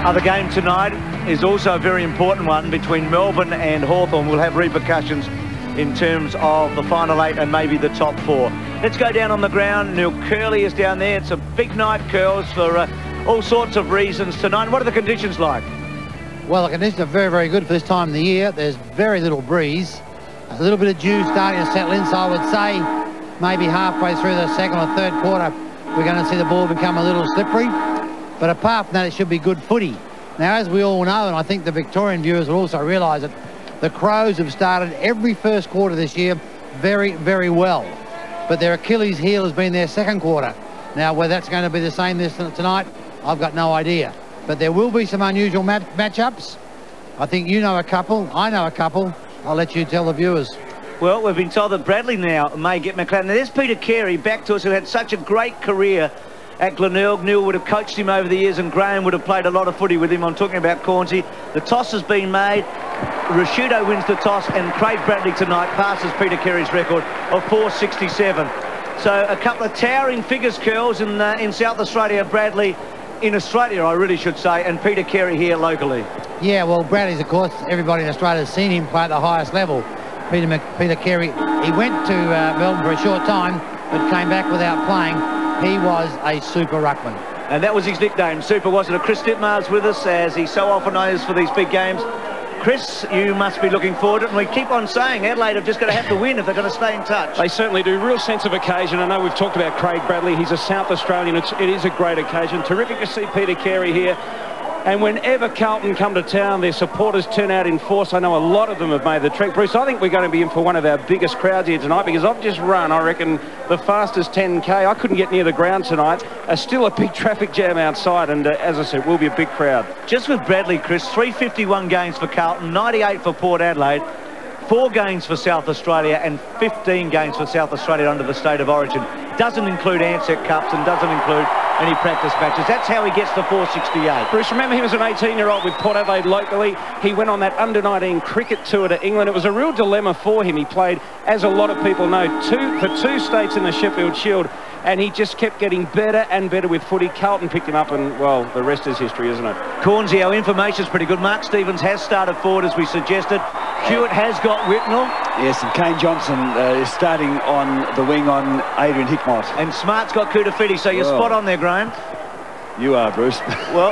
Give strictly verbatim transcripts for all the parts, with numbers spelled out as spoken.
Other game tonight is also a very important one between Melbourne and Hawthorn. Will have repercussions in terms of the final eight and maybe the top four. Let's go down on the ground. Neil Curley is down there. It's a big night, Curls, for uh, all sorts of reasons tonight. What are the conditions like? Well, the conditions are very, very good for this time of the year. There's very little breeze. A little bit of dew starting to settle in, so I would say maybe halfway through the second or third quarter, we're going to see the ball become a little slippery. But apart from that, it should be good footy. Now, as we all know, and I think the Victorian viewers will also realise it, the Crows have started every first quarter this year very, very well. But their Achilles heel has been their second quarter. Now, whether that's going to be the same this tonight, I've got no idea. But there will be some unusual mat matchups. I think you know a couple. I know a couple. I'll let you tell the viewers. Well, we've been told that Bradley now may get McLeod. Now, there's Peter Carey back to us, who had such a great career at Glenelg. Neil would have coached him over the years, and Graham would have played a lot of footy with him. I'm talking about Cornsey. The toss has been made. Rashudo wins the toss, and Craig Bradley tonight passes Peter Carey's record of four sixty-seven. So a couple of towering figures, Curls, in, uh, in South Australia. Bradley in Australia, I really should say, and Peter Carey here locally. Yeah, well, Bradley's, of course, everybody in Australia has seen him play at the highest level. Peter, Mc Peter Carey, he went to uh, Melbourne for a short time, but came back without playing. He was a super ruckman. And that was his nickname, Super, wasn't it? Chris Dittmar's with us, as he so often is for these big games. Chris, you must be looking forward to it, and we keep on saying Adelaide have just got to have to win if they're going to stay in touch. They certainly do. Real sense of occasion. I know we've talked about Craig Bradley. He's a South Australian. It's, it is a great occasion. Terrific to see Peter Carey here. And whenever Carlton come to town, their supporters turn out in force. I know a lot of them have made the trek. Bruce, I think we're going to be in for one of our biggest crowds here tonight, because I've just run, I reckon, the fastest ten K. I couldn't get near the ground tonight. Uh, still a big traffic jam outside, and uh, as I said, we'll be a big crowd. Just with Bradley, Chris, three fifty-one games for Carlton, ninety-eight for Port Adelaide, four games for South Australia, and fifteen games for South Australia under the state of origin. Doesn't include Ansett Cups and doesn't include any practice matches. That's how he gets to four sixty-eight. Bruce, remember he was an eighteen-year-old with Port Adelaide locally. He went on that under nineteen cricket tour to England. It was a real dilemma for him. He played, as a lot of people know, two for two states in the Sheffield Shield, and he just kept getting better and better with footy. Carlton picked him up, and, well, the rest is history, isn't it? Cornsey, our information's pretty good. Mark Stevens has started forward, as we suggested. Hewitt has got Whitnell. Yes, and Kane Johnson uh, is starting on the wing on Adrian Hickmott. And Smart's got Kudafiti, so you're well, spot on there, Graham. You are, Bruce. Well,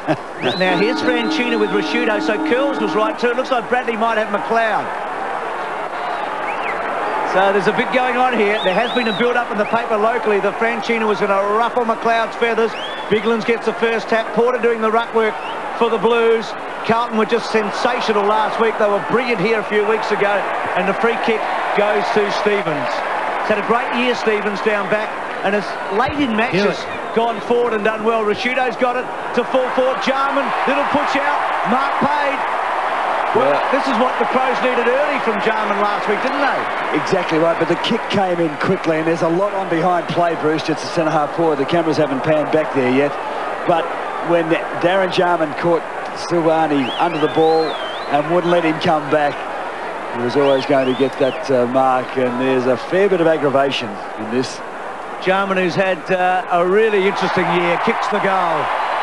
now here's Franchina with Rashudo, so Curls was right too. It looks like Bradley might have McLeod. So there's a bit going on here. There has been a build-up in the paper locally. The Franchina was going to ruffle McLeod's feathers. Biglands gets the first tap. Porter doing the ruck work for the Blues. Carlton were just sensational last week. They were brilliant here a few weeks ago. And the free kick goes to Stevens. He's had a great year, Stevens, down back. And it's late in matches gone forward and done well. Rashudo's got it to full forward. Jarman, little push out. Mark Pade. Well, this is what the Crows needed early from Jarman last week, didn't they? Exactly right, but the kick came in quickly, and there's a lot on behind play, Bruce. It's a centre-half forward. The cameras haven't panned back there yet. But when Darren Jarman caught Silvani under the ball and wouldn't let him come back, he was always going to get that uh, mark, and there's a fair bit of aggravation in this. Jarman, who's had uh, a really interesting year, kicks the goal.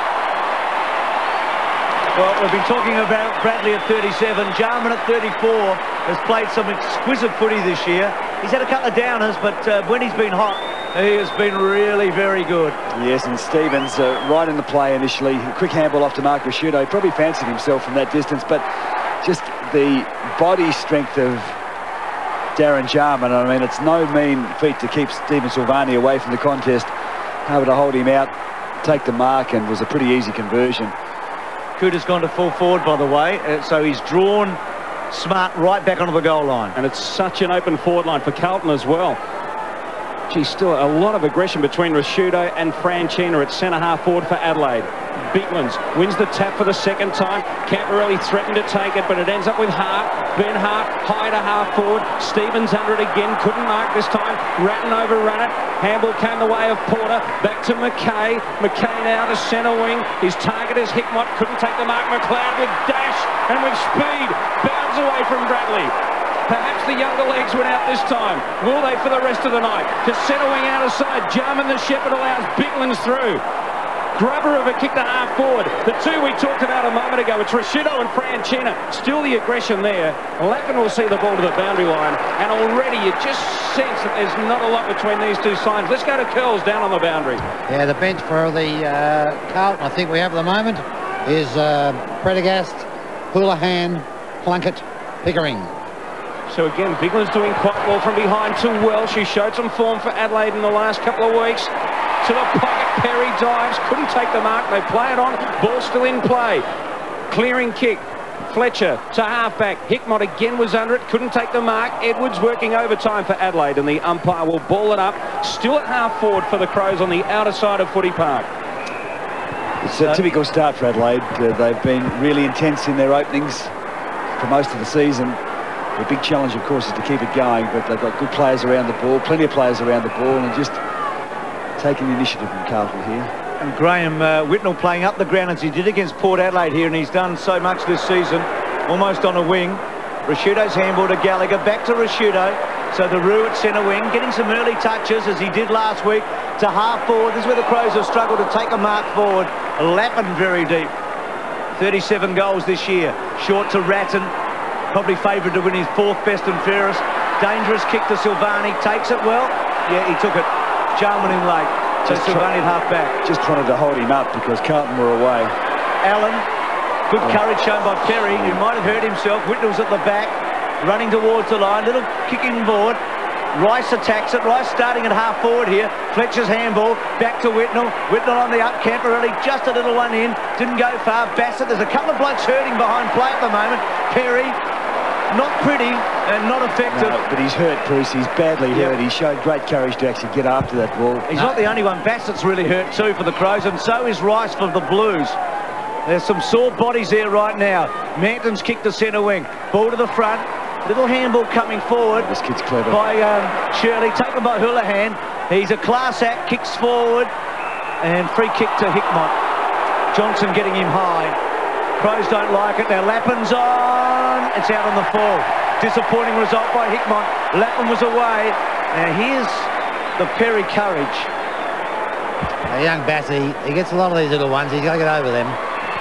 Well, we've been talking about Bradley at thirty-seven. Jarman at thirty-four has played some exquisite footy this year. He's had a couple of downers, but uh, when he's been hot, he has been really very good. Yes, and Stevens uh, right in the play initially. A quick handball off to Mark Rashudo. He probably fancied himself from that distance, but just the body strength of Darren Jarman. I mean, it's no mean feat to keep Stephen Silvani away from the contest. Able to hold him out, take the mark, and was a pretty easy conversion. Kuda's gone to full forward, by the way, uh, so he's drawn Smart right back onto the goal line. And it's such an open forward line for Carlton as well. Geez, still a lot of aggression between Rashudo and Franchina at centre-half forward for Adelaide. Biglands wins the tap for the second time. Camporelli threatened to take it, but it ends up with Hart. Ben Hart high to half forward. Stevens under it again. Couldn't mark this time. Ratton overrun it. Handball came the way of Porter. Back to McKay. McKay now to centre wing. His target is Hickmott. Couldn't take the mark. McLeod with dash and with speed. Bounds away from Bradley. Perhaps the younger legs went out this time. Will they for the rest of the night? To centre wing out of side. Jarman the Shepherd allows Biglands through. Grubber of a kick to half forward. The two we talked about a moment ago, it's Ricciuto and Franchina. Still the aggression there. Lappin will see the ball to the boundary line, and already you just sense that there's not a lot between these two sides. Let's go to Curls down on the boundary. Yeah, the bench for the uh, Carlton, I think we have at the moment, is uh, Prendergast, Houlihan, Plunkett, Pickering. So again, Bigland's doing quite well from behind to Welsh. She showed some form for Adelaide in the last couple of weeks. To the pocket, Perry dives, couldn't take the mark. They play it on, ball still in play. Clearing kick, Fletcher to halfback. Hickmott again was under it, couldn't take the mark. Edwards working overtime for Adelaide, and the umpire will ball it up. Still at half forward for the Crows on the outer side of Footy Park. It's a typical start for Adelaide. Uh, they've been really intense in their openings for most of the season. The big challenge, of course, is to keep it going, but they've got good players around the ball, plenty of players around the ball, and just taking the initiative from Carlton here. And Graham uh, Whitnell playing up the ground as he did against Port Adelaide here, and he's done so much this season, almost on a wing. Ricciuto's handball to Gallagher, back to Ricciuto. So the Roo at centre wing, getting some early touches as he did last week to half forward. This is where the Crows have struggled to take a mark forward. Lappin very deep. thirty-seven goals this year. Short to Ratton. Probably favoured to win his fourth best and fairest. Dangerous kick to Silvani. Takes it well. Yeah, he took it. Jarman in late. So Just Silvani at half back. Just wanted to hold him up because Carlton were away. Allen. Good courage shown by Perry, who might have hurt himself. Whitnell's at the back. Running towards the line. Little kick inboard. Rice attacks it. Rice starting at half forward here. Fletcher's handball. Back to Whitnell. Whitnell on the up. Camperelli just a little one in. Didn't go far. Bassett. There's a couple of blokes hurting behind play at the moment. Perry. Not pretty and not effective. No, but he's hurt, Bruce. He's badly Yep. hurt. He showed great courage to actually get after that ball. He's not the only one. Bassett's really hurt too for the Crows, and so is Rice for the Blues. There's some sore bodies there right now. Manton's kicked to centre wing. Ball to the front. Little handball coming forward. This kid's clever. By um, Shirley, taken by Houlihan. He's a class act, kicks forward, and free kick to Hickmott. Johnson getting him high. Crows don't like it. Now Lappin's on. It's out on the fall. Disappointing result by Hickmott. Lappin was away. Now here's the Perry courage. A young Bassey, he gets a lot of these little ones. He's got to get over them.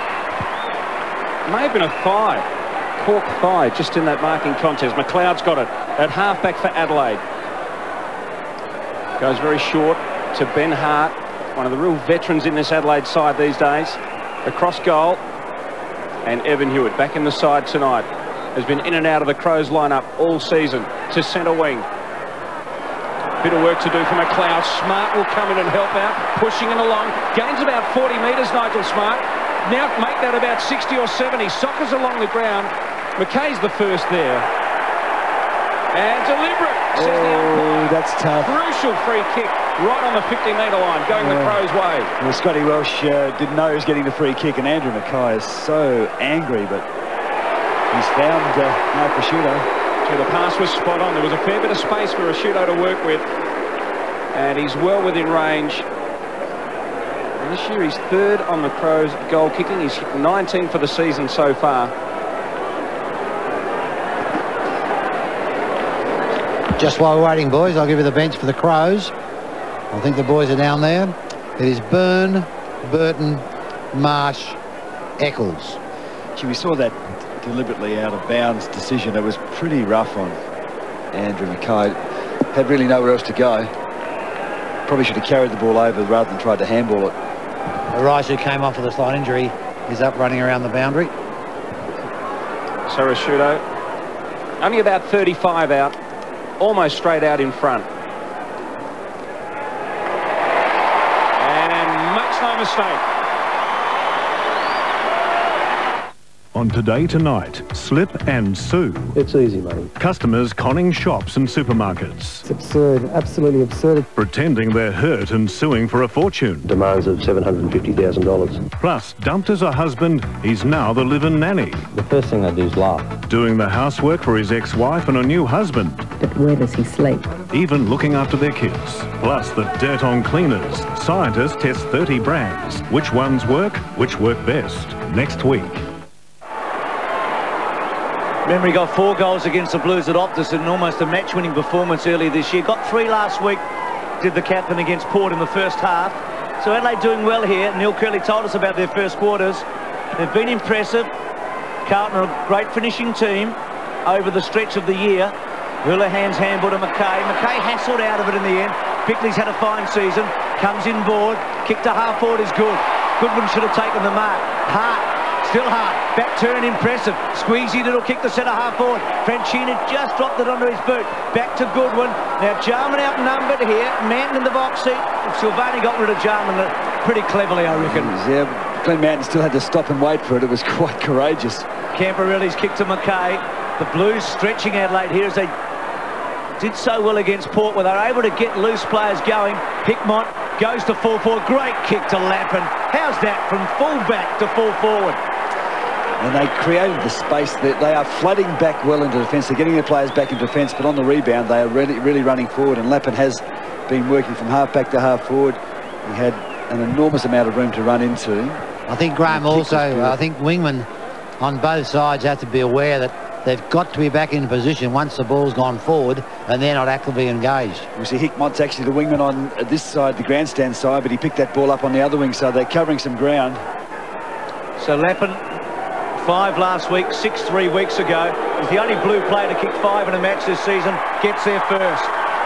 May have been a thigh. Cork thigh just in that marking contest. McLeod's got it at halfback for Adelaide. Goes very short to Ben Hart, one of the real veterans in this Adelaide side these days. Across goal, and Evan Hewitt back in the side tonight. Has been in and out of the Crows lineup all season to centre wing. Bit of work to do for McLeod. Smart will come in and help out, pushing it along. Gains about forty metres, Nigel Smart. Now make that about sixty or seventy. Sockers along the ground. McKay's the first there. And deliberate, says the umpire. Oh, that's tough. Crucial free kick right on the fifty metre line, going yeah. the Crows' way. Well, Scotty Welsh uh, didn't know he was getting the free kick, and Andrew Mackay is so angry, but he's found uh, Mark Ricciuto. So the pass was spot on. There was a fair bit of space for Ricciuto to work with, and he's well within range. And this year he's third on the Crows goal kicking. He's hit nineteen for the season so far. Just while we're waiting, boys, I'll give you the bench for the Crows. I think the boys are down there. It is Byrne, Burton, Marsh, Eccles. Gee, we saw that deliberately out of bounds decision. It was pretty rough on Andrew Mackay. Had really nowhere else to go. Probably should have carried the ball over rather than tried to handball it. Rice, who came off with a slight injury, is up running around the boundary. So Ricciuto, only about thirty-five out, almost straight out in front. And makes no mistake. On Today Tonight, Slip and Sue. It's easy money. Customers conning shops and supermarkets. It's absurd, absolutely absurd. Pretending they're hurt and suing for a fortune. Demands of seven hundred fifty thousand dollars. Plus, dumped as a husband, he's now the live-in nanny. The first thing I do is laugh. Doing the housework for his ex-wife and a new husband. But where does he sleep? Even looking after their kids. Plus, the dirt on cleaners. Scientists test thirty brands. Which ones work, which work best. Next week. Memory got four goals against the Blues at Optus in almost a match-winning performance earlier this year. Got three last week, did the captain against Port in the first half. So Adelaide doing well here. Neil Curley told us about their first quarters. They've been impressive. Carlton are a great finishing team over the stretch of the year. Houlihan's handball to McKay. McKay hassled out of it in the end. Bickley's had a fine season. Comes in board. Kick to half forward is good. Goodwin should have taken the mark. Hart. Still Hart. Back turn impressive. Squeezy little kick to centre half forward. Franchina just dropped it onto his boot. Back to Goodwin. Now Jarman outnumbered here. Manton in the box seat. Silvani got rid of Jarman pretty cleverly, I reckon. Yeah, Glenn Manton still had to stop and wait for it. It was quite courageous. Camporeelli's kick to McKay. The Blues stretching Adelaide here as they did so well against Port, where they're able to get loose players going. Hickmott goes to full forward. Great kick to Lappin. How's that from full back to full forward? And they created the space. That they are flooding back well into defence. They're getting their players back in defence, but on the rebound, they are really, really running forward. And Lappin has been working from half back to half forward. He had an enormous amount of room to run into. I think Graham also, I think wingmen on both sides have to be aware that they've got to be back in position once the ball's gone forward and they're not actively engaged. We see Hickmott's actually the wingman on this side, the grandstand side, but he picked that ball up on the other wing, so they're covering some ground. So Lappin, five last week, six three weeks ago. He's the only Blue player to kick five in a match this season. Gets there first.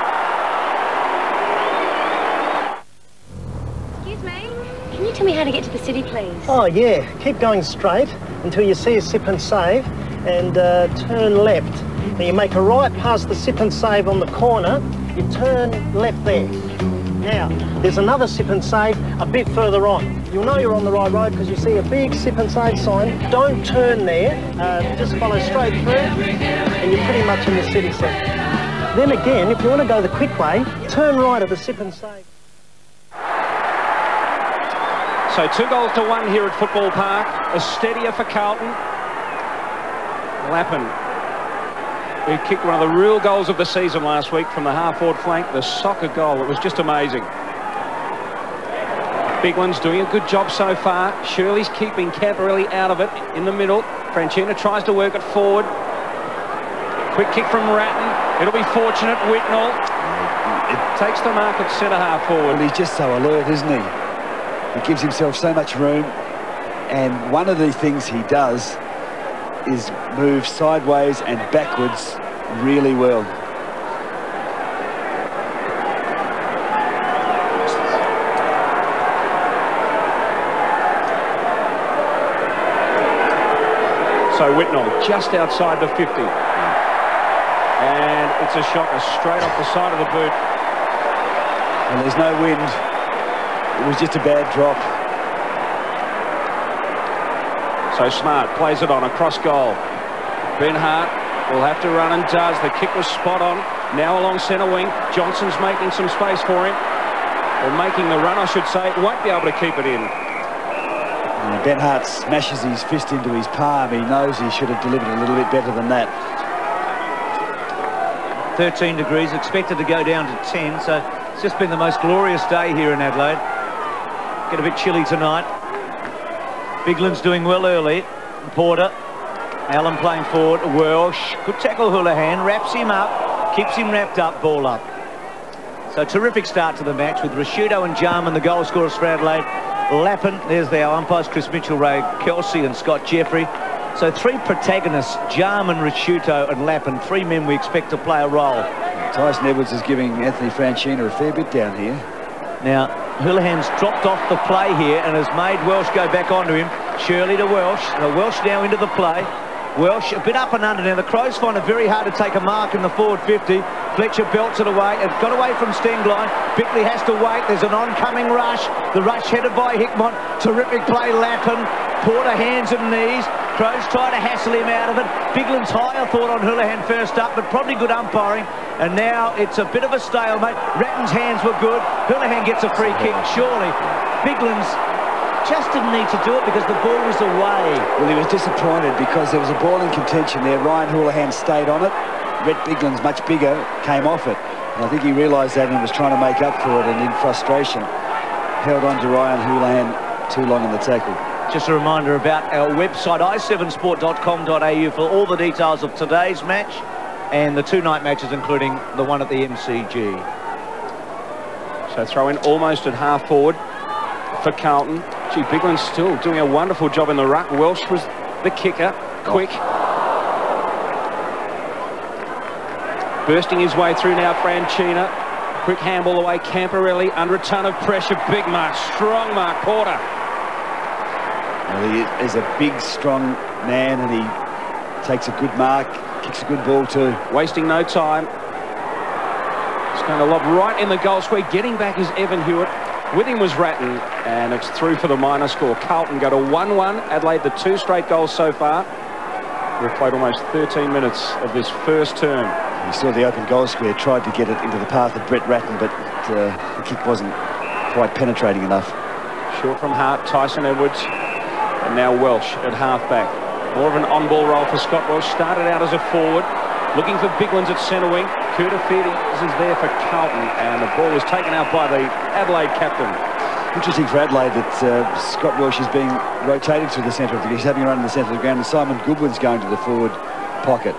Excuse me, can you tell me how to get to the city, please? Oh, yeah. Keep going straight until you see a sip and save and uh, turn left. Now you make a right past the sip and save on the corner. You turn left there. Now, there's another sip and save a bit further on. You'll know you're on the right road because you see a big sip and save sign. Don't turn there. Uh, just follow straight through and you're pretty much in the city centre. Then again, if you want to go the quick way, turn right at the sip and save. So two goals to one here at Football Park. A steadier for Carlton. Lappin, who kicked one of the real goals of the season last week from the half-forward flank, the soccer goal. It was just amazing. Bigland's doing a good job so far. Shirley's keeping Camporeelli out of it in the middle. Franchina tries to work it forward. Quick kick from Ratton. It'll be fortunate. Whitnall it takes the mark at centre half forward. Well, he's just so alert, isn't he? He gives himself so much room, and one of the things he does is move sideways and backwards really well. So Whitnall just outside the fifty. And it's a shot straight off the side of the boot. And there's no wind. It was just a bad drop. So Smart plays it on across goal. Ben Hart will have to run and does. The kick was spot on. Now along centre wing. Johnson's making some space for him. Or making the run, I should say. Won't be able to keep it in. And Ben Hart smashes his fist into his palm. He knows he should have delivered a little bit better than that. thirteen degrees, expected to go down to ten, so it's just been the most glorious day here in Adelaide. Get a bit chilly tonight. Bigland's doing well early. Porter. Allen playing forward. Welsh. Good tackle, Houlihan. Wraps him up. Keeps him wrapped up. Ball up. So terrific start to the match with Rashudo and Jarman, the goal scorers for Adelaide. Lappin. There's their umpires, Chris Mitchell, Ray Kelsey and Scott Jeffrey. So three protagonists, Jarman, Rashudo and Lappin. Three men we expect to play a role. Tyson Edwards is giving Anthony Franchina a fair bit down here. Now, Houlihan's dropped off the play here and has made Welsh go back onto him. Shirley to Welsh. Now Welsh now into the play. Welsh a bit up and under. Now the Crows find it very hard to take a mark in the forward fifty. Fletcher belts it away. It got away from Stenglein. Bickley has to wait. There's an oncoming rush. The rush headed by Hickmott. Terrific play, Lappin. Porter hands and knees. Crows try to hassle him out of it. Bigland's higher thought on Houlihan first up, but probably good umpiring. And now it's a bit of a stalemate. Ratton's hands were good. Houlihan gets a free kick, surely. Bigland's just didn't need to do it because the ball was away. Well, he was disappointed because there was a ball in contention there. Ryan Houlihan stayed on it. Rhett Bigland's much bigger, came off it. And I think he realised that and was trying to make up for it, and in frustration held on to Ryan Houlihan too long in the tackle. Just a reminder about our website, i seven sport dot com dot a u, for all the details of today's match and the two night matches, including the one at the M C G. So throw in almost at half forward. for Carlton. Gee, Bigland's still doing a wonderful job in the ruck. Welsh was the kicker, quick. Oh. Bursting his way through now, Franchina. Quick handball away, Camporelli under a ton of pressure. Big mark, strong mark, Porter. Well, he is a big, strong man, and he takes a good mark, kicks a good ball too. Wasting no time. He's going to lob right in the goal square. Getting back is Evan Hewitt. With him was Ratton, and it's through for the minor score. Carlton go to one one. Adelaide, the two straight goals so far. We've played almost thirteen minutes of this first term. You saw the open goal square, tried to get it into the path of Brett Ratton, but uh, the kick wasn't quite penetrating enough. Short from Hart, Tyson Edwards, and now Welsh at half-back. More of an on-ball role for Scott Welsh. Started out as a forward, looking for Biglands at centre wing. Kurtafidis is there for Carlton, and the ball was taken out by the Adelaide captain. Interesting for Adelaide that uh, Scott Welsh is being rotated to the centre of the ground. He's having a run in the centre of the ground, and Simon Goodwin's going to the forward pocket.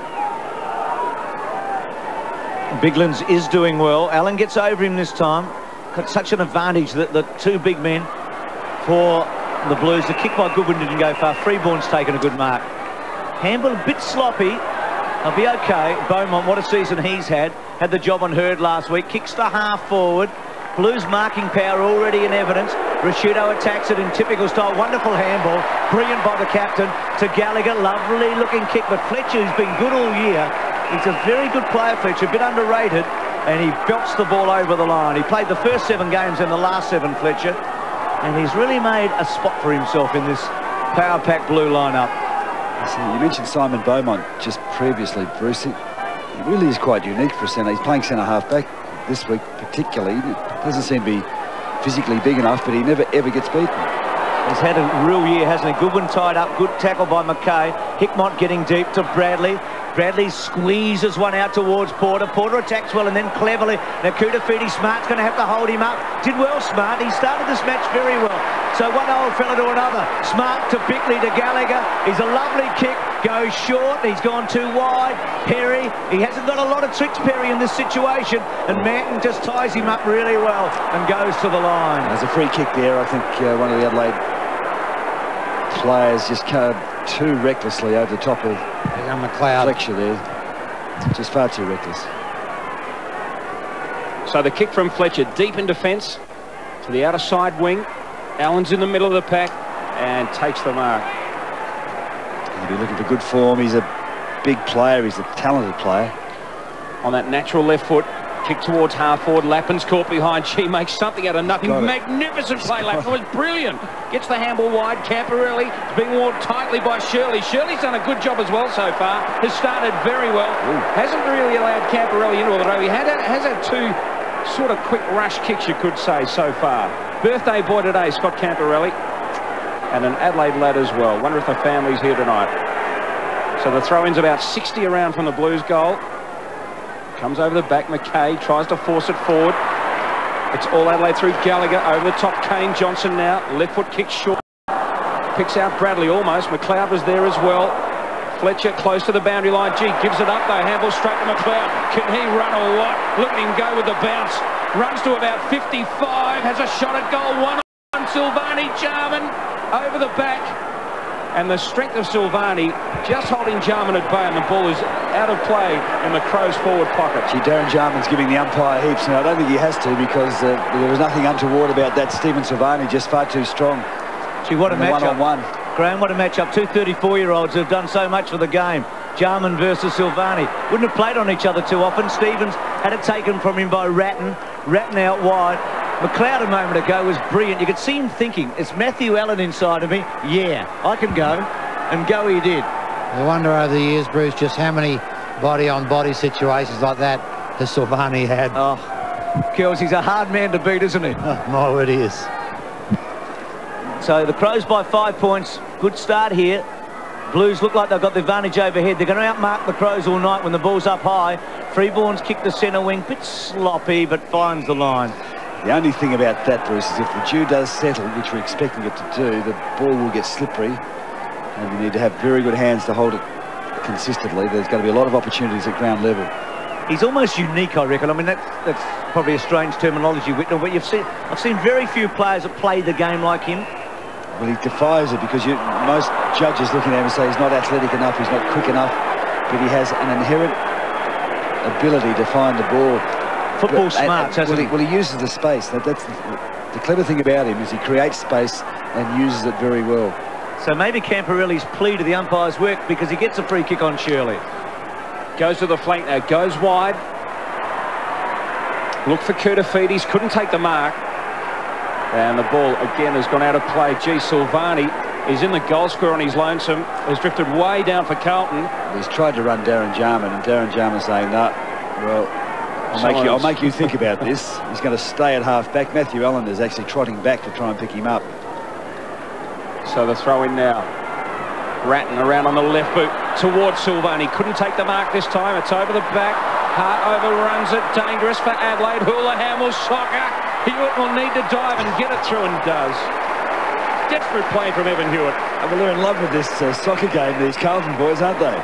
Biglands is doing well. Allen gets over him this time. Got such an advantage that the two big men for the Blues. The kick by Goodwin didn't go far. Freeborn's taken a good mark. Handball a bit sloppy. I'll be okay. Beaumont, what a season he's had. Had the job on Hurd last week. Kicks the half forward. Blues marking power already in evidence. Rashudo attacks it in typical style. Wonderful handball. Brilliant by the captain to Gallagher. Lovely looking kick, but Fletcher's been good all year. He's a very good player, Fletcher, a bit underrated, and he belts the ball over the line. He played the first seven games and the last seven, Fletcher, and he's really made a spot for himself in this power pack Blue lineup. You mentioned Simon Beaumont just previously, Bruce. He really is quite unique for a centre. He's playing centre half back this week particularly. He doesn't seem to be physically big enough, but he never ever gets beaten. He's had a real year, hasn't he? Goodwin tied up, good tackle by McKay. Hickmott getting deep to Bradley. Bradley squeezes one out towards Porter. Porter attacks well and then cleverly. Now Kurtafidis, Smart's going to have to hold him up. Did well, Smart. He started this match very well. So one old fella to another. Smart to Bickley to Gallagher. He's a lovely kick. Goes short. He's gone too wide. Perry. He hasn't got a lot of tricks, Perry, in this situation. And Manton just ties him up really well and goes to the line. There's a free kick there. I think uh, one of the Adelaide players just came too recklessly over the top of McLeod. Fletcher there. Just far too reckless. So the kick from Fletcher deep in defence to the outer side wing. Allen's in the middle of the pack and takes the mark. He'll be looking for good form. He's a big player. He's a talented player. On that natural left foot. Kick towards half forward. Lappin's caught behind. She makes something out of nothing. Magnificent play. Lappin was brilliant. Gets the handball wide. Camporelli is being warded tightly by Shirley. Shirley's done a good job as well so far. Has started very well. Ooh. Hasn't really allowed Camporelli into it, though. He had, has had two sort of quick rush kicks, you could say, so far. Birthday boy today, Scott Camporelli. And an Adelaide lad as well. Wonder if the family's here tonight. So the throw-in's about sixty around from the Blues goal. Comes over the back, McKay tries to force it forward. It's all Adelaide through Gallagher, over the top, Kane Johnson now. Left foot kick short. Picks out Bradley almost. McLeod was there as well. Fletcher close to the boundary line. Gee, gives it up though. Handball straight to McLeod. Can he run or what? Look at him go with the bounce. Runs to about fifty-five. Has a shot at goal. One on Silvani. Jarman over the back. And the strength of Silvani just holding Jarman at bay, and the ball is out of play in the Crows' forward pocket. Gee, Darren Jarman's giving the umpire heaps now. I don't think he has to, because uh, there was nothing untoward about that. Stephen Silvani just far too strong. Gee, what a matchup. One on one. Graham, what a matchup. Two thirty-four-year-olds who've done so much for the game. Jarman versus Silvani. Wouldn't have played on each other too often. Stevens had it taken from him by Ratton. Ratton out wide. McLeod a moment ago was brilliant. You could see him thinking, it's Matthew Allen inside of me. Yeah, I can go. And go he did. I wonder over the years, Bruce, just how many body-on-body situations like that has Silvani had. Oh, Kells, he's a hard man to beat, isn't he? Oh, my word, he is. So the Crows by five points. Good start here. Blues look like they've got the advantage overhead. They're going to outmark the Crows all night when the ball's up high. Freeborn's kicked the centre wing. Bit sloppy, but finds the line. The only thing about that, Bruce, is if the dew does settle, which we're expecting it to do, the ball will get slippery, and you need to have very good hands to hold it consistently. There's going to be a lot of opportunities at ground level. he's almost unique, I reckon. I mean, that's, that's probably a strange terminology, Whitnell, but you've seen, I've seen very few players that play the game like him. Well, he defies it because you, most judges looking at him and say he's not athletic enough, he's not quick enough, but he has an inherent ability to find the ball. Football but, smarts, and, hasn't well, he? Well, he uses the space. That, that's the, the clever thing about him is he creates space and uses it very well. So maybe Camporelli's plea to the umpires worked because he gets a free kick on Shirley. Goes to the flank now, goes wide. Look for Koutoufides, couldn't take the mark. And the ball again has gone out of play. G. Silvani is in the goal square on his lonesome. Has drifted way down for Carlton. He's tried to run Darren Jarman, and Darren Jarman saying, no, well, I'll make, you, I'll make you think about this. He's going to stay at half-back. Matthew Allen is actually trotting back to try and pick him up. So the throw in now. Ratton around on the left boot towards Silvani. Couldn't take the mark this time. It's over the back. Hart overruns it. Dangerous for Adelaide. Houlihan will soccer. Hewitt will need to dive and get it through, and does. Desperate play from Evan Hewitt. And well, they're in love with this uh, soccer game, these Carlton boys, aren't they?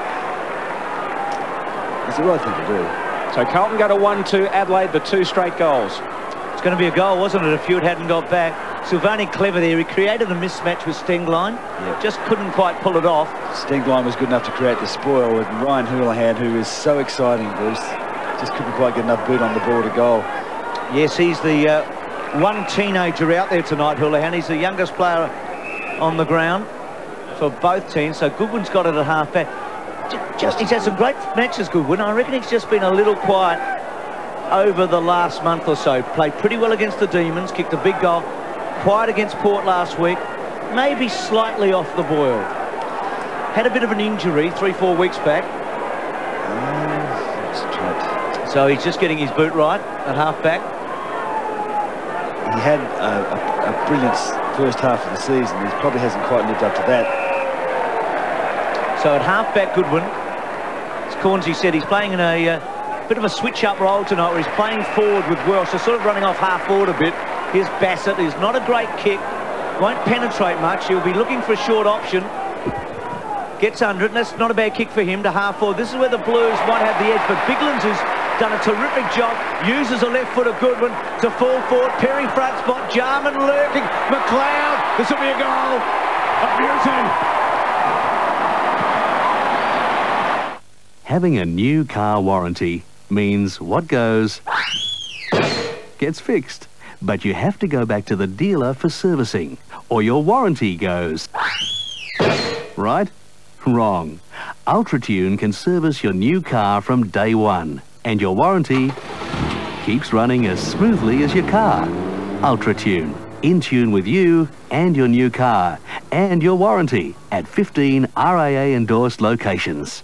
It's the right thing to do. So Carlton go to one two, Adelaide the two straight goals. It's going to be a goal, wasn't it, if Hewitt hadn't got back. Silvani clever there. He created a mismatch with Stenglein. Yep. Just couldn't quite pull it off. Stenglein was good enough to create the spoil with Ryan Houlihan, who is so exciting, Bruce. Just couldn't quite get enough boot on the ball to goal. Yes, he's the uh, one teenager out there tonight, Houlihan. He's the youngest player on the ground for both teams. So Goodwin's got it at half-back. Just, he's had some great matches, Goodwin. I reckon he's just been a little quiet over the last month or so. Played pretty well against the Demons, kicked a big goal. Quiet against Port last week. Maybe slightly off the boil. Had a bit of an injury three, four weeks back. Uh, so he's just getting his boot right at half-back. He had a, a, a brilliant first half of the season. He probably hasn't quite lived up to that. So at half-back, Goodwin, as Cornsey said, he's playing in a uh, bit of a switch-up role tonight where he's playing forward with Welsh. So sort of running off half-forward a bit. Here's Bassett. He's not a great kick. Won't penetrate much. He'll be looking for a short option. Gets under it, and that's not a bad kick for him to half-forward. This is where the Blues might have the edge, but Biglands has done a terrific job. Uses a left foot of Goodwin to fall forward. Perry front spot. Jarman lurking. McLeod. This will be a goal. A Newton. Having a new car warranty means what goes gets fixed. But you have to go back to the dealer for servicing, or your warranty goes. Right? Wrong. UltraTune can service your new car from day one, and your warranty keeps running as smoothly as your car. UltraTune, in tune with you and your new car, and your warranty at fifteen R A A-endorsed locations.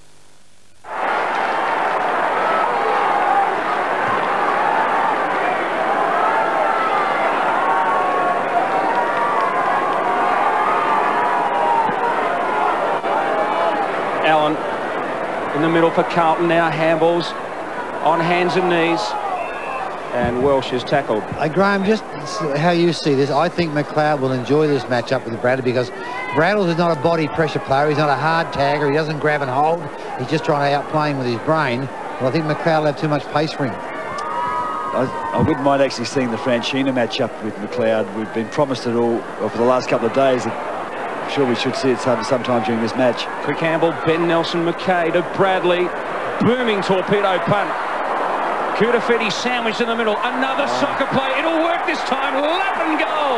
Allen in the middle for Carlton now. Handballs on hands and knees, and Welsh is tackled. Uh, Graham, just how you see this, I think McLeod will enjoy this matchup with Bradley because Bradley is not a body pressure player. He's not a hard tagger. He doesn't grab and hold. He's just trying to outplay him with his brain. But I think McLeod will have too much pace for him. I, I wouldn't mind actually seeing the Franchina matchup with McLeod. We've been promised it all for the last couple of days. I'm sure we should see it some, sometime during this match. Quick handball, Ben Nelson McKay to Bradley. Booming torpedo punt. Koutoufides sandwiched in the middle. Another oh. soccer play. It'll work this time. Lap and goal.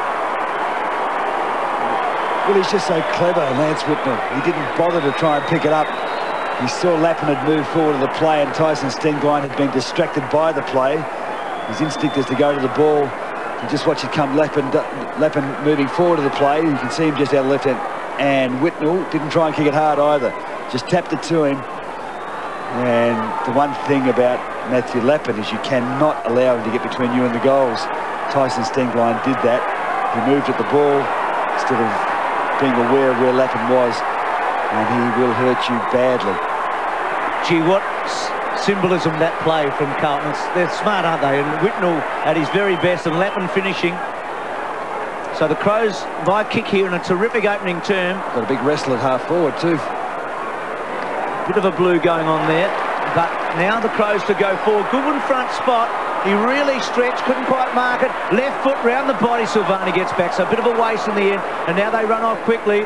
Well, he's just so clever, Lance Whitnell. He didn't bother to try and pick it up. He saw Lappin had moved forward to the play, and Tyson Stenglein had been distracted by the play. His instinct is to go to the ball. You just watch it come, Lappin, Lappin moving forward to the play. You can see him just out of left hand. And Whitnell didn't try and kick it hard either. Just tapped it to him. And the one thing about Matthew Lappin is you cannot allow him to get between you and the goals. Tyson Stenglein did that. He moved at the ball instead of being aware of where Lappin was. And he will hurt you badly. Gee, what symbolism that play from Carlton. They're smart, aren't they? And Whitnell at his very best, and Lappin finishing. So the Crows by kick here in a terrific opening term. Got a big wrestle at half forward too. Bit of a blue going on there, but Now the Crows to go forward. Goodwin front spot. He really stretched, couldn't quite mark it. Left foot round the body. Silvani gets back, so a bit of a waste in the end. And now they run off quickly.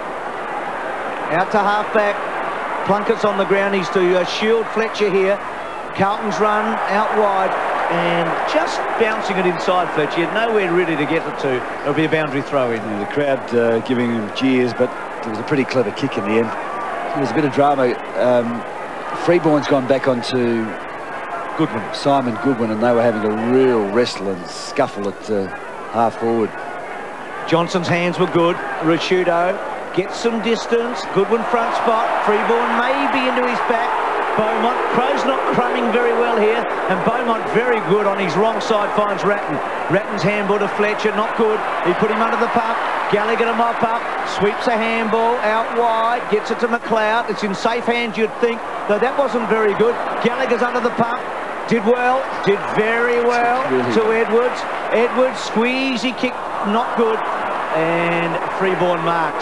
Out to half-back. Plunkett's on the ground. He's to uh, shield Fletcher here. Carlton's run out wide and just bouncing it inside Fletcher. He had nowhere really to get it to. It'll be a boundary throw in. Yeah, the crowd uh, giving him jeers, but it was a pretty clever kick in the end. There was a bit of drama. Um, Freeborn's gone back onto Goodwin, Simon Goodwin, and they were having a real wrestle and scuffle at uh, half forward. Johnson's hands were good. Rashudo gets some distance. Goodwin front spot. Freeborn maybe into his back. Beaumont. Crow's not crumbing very well here, and Beaumont very good on his wrong side finds Ratton. Ratton's handball to Fletcher, not good. He put him under the pump. Gallagher to mop up, sweeps a handball out wide, gets it to McLeod. It's in safe hands, you'd think, though that wasn't very good. Gallagher's under the pump. Did well, did very well really to Edwards. Edwards, squeezy kick, not good. And Freeborn marks.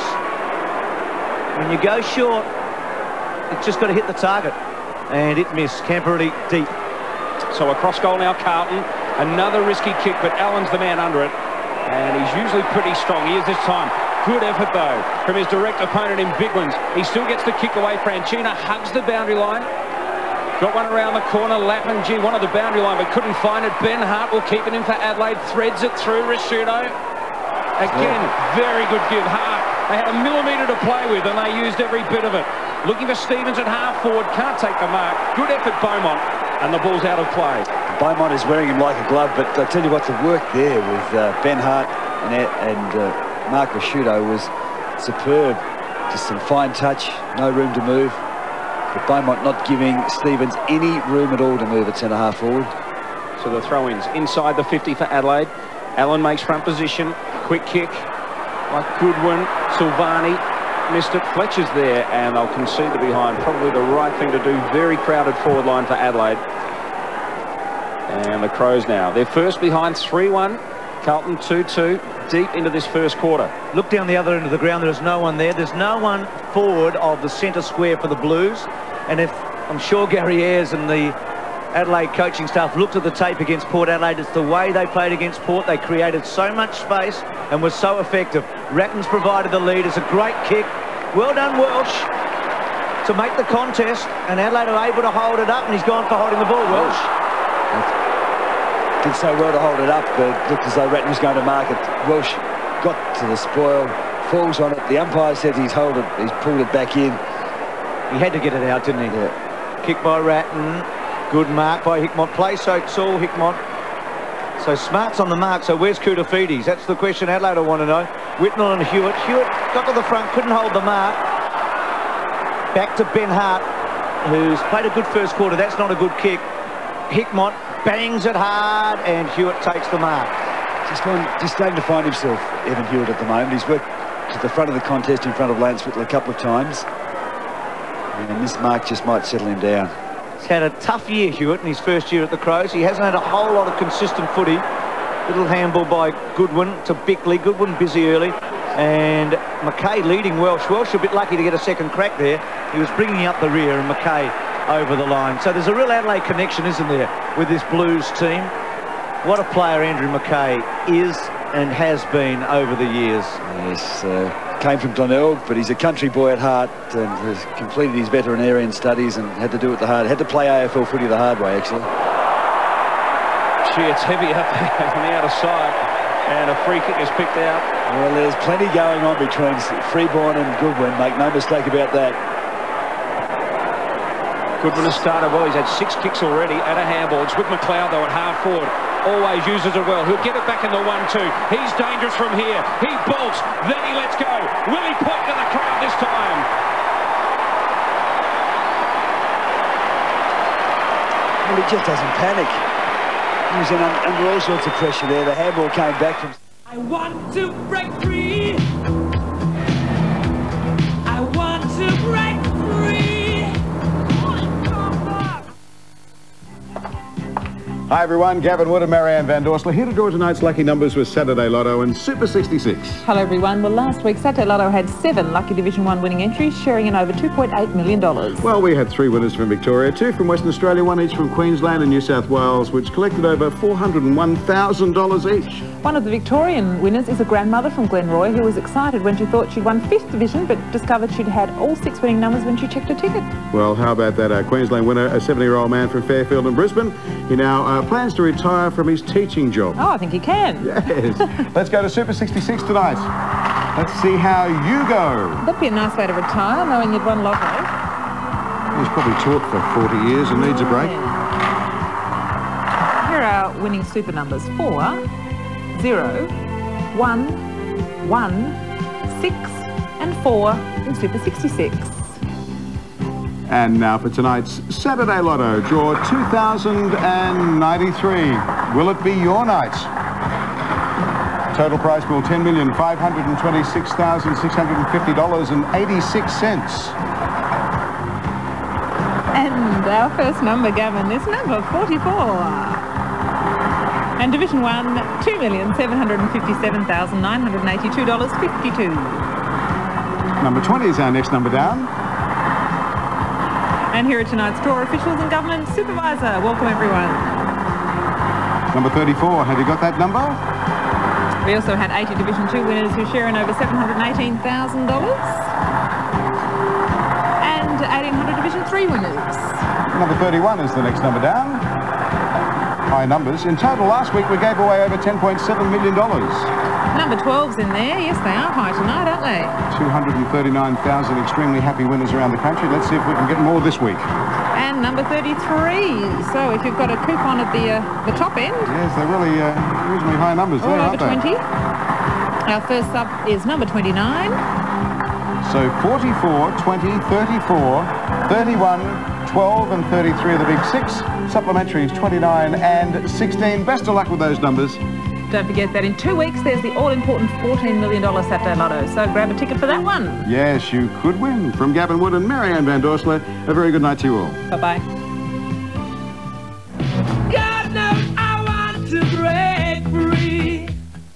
When you go short, it's just got to hit the target. And it missed. Camperley deep. So across goal now, Carlton. Another risky kick, but Allen's the man under it. And he's usually pretty strong. He is this time. Good effort, though, from his direct opponent in Biglands. He still gets the kick away. Franchina hugs the boundary line. Got one around the corner. Lappin, gee, one of the boundary line, but couldn't find it. Ben Hart will keep it in for Adelaide. Threads it through Rashudo. Again, very good give. Hart. They had a millimetre to play with, and they used every bit of it. Looking for Stevens at half forward. Can't take the mark. Good effort, Beaumont. And the ball's out of play. Beaumont is wearing him like a glove, but I tell you what, the work there with uh, Ben Hart and, and uh, Mark Rashudo was superb. Just some fine touch, no room to move. But Beaumont not giving Stevens any room at all to move at centre-half forward. So the throw-ins inside the fifty for Adelaide. Allen makes front position. Quick kick like Goodwin. Silvani missed it. Fletcher's there, and they'll concede the behind. Probably the right thing to do. Very crowded forward line for Adelaide. And the Crows now. They're first behind three one. Carlton two two. Deep into this first quarter. Look down the other end of the ground. There's no one there. There's no one forward of the centre square for the Blues. And if I'm sure Gary Ayres and the Adelaide coaching staff looked at the tape against Port Adelaide, it's the way they played against Port. They created so much space and were so effective. Ratton's provided the lead. It's a great kick. Well done, Welsh, to make the contest. And Adelaide are able to hold it up, and he's gone for holding the ball. Welsh did so well to hold it up, but it looked as though Ratton was going to mark it. Welsh got to the spoil, falls on it. The umpire said he's hold it, he's pulled it back in. He had to get it out, didn't he? Yeah. Kick by Ratton. Good mark by Hickmott. Play so Saul Hickmott. So Smart's on the mark. So where's Koutoufides? That's the question Adelaide want to know. Whitnell and Hewitt. Hewitt got to the front, couldn't hold the mark. Back to Ben Hart, who's played a good first quarter. That's not a good kick. Hickmott bangs it hard, and Hewitt takes the mark. Just, going, just starting to find himself, Evan Hewitt, at the moment. He's worked to the front of the contest in front of Lance Whittle a couple of times. And this mark just might settle him down. He's had a tough year, Hewitt, in his first year at the Crows. He hasn't had a whole lot of consistent footy. Little handball by Goodwin to Bickley. Goodwin busy early. And McKay leading Welsh. Welsh a bit lucky to get a second crack there. He was bringing up the rear, and McKay over the line. So there's a real Adelaide connection, isn't there, with this Blues team? What a player Andrew McKay is and has been over the years. Yes, uh, came from Glenelg, but he's a country boy at heart and has completed his veterinarian studies and had to do it the hard, had to play A F L footy the hard way, actually. Gee, it's heavy up there on the outer side, and a free kick is picked out. Well, there's plenty going on between Freeborn and Goodwin, make no mistake about that. Goodwin has started well. He's had six kicks already at a handball. It's with McLeod, though, at half forward. Always uses it well. He'll get it back in the one two. He's dangerous from here. He bolts. Then he lets go. Will he point to the crowd this time? Well, he just doesn't panic. He was in un under all sorts of pressure there. The handball came back from... I want to break free. I want to break free. Hi everyone, Gavin Wood and Marianne Van Dorsler here to draw tonight's lucky numbers with Saturday Lotto and Super sixty-six. Hello everyone. Well, last week Saturday Lotto had seven lucky Division one winning entries, sharing in over two point eight million dollars. Well, we had three winners from Victoria, two from Western Australia, one each from Queensland and New South Wales, which collected over four hundred and one thousand dollars each. One of the Victorian winners is a grandmother from Glenroy who was excited when she thought she'd won fifth Division, but discovered she'd had all six winning numbers when she checked her ticket. Well, how about that uh, Queensland winner, a seventy-year-old man from Fairfield and Brisbane. He now uh, plans to retire from his teaching job. Oh, I think he can. Yes. Let's go to Super sixty-six tonight. Let's see how you go. That'd be a nice way to retire, knowing you'd won lotto. He's probably taught for forty years and needs a break. Here are winning super numbers. Four, zero, one, one, six, and four in Super sixty-six. And now for tonight's Saturday Lotto, draw two thousand ninety-three. Will it be your night? Total prize pool ten million five hundred twenty-six thousand six hundred fifty dollars and eighty-six cents. And our first number, Gavin, is number forty-four. And Division one, two million seven hundred fifty-seven thousand nine hundred eighty-two dollars fifty-two. Number twenty is our next number down. And here are tonight's draw officials and government supervisor. Welcome, everyone. Number thirty-four, have you got that number? We also had eighty Division two winners who share in over seven hundred eighteen thousand dollars. And eighteen hundred Division three winners. Number thirty-one is the next number down. High numbers. In total, last week we gave away over ten point seven million dollars. Number twelve's in there. Yes, they are high tonight, aren't they? two hundred thirty-nine thousand extremely happy winners around the country. Let's see if we can get more this week. And number thirty-three. So if you've got a coupon at the uh, the top end. Yes, they're really uh, reasonably high numbers all there, over aren't they? twenty. Our first sub is number twenty-nine. So forty-four, twenty, thirty-four, thirty-one, twelve and thirty-three are the big six. Supplementaries twenty-nine and sixteen. Best of luck with those numbers. Don't forget that in two weeks there's the all-important fourteen million dollars Saturday Lotto. So grab a ticket for that one. Yes, you could win. From Gavin Wood and Marianne Van Dorsler, a very good night to you all. Bye-bye. God knows I want to break free.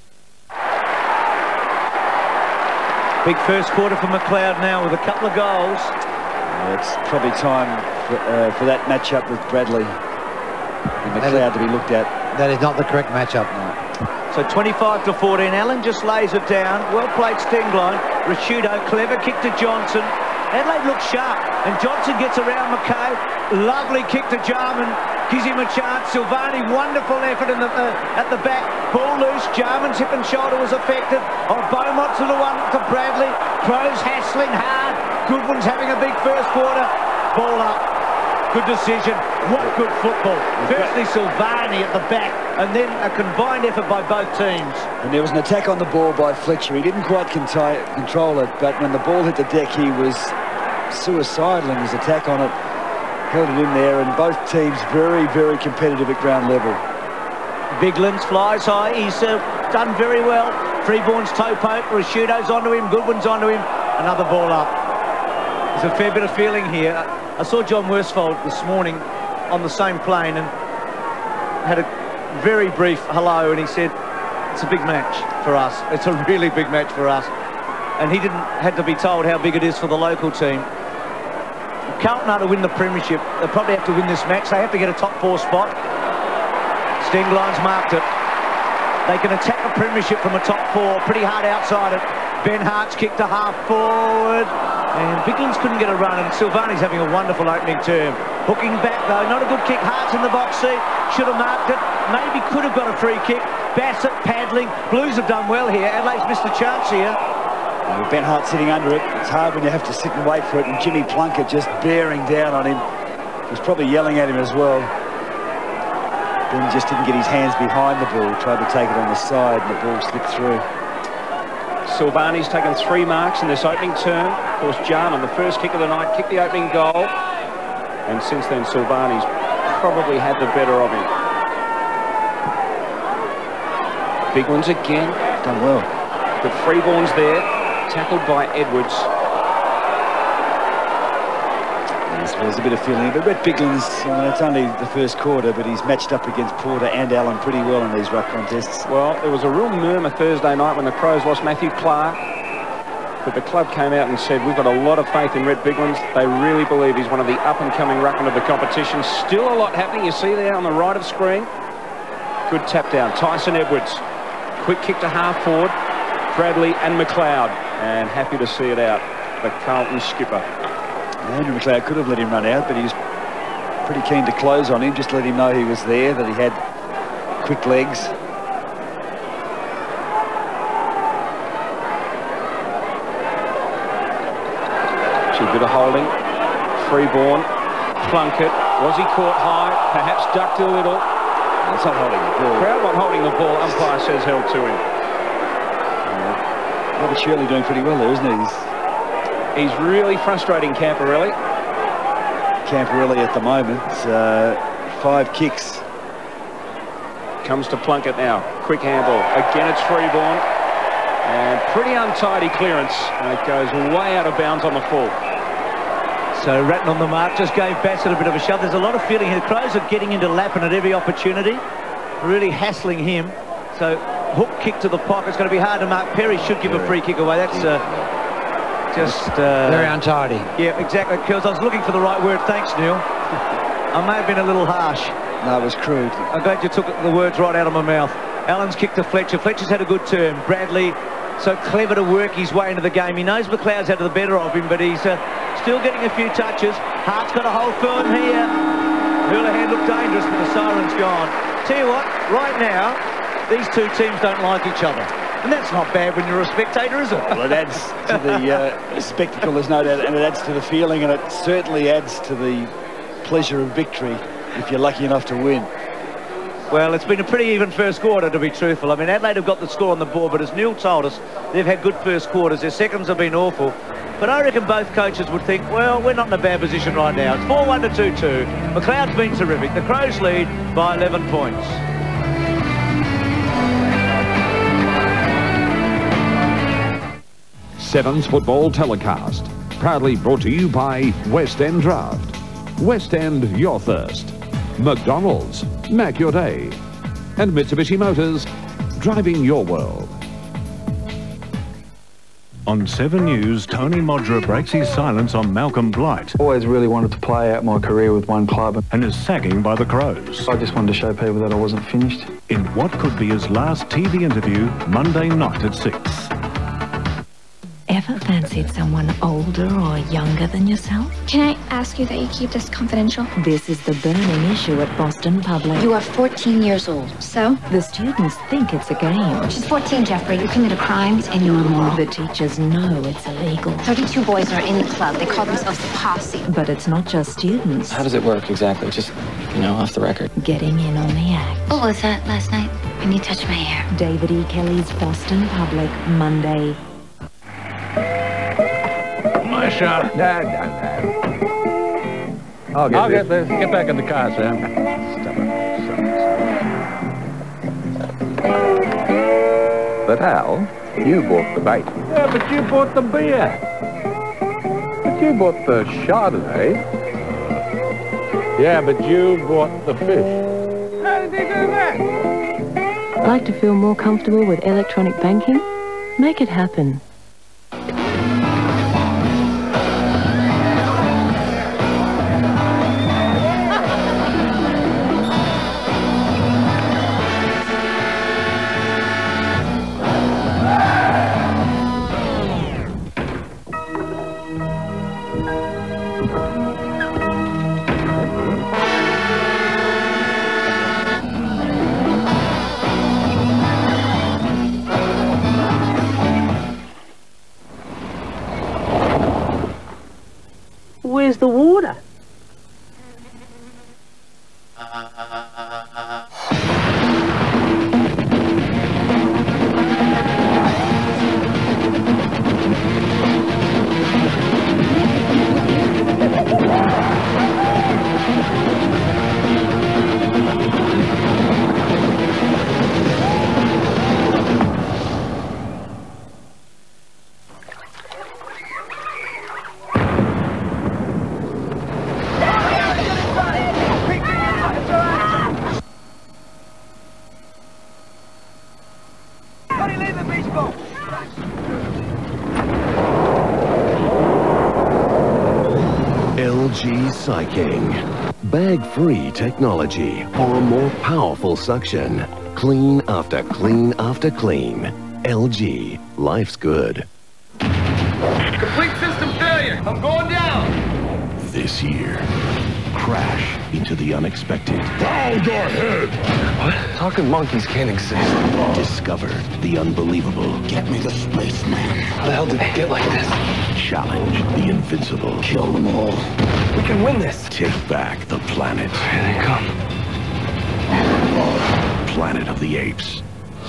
Big first quarter for McLeod now with a couple of goals. Uh, it's probably time for, uh, for that matchup with Bradley and McLeod to be looked at. That is not the correct matchup. No. So twenty-five to fourteen. Allen just lays it down. Well played Stengline. Rashudo, clever kick to Johnson. Adelaide looks sharp, and Johnson gets around McKay. Lovely kick to Jarman. Gives him a chance. Silvani, wonderful effort in the, uh, at the back. Ball loose. Jarman's hip and shoulder was effective. Oh, Beaumont to the one to Bradley. Crows hassling hard. Goodwin's having a big first quarter. Ball up. Good decision. What good football. Firstly, Silvani at the back, and then a combined effort by both teams. And there was an attack on the ball by Fletcher. He didn't quite control it, but when the ball hit the deck, he was suicidal in his attack on it. Held it in there, and both teams very, very competitive at ground level. Biglands flies high. He's uh, done very well. Freeborn's toe poke. Rashudo's onto him. Goodwin's onto him. Another ball up. There's a fair bit of feeling here. I saw John Worsfold this morning on the same plane and had a very brief hello, and he said, it's a big match for us. It's a really big match for us. And he didn't had to be told how big it is for the local team. Carlton are to win the premiership. They'll probably have to win this match. They have to get a top four spot. Stengline's marked it. They can attack the premiership from a top four pretty hard outside it. Ben Hart's kicked to half forward. And Biglands couldn't get a run, and Silvani's having a wonderful opening term. Hooking back, though, not a good kick. Hart's in the box seat, should have marked it. Maybe could have got a free kick. Bassett paddling. Blues have done well here. Adelaide's missed a chance here. Uh, Ben Hart sitting under it. It's hard when you have to sit and wait for it, and Jimmy Plunkett just bearing down on him. He was probably yelling at him as well. Ben just didn't get his hands behind the ball. Tried to take it on the side, and the ball slipped through. Silvani's taken three marks in this opening term. Of course, Jarman, the first kick of the night, kicked the opening goal. And since then, Silvani's probably had the better of him. Big ones again. Done well. But Freeborn's there, tackled by Edwards. Yes, there's a bit of feeling. But Rhett Biglan's, I mean, it's only the first quarter, but he's matched up against Porter and Allen pretty well in these ruck contests. Well, there was a real murmur Thursday night when the Crows lost Matthew Clark. But the club came out and said, we've got a lot of faith in Rhett Biglan's. They really believe he's one of the up-and-coming ruckmen of the competition. Still a lot happening. You see there on the right of screen. Good tap down. Tyson Edwards. Quick kick to half forward. Bradley and McLeod. And happy to see it out. The Carlton skipper. Andrew McLeod could have let him run out, but he was pretty keen to close on him. Just let him know he was there, that he had quick legs. A bit of holding. Freeborn. Plunkett. Was he caught high? Perhaps ducked a little. It's not holding the ball. Crowd not holding the ball. Umpire says held to him. Yeah. Robert Shirley doing pretty well there, isn't he? He's, He's really frustrating Camporelli. Camporelli at the moment. Uh, five kicks. Comes to Plunkett now. Quick handball. Again, it's Freeborn. And pretty untidy clearance. And it goes way out of bounds on the full. So Ratton on the mark, just gave Bassett a bit of a shove. There's a lot of feeling here. The Crows are getting into Lappin at every opportunity, really hassling him. So hook kick to the pocket. It's going to be hard to mark. Perry should give a free kick away. That's uh, just... Uh, Very untidy. Yeah, exactly. Because I was looking for the right word. Thanks, Neil. I may have been a little harsh. No, it was crude. I'm glad you took the words right out of my mouth. Allen's kick to Fletcher. Fletcher's had a good turn. Bradley, so clever to work his way into the game. He knows McLeod's out of the better of him, but he's uh, still getting a few touches. Hart's got a hold firm here. Houlihan looked dangerous, but the siren's gone. Tell you what, right now, these two teams don't like each other. And that's not bad when you're a spectator, is it? Well, it adds to the uh, spectacle, there's no doubt, and it adds to the feeling, and it certainly adds to the pleasure of victory if you're lucky enough to win. Well, it's been a pretty even first quarter, to be truthful. I mean, Adelaide have got the score on the board, but as Neil told us, they've had good first quarters. Their seconds have been awful. But I reckon both coaches would think, well, we're not in a bad position right now. It's four one to two two. McLeod's been terrific. The Crows lead by eleven points. Sevens Football Telecast, proudly brought to you by West End Draft. West End, your thirst. McDonald's, Mac your day. And Mitsubishi Motors, driving your world. On Seven News, Tony Modra breaks his silence on Malcolm Blight. Always really wanted to play out my career with one club. And is sagging by the Crows. I just wanted to show people that I wasn't finished. In what could be his last T V interview, Monday night at six. Ever fancied someone older or younger than yourself? Can I ask you that you keep this confidential? This is the burning issue at Boston Public. You are fourteen years old. So? The students think it's a game. She's fourteen, Jeffrey. You commit a crime, it's immoral. The teachers know it's illegal. thirty-two boys are in the club. They call themselves the Posse. But it's not just students. How does it work exactly? Just, you know, off the record. Getting in on the act. What was that last night when you touched my hair? David E. Kelly's Boston Public, Monday. My shot. Dad, dad, dad. I'll get, I'll get this. Get back in the car, Sam. Stop it. But Al, you bought the bait. Yeah, but you bought the beer. But you bought the Chardonnay. Yeah, but you bought the fish. How did he do that? Like to feel more comfortable with electronic banking? Make it happen. Where's the water? G Psy-King. Bag-free technology for a more powerful suction. Clean after clean after clean. L G. Life's good. Complete system failure. I'm going down. This year, crash into the unexpected. Bow your head. What? Talking monkeys can't exist. Discover the unbelievable. Get me the spaceman. How the hell did it get like this? Challenge the invincible. Kill them all. We can win this. Take back the planet. Here they come. Planet of the Apes.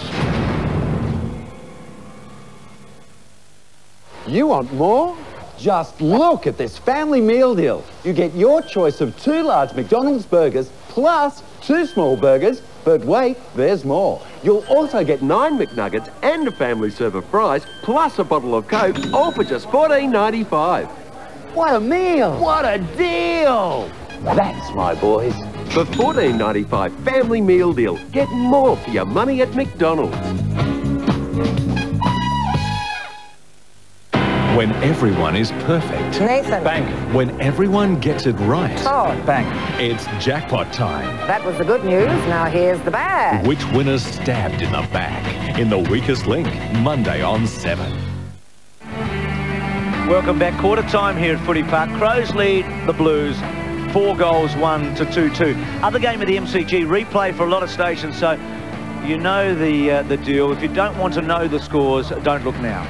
You want more? Just look at this family meal deal. You get your choice of two large McDonald's burgers plus two small burgers, but wait, there's more. You'll also get nine McNuggets and a family serve of fries plus a bottle of Coke, all for just fourteen ninety-five. What a meal! What a deal! That's my boys. The fourteen ninety-five family meal deal. Get more for your money at McDonald's. When everyone is perfect. Nathan. Bank. When everyone gets it right. Todd. Bank. It's jackpot time. That was the good news. Now here's the bad. Which winner's stabbed in the back? In The Weakest Link. Monday on seven. Welcome back. Quarter time here at Footy Park. Crows lead the Blues. Four goals, one to two two. Other game of the M C G. Replay for a lot of stations, so you know the, uh, the deal. If you don't want to know the scores, don't look now.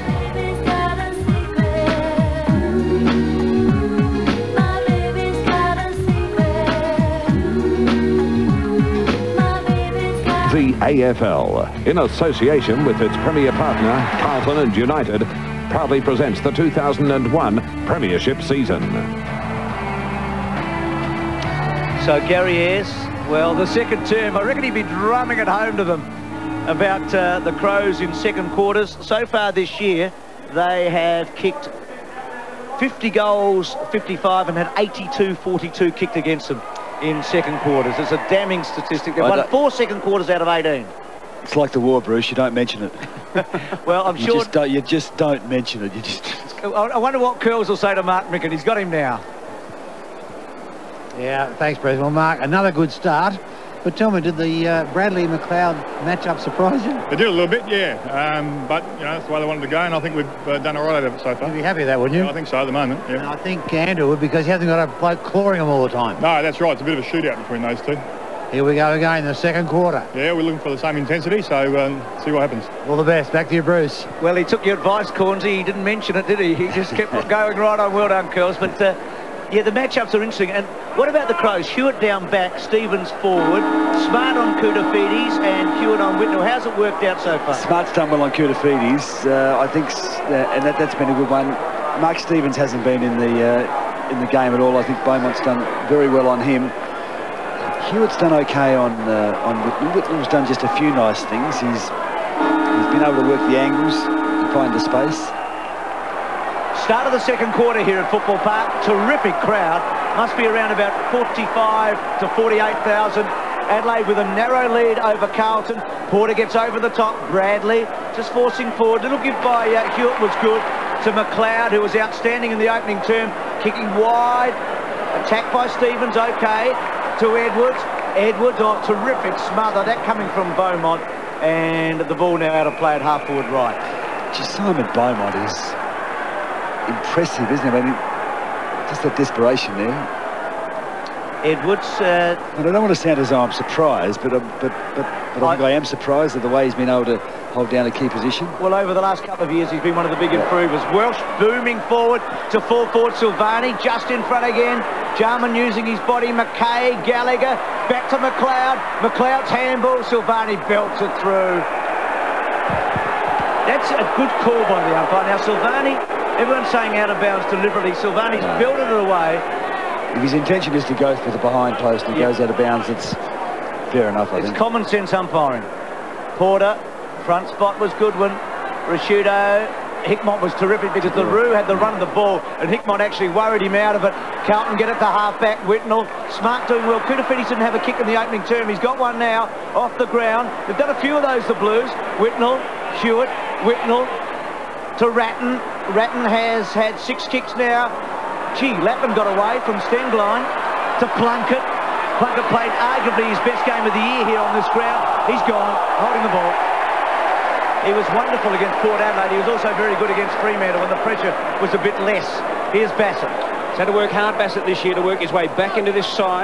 The A F L, in association with its premier partner, Carlton and United, proudly presents the two thousand one Premiership season. So Gary Ayres, well, the second term, I reckon he'd be drumming it home to them about uh, the Crows in second quarters. So far this year, they have kicked fifty goals, fifty-five, and had eighty-two forty-two kicked against them in second quarters. It's a damning statistic. They've won four second quarters out of eighteen. It's like the war, Bruce. You don't mention it. Well, I'm you sure... Just don't, you just don't mention it. You just... I wonder what Curls will say to Mark Micken. He's got him now. Yeah, thanks, Bruce. Well, Mark, another good start. But tell me, did the uh, Bradley-McLeod matchup surprise you? They did a little bit, yeah. Um, but, you know, that's the way they wanted to go, and I think we've uh, done all right out of it so far. You'd be happy with that, wouldn't you? Yeah, I think so at the moment, yeah. And I think Andrew would, because he hasn't got a bloke clawing him all the time. No, that's right. It's a bit of a shootout between those two. Here we go again, the second quarter. Yeah, we're looking for the same intensity, so um, see what happens. All the best. Back to you, Bruce. Well, he took your advice, Cornsey. He didn't mention it, did he? He just kept on going right on. Well done, Curls. But, uh, yeah, the matchups are interesting. And what about the Crows? Hewitt down back, Stevens forward, Smart on Koutoufides and Hewitt on Whitnell. How's it worked out so far? Smart's done well on Koutoufides. Uh, I think, uh, and that, that's been a good one. Mark Stevens hasn't been in the uh, in the game at all. I think Beaumont's done very well on him. Hewitt's done okay on uh, on Whitnell. Whitnell's done just a few nice things. He's he's been able to work the angles and find the space. Start of the second quarter here at Football Park. Terrific crowd. Must be around about forty-five to forty-eight thousand. Adelaide with a narrow lead over Carlton. Porter gets over the top. Bradley just forcing forward. Little give by uh, Hewitt was good to McLeod, who was outstanding in the opening term. Kicking wide. Attacked by Stevens, okay. To Edwards. Edwards, oh, terrific smother. That coming from Beaumont. And the ball now out of play at half forward right. Just Simon Beaumont is impressive, isn't it? I mean, just that desperation there. Edwards. Uh, and I don't want to sound as though I'm surprised, but, uh, but, but, but I think I am surprised at the way he's been able to hold down a key position. Well, over the last couple of years, he's been one of the big improvers. Welsh booming forward to full forward. Silvani just in front again. Jarman using his body. McKay, Gallagher, back to McLeod. McLeod's handball. Silvani belts it through. That's a good call by the umpire. Now, Silvani, everyone's saying out of bounds deliberately. Silvani's no. belted it away. If his intention is to go for the behind post and yep. goes out of bounds, it's fair enough, I it's think. It's common sense umpiring. Porter, front spot was Goodwin. Rashudo, Hickmott was terrific because the Roo had the run of the ball and Hickmott actually worried him out of it. Carlton get it to half-back. Whitnell, Smart doing well. Koutoufides didn't have a kick in the opening term. He's got one now off the ground. They've done a few of those, the Blues. Whitnell, Hewitt, Whitnell to Ratton. Ratton has had six kicks now. Gee, Lappin got away from Stengline to Plunkett. Plunkett played arguably his best game of the year here on this ground. He's gone, holding the ball. He was wonderful against Port Adelaide. He was also very good against Fremantle when the pressure was a bit less. Here's Bassett. He's had to work hard, Bassett, this year to work his way back into this side.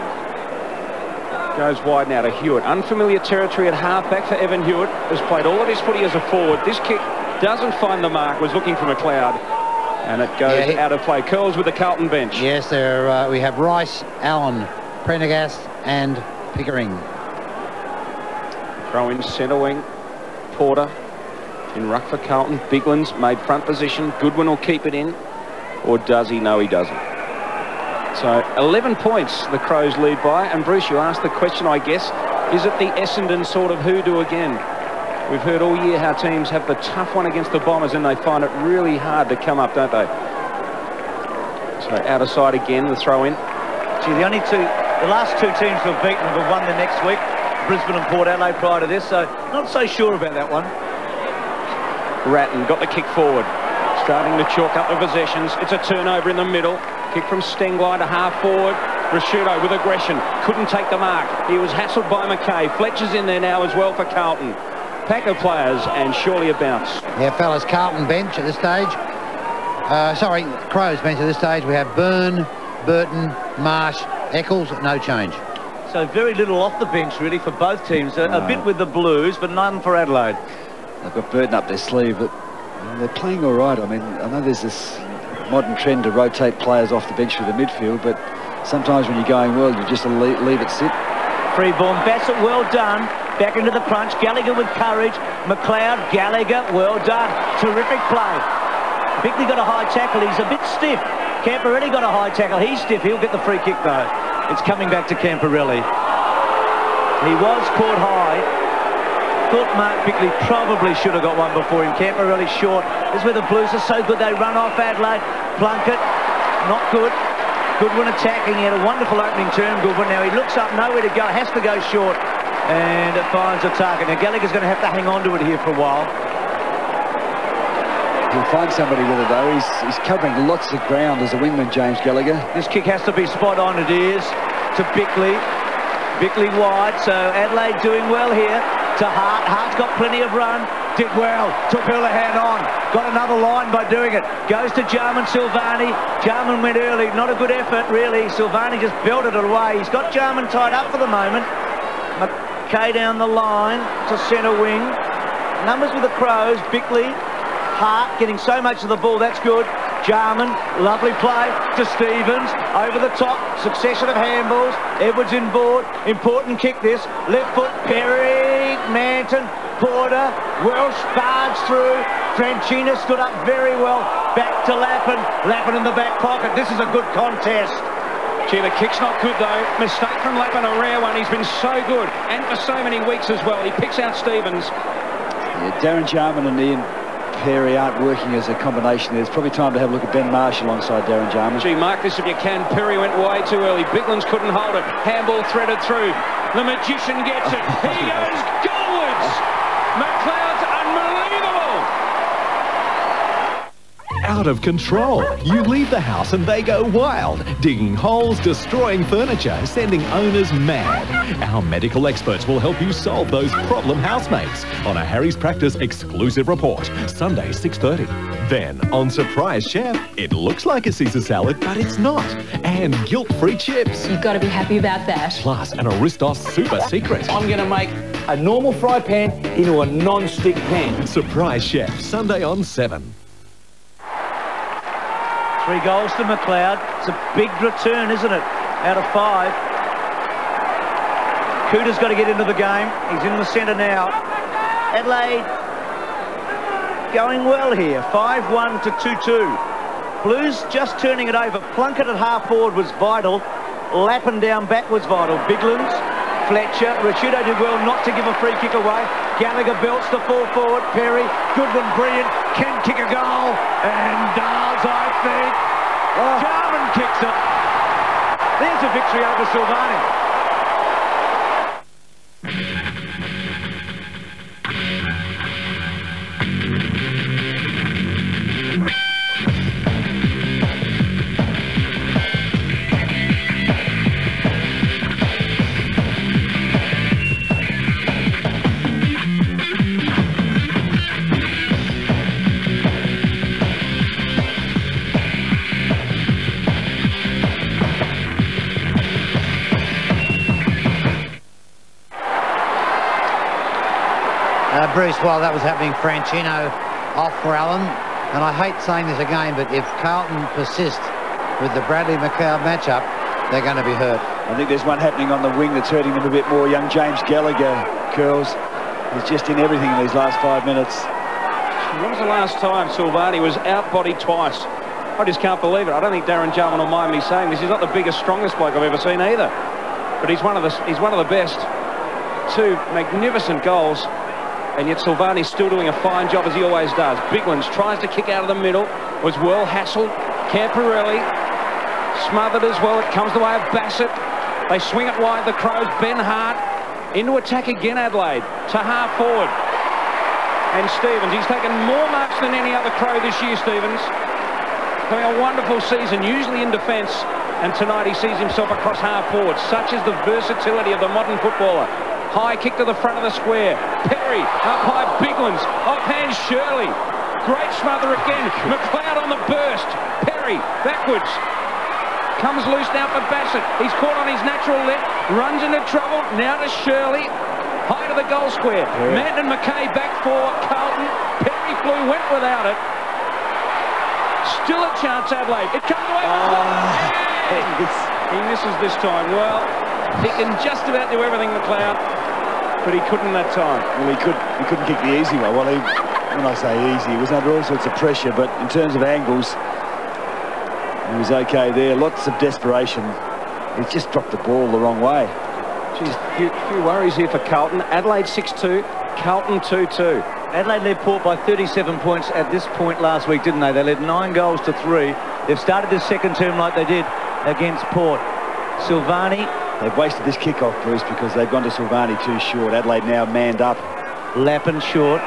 Goes wide now to Hewitt. Unfamiliar territory at half-back for Evan Hewitt. Has played all of his footy as a forward. This kick doesn't find the mark. Was looking for McLeod. And it goes yeah, he, out of play. Curls with the Carlton bench. Yes, there uh, we have Rice, Allen, Prendergast and Pickering. Throw in centre wing. Porter in ruck for Carlton. Biglan's made front position. Goodwin will keep it in. Or does he? No, he doesn't. So eleven points the Crows lead by. And Bruce, you asked the question, I guess, is it the Essendon sort of hoodoo again? We've heard all year how teams have the tough one against the Bombers and they find it really hard to come up, don't they? So out of side again, the throw in. Gee, the only two, the last two teams who have beaten have won the next week, Brisbane and Port Adelaide prior to this, so not so sure about that one. Ratton got the kick forward, starting to chalk up the possessions. It's a turnover in the middle. Kick from Stengline to half forward. Rashudo with aggression, couldn't take the mark. He was hassled by McKay. Fletcher's in there now as well for Carlton. Pack of players and surely a bounce. Yeah, fellas, Carlton bench at this stage. Uh, sorry, Crows bench at this stage. We have Byrne, Burton, Marsh, Eccles, no change. So very little off the bench really for both teams. A, no. a bit with the Blues, but none for Adelaide. They've got Burton up their sleeve, but they're playing all right. I mean, I know there's this modern trend to rotate players off the bench through the midfield, but sometimes when you're going well, you just leave, leave it sit. Freeborn, Bassett, well done. Back into the crunch. Gallagher with courage. McLeod, Gallagher, well done. Terrific play. Bickley got a high tackle. He's a bit stiff. Camporelli got a high tackle. He's stiff. He'll get the free kick, though. It's coming back to Camporelli. He was caught high. Thought Mark Bickley probably should have got one before him. Camporelli short. This is where the Blues are so good. They run off Adelaide. Plunkett, not good. Goodwin attacking. He had a wonderful opening term, Goodwin. Now he looks up, nowhere to go. Has to go short. And it finds a target. Now Gallagher's going to have to hang on to it here for a while. He'll find somebody with it though. He's, he's covering lots of ground as a wingman, James Gallagher. This kick has to be spot on. It is to Bickley. Bickley wide. So Adelaide doing well here. To Hart. Hart's got plenty of run. Did well. Took Houlihan on. Got another line by doing it. Goes to Jarman Silvani. Jarman went early. Not a good effort really. Silvani just belted it away. He's got Jarman tied up for the moment. McKay down the line to centre wing. Numbers with the Crows. Bickley, Hart getting so much of the ball. That's good. Jarman, lovely play to Stevens. Over the top. Succession of handballs. Edwards inboard. Important kick this. Left foot. Perry, Manton, Porter. Welsh barged through. Franchina stood up very well. Back to Lappin. Lappin in the back pocket. This is a good contest. Gee, the kick's not good though. Mistake from Lappin, a rare one. He's been so good, and for so many weeks as well. He picks out Stevens. Yeah, Darren Jarman and Ian Perry aren't working as a combination. There's probably time to have a look at Ben Marsh alongside Darren Jarman. Gee, mark this if you can. Perry went way too early. Biglands couldn't hold it. Handball threaded through. The magician gets it. He goes goalwards. McLeod's unbelievable. Out of control. You leave the house and they go wild, digging holes, destroying furniture, sending owners mad. Our medical experts will help you solve those problem housemates on a Harry's Practice exclusive report, Sunday six thirty. Then on Surprise Chef, it looks like a Caesar salad, but it's not. And guilt-free chips. You've got to be happy about that. Plus an Aristos super secret. I'm going to make a normal fry pan into a non-stick pan. Surprise Chef, Sunday on seven. Three goals to McLeod. It's a big return, isn't it? Out of five. Cooter's got to get into the game. He's in the centre now. Adelaide going well here. five one to two two. Blues just turning it over. Plunkett at half forward was vital. Lappin down back was vital. Biglands, Fletcher, Rashudo did well not to give a free kick away. Gallagher belts the full forward. Perry, Goodwin brilliant, can kick a goal, and does, I think. Oh. Jarman kicks it. There's a victory over Silvani. Bruce, while that was happening, Franchino off for Allen. And I hate saying this again, but if Carlton persist with the Bradley McLeod matchup, they're going to be hurt. I think there's one happening on the wing that's hurting them a bit more. Young James Gallagher, Curls, is just in everything in these last five minutes. When was the last time Silvani was out-bodied twice? I just can't believe it. I don't think Darren Jarman will mind me saying this. He's not the biggest, strongest bloke I've ever seen either. But he's one of the, he's one of the best. Two magnificent goals. And yet Silvani's still doing a fine job, as he always does. Biglands tries to kick out of the middle. Was well hassled. Camporelli smothered as well. It comes the way of Bassett. They swing it wide, the Crows. Ben Hart into attack again, Adelaide. To half forward. And Stevens, he's taken more marks than any other Crow this year, Stevens. Having a wonderful season, usually in defence. And tonight he sees himself across half forward. Such is the versatility of the modern footballer. High kick to the front of the square. Perry, up high, Biglands. Offhand, Shirley. Great smother again. McLeod on the burst. Perry, backwards. Comes loose now for Bassett. He's caught on his natural left. Runs into trouble. Now to Shirley. High to the goal square. Yeah. Manton McKay back for Carlton. Perry flew, went without it. Still a chance, Adelaide. It comes away. Oh. He misses this time. Well, he can just about do everything, McLeod, but he couldn't that time. Well, he could. He couldn't kick the easy one. Well, he, when I say easy, he was under all sorts of pressure, but in terms of angles, he was okay there. Lots of desperation. He just dropped the ball the wrong way. Geez, few, few worries here for Carlton. Adelaide six two, Carlton two two. Adelaide led Port by thirty-seven points at this point last week, didn't they? They led nine goals to three. They've started this second term like they did against Port. Silvani. They've wasted this kick-off, Bruce, because they've gone to Silvani too short. Adelaide now manned up. Lappin short.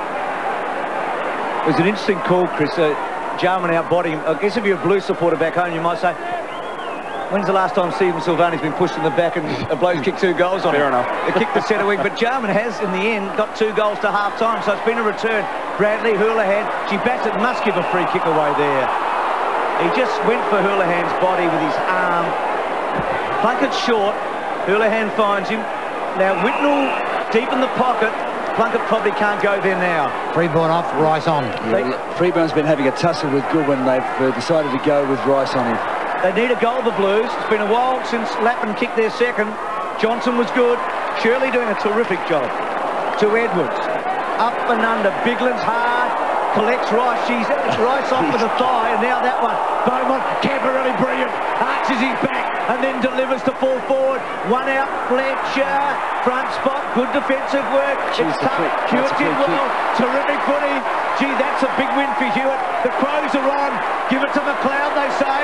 It was an interesting call, Chris. Uh, Jarman out-bodying him. I guess if you're a Blue supporter back home, you might say, when's the last time Stephen Silvani's been pushed in the back and a bloke's kicked two goals on Fair him? enough. They kicked the centre wing, but Jarman has, in the end, got two goals to half-time, so it's been a return. Bradley, Houlihan. Gee, Bassett must give a free kick away there. He just went for Houlihan's body with his arm. Plunkett short. Houlihan finds him. Now Whitnell deep in the pocket. Plunkett probably can't go there now. Freeborn off, Rice on. Yeah, Freeborn's been having a tussle with Goodwin. They've uh, decided to go with Rice on him. They need a goal, the Blues. It's been a while since Lappin kicked their second. Johnson was good. Shirley doing a terrific job. To Edwards. Up and under. Biglands hard. Collects Rice. She's Rice off with a thigh. And now that one. Beaumont. Camporelli brilliant. Arches his back. And then delivers to full forward. One out. Fletcher. Front spot. Good defensive work. Jeez, it's tough. quick, Hewitt did well. Terrific footy. Gee, that's a big win for Hewitt. The Crows are on. Give it to McLeod, they say.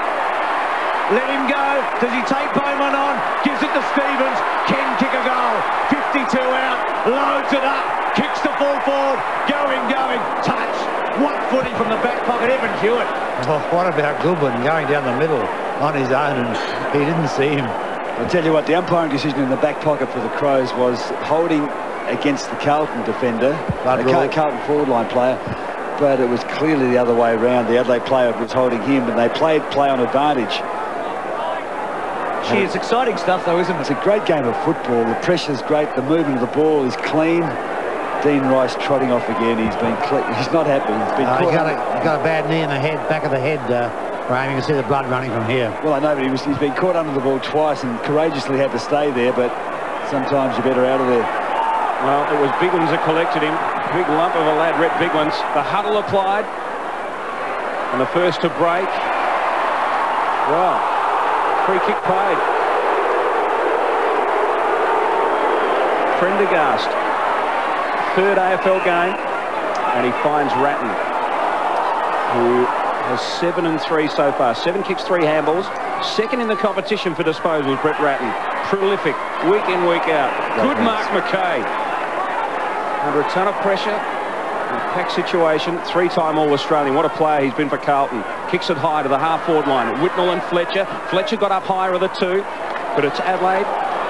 Let him go. Does he take Beaumont on? Gives it to Stevens. Can kick a goal. fifty-two out. Loads it up. Kicks the full forward. Going, going. Touch. What footy from the back pocket. Evan Hewitt. Well, what about Goodwin going down the middle on his own, and he didn't see him. I'll tell you what, the umpiring decision in the back pocket for the Crows was holding against the Carlton defender, the Car Carlton forward line player, but it was clearly the other way around. The Adelaide player was holding him, and they played play on advantage. Gee, it's exciting stuff though, isn't it? It's a great game of football. The pressure's great. The movement of the ball is clean. Dean Rice trotting off again. He's been he's not happy. He's been uh, he got, a, he got a bad knee in the head, back of the head, uh, Graham. You can see the blood running from here. Well, I know, but he was, he's been caught under the ball twice and courageously had to stay there, but sometimes you're better out of there. Well, it was Biglands that collected him. Big lump of a lad, Rhett Biglands. The huddle applied. And the first to break. Wow. Free kick paid. Prendergast. Third A F L game. And he finds Ratton, who has seven and three so far. Seven kicks, three handballs. Second in the competition for disposals, Brett Ratton. Prolific, week in, week out. Good Mark McKay. Under a ton of pressure. In a packed situation. Three-time All-Australian. What a player he's been for Carlton. Kicks it high to the half-forward line. Whitnell and Fletcher. Fletcher got up higher of the two. But it's Adelaide.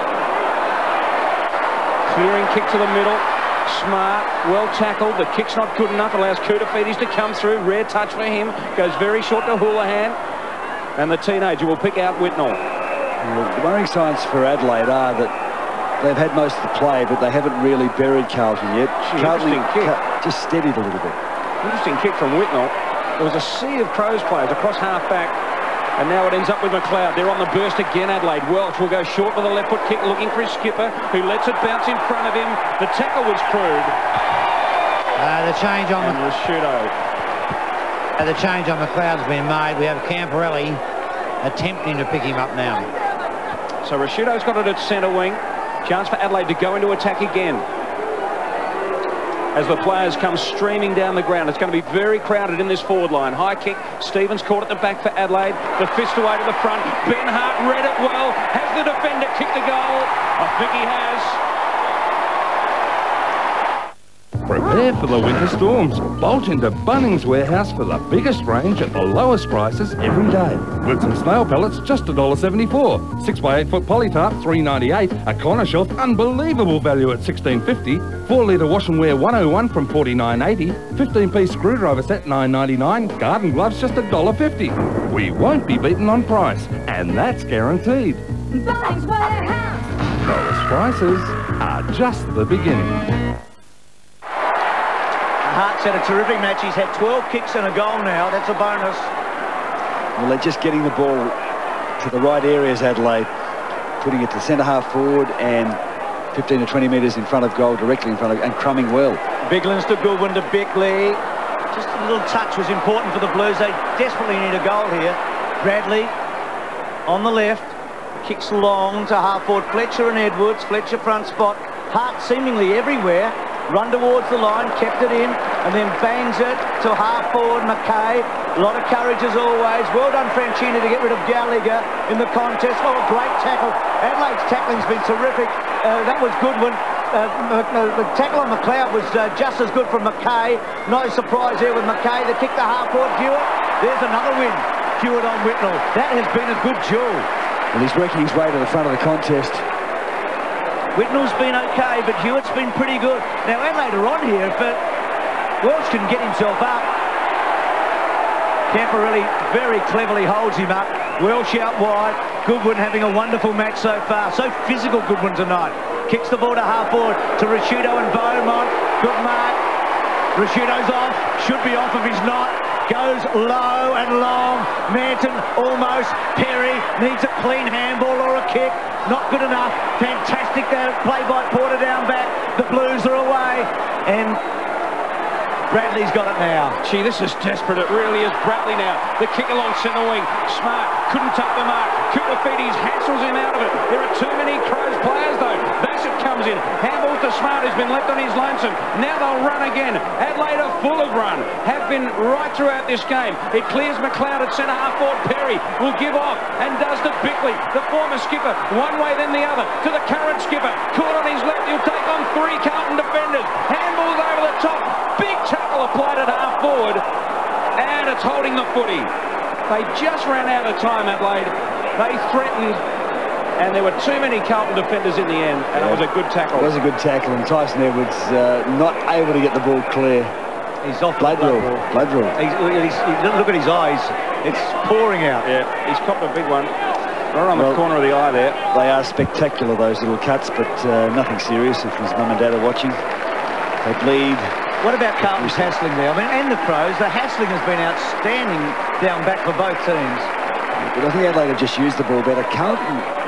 Clearing kick to the middle. Smart, well tackled. The kick's not good enough. Allows Koutafidis to come through. Rare touch for him. Goes very short to Houlihan. And the teenager will pick out Whitnell. Well, the worrying signs for Adelaide are that they've had most of the play, but they haven't really buried Carlton yet. Gee, Carlton interesting kick. just steadied a little bit. Interesting kick from Whitnell. There was a sea of Crows players across half-back, and now it ends up with McLeod. They're on the burst again, Adelaide. Welch will go short with a left foot kick, looking for his skipper, who lets it bounce in front of him. The tackle was crude. Uh, the change on and the Rashudo. Uh, the change on McLeod's been made. We have Camporelli attempting to pick him up now. So Rashudo's got it at centre wing. Chance for Adelaide to go into attack again. As the players come streaming down the ground, it's going to be very crowded in this forward line. High kick, Stevens caught at the back for Adelaide. The fist away to the front. Ben Hart read it well. Has the defender kicked the goal? I think he has. Prepare for the winter storms. Bolt into Bunnings Warehouse for the biggest range at the lowest prices every day. With some snail pellets, just one dollar seventy-four. six by eight foot polytarp, three ninety-eight. A corner shelf, unbelievable value at sixteen fifty. four litre wash and wear one oh one from forty-nine eighty. fifteen piece screwdriver set, nine ninety-nine. Garden gloves, just one dollar fifty. We won't be beaten on price, and that's guaranteed. Bunnings Warehouse. Lowest prices are just the beginning. Hart's had a terrific match. He's had twelve kicks and a goal now. That's a bonus. Well, they're just getting the ball to the right areas, Adelaide. Putting it to centre-half forward and fifteen to twenty metres in front of goal, directly in front of, and crumbing well. Biglan's to Goodwin to Bickley. Just a little touch was important for the Blues. They desperately need a goal here. Bradley on the left. Kicks long to half forward. Fletcher and Edwards. Fletcher front spot. Hart seemingly everywhere. Run towards the line, kept it in, and then bangs it to half forward McKay. A lot of courage as always. Well done, Franchini, to get rid of Gallagher in the contest. Oh, a great tackle. Adelaide's tackling's been terrific. Uh, that was Goodwin. Uh, the tackle on McLeod was uh, just as good from McKay. No surprise there with McKay. The kick to half forward, Hewitt. There's another win. Hewitt on Whitnell. That has been a good duel. Well, he's working his way to the front of the contest. Whitnell's been okay, but Hewitt's been pretty good. Now, Adelaide are on here, but Welch can get himself up. Camporelli very cleverly holds him up. Welch out wide. Goodwin having a wonderful match so far. So physical, Goodwin tonight. Kicks the ball to half forward to Rashudo and Beaumont. Good mark. Rashudo's off. Should be off if he's not. Goes low and long. Manton almost. Perry needs a clean handball or a kick. Not good enough. Fantastic uh, play by Porter down back. The Blues are away. And Bradley's got it now. Gee, this is desperate. It really is. Bradley now. The kick along centre wing. Smart couldn't take the mark. Koutoufides hassles him out of it. There are too many Crows players though. Bassett comes in. Handball to Smart, who's been left on his lonesome. Now they'll run again. Adelaide are full of run. Have been right throughout this game. It clears McLeod at centre half forward. Perry will give off and does to Bickley, the former skipper. One way then the other to the current skipper. Caught on his left. He'll take on three Carlton defenders. Handballs over the top. Big tackle applied at half forward, and it's holding the footy. They just ran out of time, Adelaide. They threatened, and there were too many Carlton defenders in the end, and yeah. It was a good tackle. It was a good tackle, and Tyson Edwards uh, not able to get the ball clear. He's off blood rule. Blood rule. He's, he's, he's, look at his eyes. It's pouring out. Yeah, he's copped a big one. Right on well, the corner of the eye there. They are spectacular, those little cuts, but uh, nothing serious if his mum and dad are watching. They bleed. What about Carlton's hassling there? I mean, and the Crows, the hassling has been outstanding down back for both teams. But I think Adelaide have just used the ball better. Carlton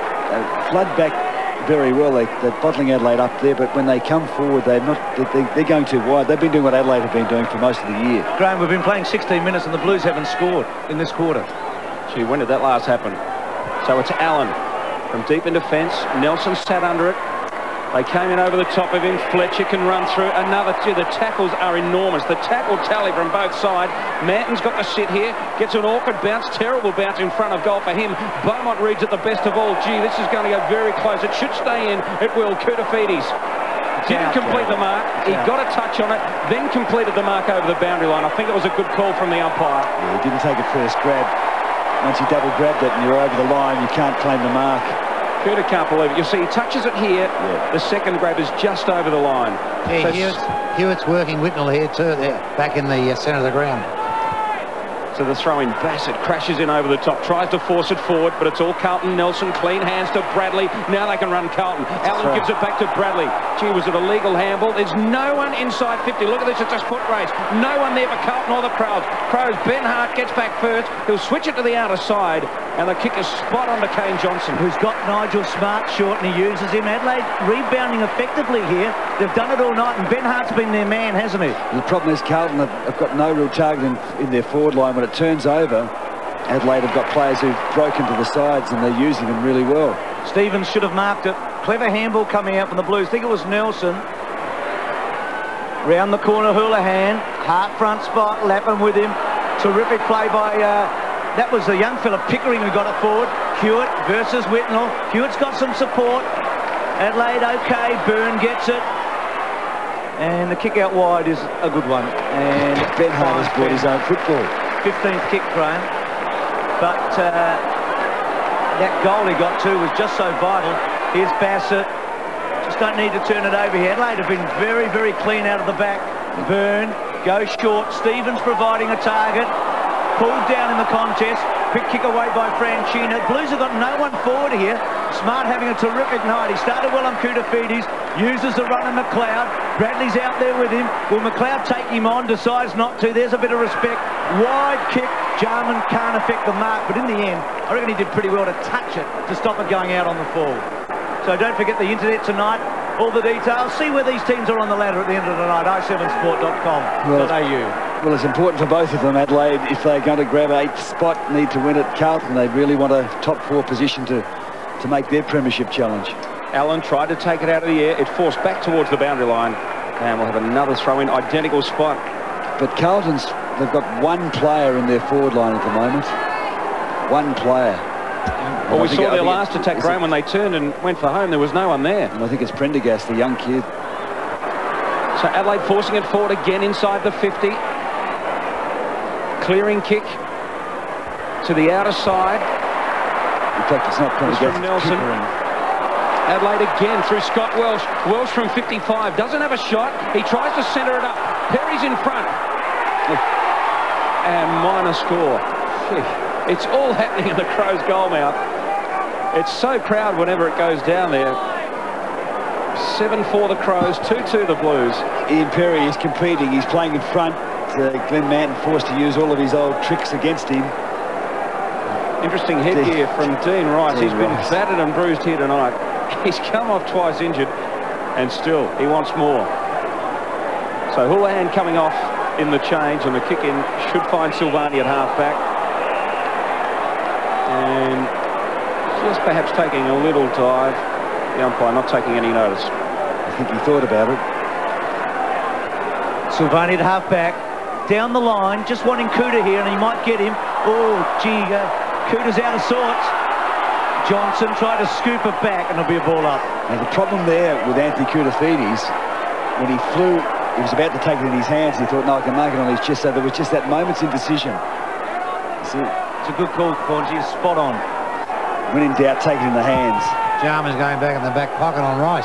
uh, flood back very well. They, they're bottling Adelaide up there, but when they come forward, they're not. They, they're going too wide. They've been doing what Adelaide have been doing for most of the year. Graham, we've been playing sixteen minutes, and the Blues haven't scored in this quarter. Gee, when did that last happen? So it's Allen from deep in defence. Nelson sat under it. They came in over the top of him. Fletcher can run through. Another two. The tackles are enormous. The tackle tally from both sides. Manton's got to sit here. Gets an awkward bounce. Terrible bounce in front of goal for him. Beaumont reads it the best of all. Gee, this is going to go very close. It should stay in. It will. Koutoufides didn't complete the mark. He got a touch on it, then completed the mark over the boundary line. I think it was a good call from the umpire. Yeah, he didn't take it first grab. Once you double grabbed it and you're over the line, you can't claim the mark. Cooter can't believe it. You see, he touches it here. Yeah. The second grab is just over the line. Yeah, so Hewitt's, Hewitt's working Whitnell here too, there, back in the uh, centre of the ground. So So the throw in, Bassett crashes in over the top, tries to force it forward, but it's all Carlton. Nelson, clean hands to Bradley. Now they can run Carlton. Allen right. gives it back to Bradley. Gee, was it a legal handball? There's no one inside fifty. Look at this, it's a foot race. No one there for Carlton or the Crows. Crows, Ben Hart gets back first. He'll switch it to the outer side, and the kick is spot on to Kane Johnson. Who's got Nigel Smart short, and he uses him. Adelaide rebounding effectively here. They've done it all night, and Ben Hart's been their man, hasn't he? The problem is Carlton have, have got no real target in, in their forward line. When it turns over, Adelaide have got players who've broken to the sides, and they're using them really well. Stevens should have marked it. Clever handball coming out from the Blues. I think it was Nelson. Round the corner, Houlihan. Hart front spot, Lappin with him. Terrific play by, uh, that was the young fella Pickering who got it forward. Hewitt versus Whitnell. Hewitt's got some support. Adelaide okay, Byrne gets it. And the kick out wide is a good one. And Ben Hart has brought his own football. fifteenth kick, Graham. But uh, that goal he got to was just so vital. Here's Bassett. Just don't need to turn it over here. Adelaide have been very, very clean out of the back. Byrne goes short. Stevens providing a target. Pulled down in the contest. Quick kick away by Franchina. Blues have got no one forward here. Smart having a terrific night. He started well on Koutafidis. Uses the run of McLeod. Bradley's out there with him. Will McLeod take him on? Decides not to. There's a bit of respect. Wide kick. Jarman can't affect the mark. But in the end, I reckon he did pretty well to touch it to stop it going out on the fall. So don't forget the internet tonight. All the details. See where these teams are on the ladder at the end of the night. i seven sport dot com dot a u. Well, it's important for both of them. Adelaide, if they're going to grab eighth spot, need to win at Carlton. They really want a top four position to, to make their premiership challenge. Allen tried to take it out of the air. It forced back towards the boundary line. And we'll have another throw in, identical spot. But Carlton's, they've got one player in their forward line at the moment. One player. Well, we saw their last attack, Graham, when they turned and went for home. There was no one there. And I think it's Prendergast, the young kid. So Adelaide forcing it forward again inside the fifty. Clearing kick to the outer side. In fact, it's not Prendergast. From Nelson. Adelaide again through Scott Welsh. Welsh from fifty-five. Doesn't have a shot. He tries to centre it up. Perry's in front. And minor score. It's all happening in the Crows' goal mouth. It's so proud whenever it goes down there. seven four the Crows, two two the Blues. Ian Perry is competing. He's playing in front. Uh, Glenn Manton forced to use all of his old tricks against him. Interesting headgear from Dean Rice. Dean He's been Rice. battered and bruised here tonight. He's come off twice injured, and still he wants more. So Houlihan coming off in the change, and the kick in should find Silvani at half-back. And just perhaps taking a little dive. The umpire not taking any notice. I think he thought about it. Silvani at half-back. Down the line, just wanting Cooter here, and he might get him. Oh, gee, uh, Cooter's out of sorts. Johnson tried to scoop it back, and it'll be a ball up. Now, the problem there with Anthony Koutafidis, when he flew, he was about to take it in his hands. He thought, no, I can mark it on his chest. So there was just that moment's indecision. See, it's a good call, Cornsey. It's spot on. When in doubt, take it in the hands. Jarman's going back in the back pocket on Rice.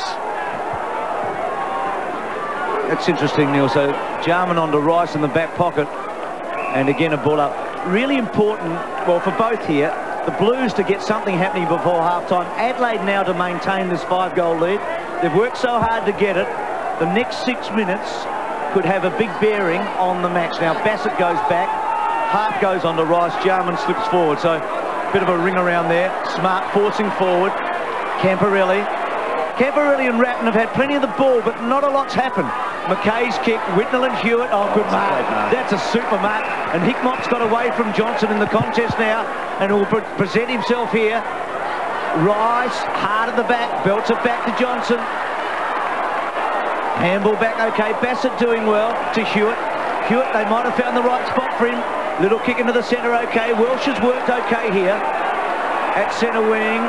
That's interesting, Neil. So Jarman onto Rice in the back pocket, and again a ball up. Really important, well, for both here, the Blues to get something happening before half-time. Adelaide now to maintain this five-goal lead. They've worked so hard to get it. The next six minutes could have a big bearing on the match. Now Bassett goes back, Hart goes onto Rice, Jarman slips forward. So a bit of a ring around there. Smart forcing forward. Camporelli. Camporelli and Ratton have had plenty of the ball, but not a lot's happened. McKay's kick, Whitnell and Hewitt. Oh, good mark. That's a super mark. And Hickmott's got away from Johnson in the contest now, and will pre present himself here. Rice, hard at the back, belts it back to Johnson. Handball back, okay. Bassett doing well to Hewitt. Hewitt, they might have found the right spot for him. Little kick into the centre, okay. Welsh has worked okay here. At centre wing.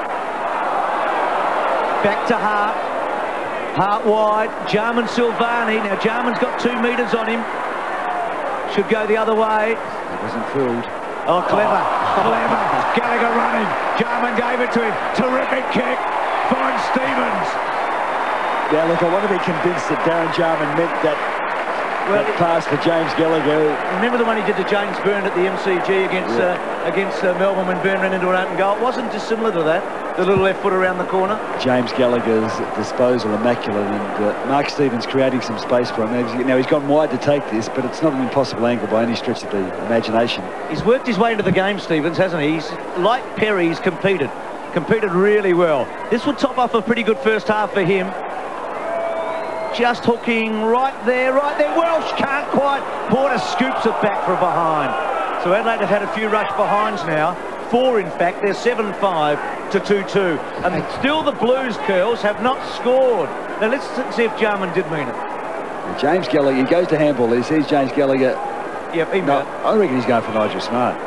Back to Hart. Hart wide. Jarman Silvani. Now Jarman's got two metres on him. Should go the other way. It wasn't fooled. Oh, clever. Oh. Clever. Gallagher running. Jarman gave it to him. Terrific kick. Finds Stevens. Now, look, I want to be convinced that Darren Jarman meant that Well, that pass for James Gallagher. Remember the one he did to James Byrne at the M C G against Yeah. uh, against uh, Melbourne when Byrne ran into an open goal? It wasn't dissimilar to that. The little left foot around the corner. James Gallagher's disposal immaculate, and uh, Mark Stevens creating some space for him. Now he's, now he's gone wide to take this, but it's not an impossible angle by any stretch of the imagination. He's worked his way into the game, Stevens, hasn't he? He's, like Perry, he's competed. Competed really well. This would top off a pretty good first half for him. Just hooking right there, right there. Welsh can't quite. Porter scoops it back from behind. So Adelaide have had a few rush behinds now. Four, in fact. They're seven five to two two. And still the Blues, Curls, have not scored. Now let's see if Jarman did mean it. James Gallagher, he goes to handball. He sees James Gallagher. Yep, he no, I reckon he's going for Nigel Smart.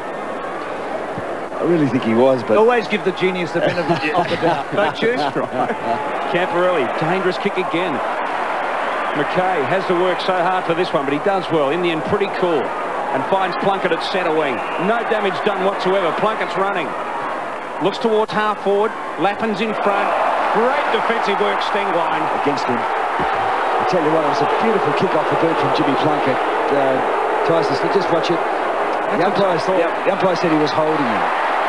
I really think he was, but... Always give the genius the benefit of the doubt, don't you? Camporelli, dangerous kick again. McKay has to work so hard for this one, but he does well. In the end, pretty cool. And finds Plunkett at centre wing. No damage done whatsoever. Plunkett's running. Looks towards half forward. Lappin's in front. Great defensive work, Stenglein. Against him. I tell you what, it was a beautiful kick off the boot from Jimmy Plunkett. Uh, Tyson, just watch it. The umpire, the, the umpire said he was holding him.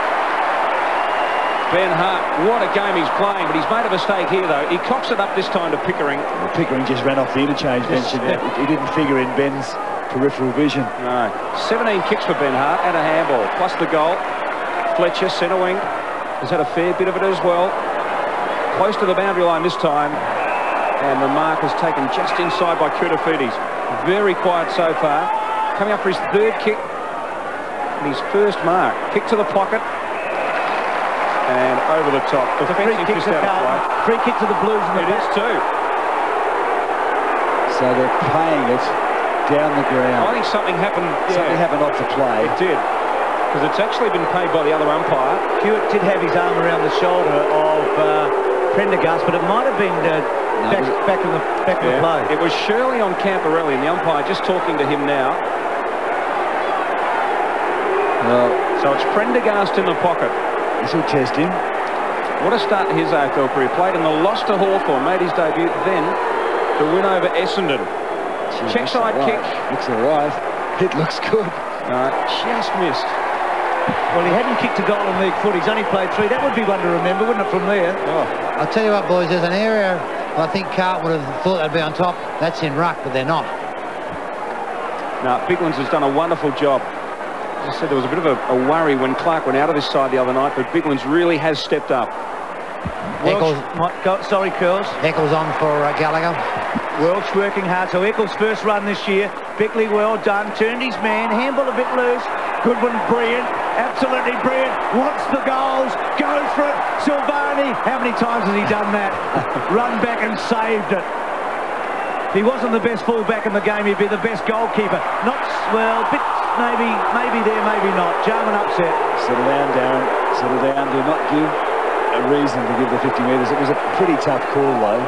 Ben Hart, what a game he's playing, but he's made a mistake here, though. He cops it up this time to Pickering. Well, Pickering just ran off the interchange bench. Yeah. He didn't figure in Ben's peripheral vision. No. seventeen kicks for Ben Hart and a handball, plus the goal. Fletcher, centre wing, has had a fair bit of it as well. Close to the boundary line this time. And the mark is taken just inside by Koutoufides. Very quiet so far. Coming up for his third kick. And his first mark. Kick to the pocket. And over the top. The free kick to Carlton. Free kick to the Blues. In the it is too. So they're playing it down the ground. I think something happened. Something yeah. happened off the play. It did. Because it's actually been paid by the other umpire. Hewitt did have his arm around the shoulder of uh, Prendergast, but it might have been uh, no, back, back in the back yeah. in the play. It was Shirley on Camporelli, and the umpire just talking to him now. Well, so it's Prendergast in the pocket. This will test him. What a start to his A F L career. Played in the loss to Hawthorn, made his debut. Then the win over Essendon. Gee, Check side right. kick. Looks all right. It looks good. Uh, just missed. Well, he hadn't kicked a goal in league foot. He's only played three. That would be one to remember, wouldn't it, from there? Oh. I'll tell you what, boys, there's an area I think Carlton would have thought they'd be on top. That's in ruck, but they're not. No, Biglands has done a wonderful job. As I said, there was a bit of a, a worry when Clark went out of his side the other night, but Biglands really has stepped up. Welsh, might go, sorry, Curls. Eccles on for uh, Gallagher. Welsh working hard, so Eccles' first run this year. Bickley well done, turned his man, handball a bit loose. Goodwin brilliant, absolutely brilliant, wants the goals, goes for it. Silvani, how many times has he done that? Run back and saved it. If he wasn't the best fullback in the game, he'd be the best goalkeeper. Not, well, bit maybe, maybe there, maybe not. Jarman upset. Settle down, Darren. Settle down. Do not give a reason to give the fifty metres. It was a pretty tough call, though.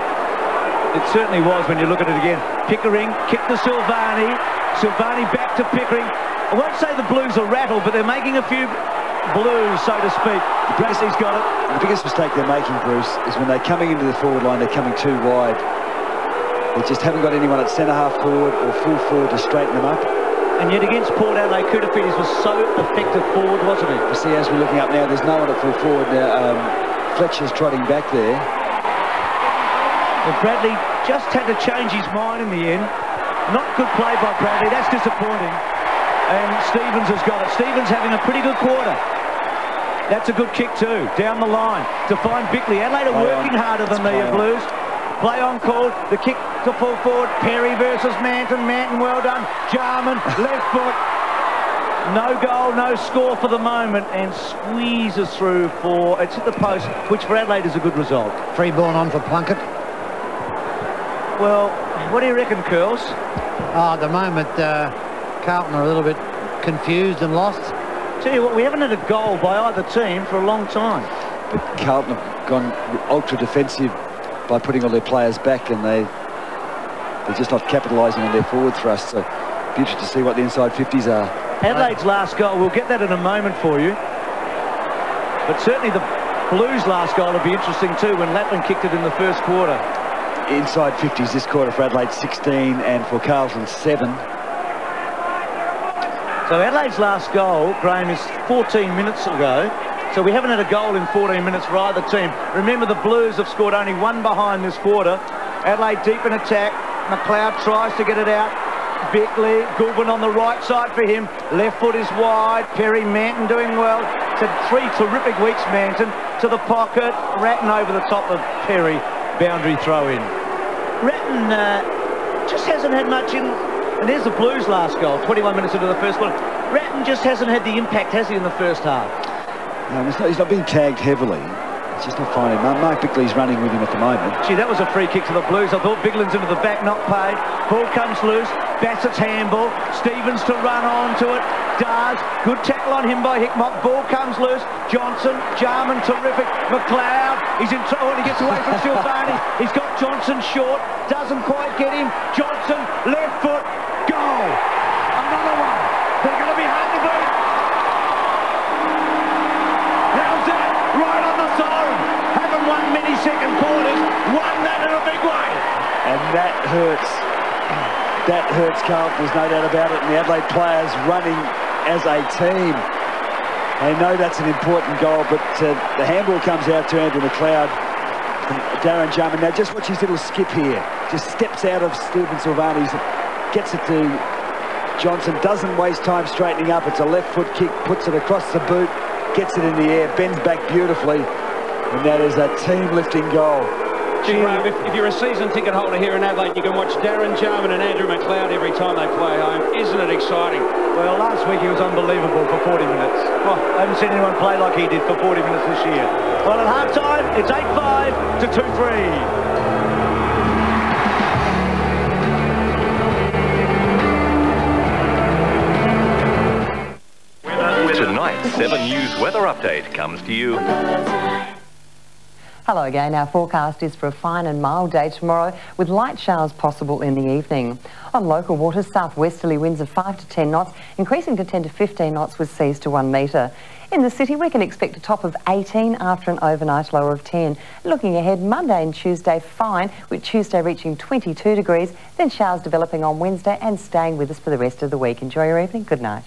It certainly was when you look at it again. Pickering, kick to Silvani. Silvani back to Pickering. I won't say the Blues are rattled, but they're making a few blues, so to speak. Bradley's got it. The biggest mistake they're making, Bruce, is when they're coming into the forward line, they're coming too wide. They just haven't got anyone at centre half forward or full forward to straighten them up. And yet against Port Adelaide, Koutoufides was so effective forward, wasn't he? You see, as we're looking up now, there's no one at full forward now. Um, Fletcher's trotting back there. Well, Bradley just had to change his mind in the end. Not good play by Bradley. That's disappointing. And Stevens has got it. Stevens having a pretty good quarter. That's a good kick too, down the line to find Bickley. Adelaide are play working on. harder than Let's the Blues. Play on called. The kick to full forward. Perry versus Manton. Manton, well done. Jarman, left foot. No goal, no score for the moment, and squeezes through for, it's at the post, which for Adelaide is a good result. Free ball on for Plunkett. Well, what do you reckon, Curls? Oh, at the moment, uh, Carlton are a little bit confused and lost. Tell you what, we haven't had a goal by either team for a long time. But Carlton have gone ultra defensive by putting all their players back, and they, they're just not capitalising on their forward thrust. So, be interested to see what the inside fifties are. Adelaide's last goal, we'll get that in a moment for you. But certainly the Blues' last goal will be interesting too when Lappin kicked it in the first quarter. inside fifties this quarter for Adelaide, sixteen, and for Carlton, seven. So Adelaide's last goal, Graham, is fourteen minutes ago. So we haven't had a goal in fourteen minutes for either team. Remember, the Blues have scored only one behind this quarter. Adelaide deep in attack. McLeod tries to get it out. Bickley, Goulburn on the right side for him. Left foot is wide. Perry Manton doing well. It's had three terrific weeks, Manton. To the pocket. Ratton over the top of Perry. Boundary throw in. Ratton uh, just hasn't had much in... And there's the Blues' last goal, twenty-one minutes into the first quarter. Ratton just hasn't had the impact, has he, in the first half? No, he's not, he's not being tagged heavily. It's just not finding. Mark Bickley's running with him at the moment. Gee, that was a free kick to the Blues. I thought Bigland's into the back, not paid. Ball comes loose. Bassett's handball. Stevens to run on to it. Does. Good tackle on him by Hickmott. Ball comes loose. Johnson, Jarman, terrific. McLeod, he's in trouble. He gets away from Silvani. He's got Johnson short. Doesn't quite get him. Johnson, left foot, goal. Another one. They're going to be hard to beat. How's that? Right on the siren. Haven't won many second quarters. Won that in a big way. And that hurts. That hurts Carlton, there's no doubt about it. And the Adelaide players running as a team. They know that's an important goal, but uh, the handball comes out to Andrew McLeod. Darren Jarman, now just watch his little skip here. Just steps out of Stephen Silvani's, gets it to Johnson, doesn't waste time straightening up. It's a left foot kick, puts it across the boot, gets it in the air, bends back beautifully. And that is a team-lifting goal. Gee, Graham, if, if you're a season ticket holder here in Adelaide, you can watch Darren Jarman and Andrew McLeod every time they play home. Isn't it exciting? Well, last week he was unbelievable for forty minutes. Oh, I haven't seen anyone play like he did for forty minutes this year. Well, at half-time, it's eight five to two three. Tonight's seven News weather update comes to you. Hello again. Our forecast is for a fine and mild day tomorrow with light showers possible in the evening. On local waters, southwesterly winds of five to ten knots, increasing to ten to fifteen knots with seas to one metre. In the city, we can expect a top of eighteen after an overnight lower of ten. Looking ahead, Monday and Tuesday fine, with Tuesday reaching twenty-two degrees, then showers developing on Wednesday and staying with us for the rest of the week. Enjoy your evening. Good night.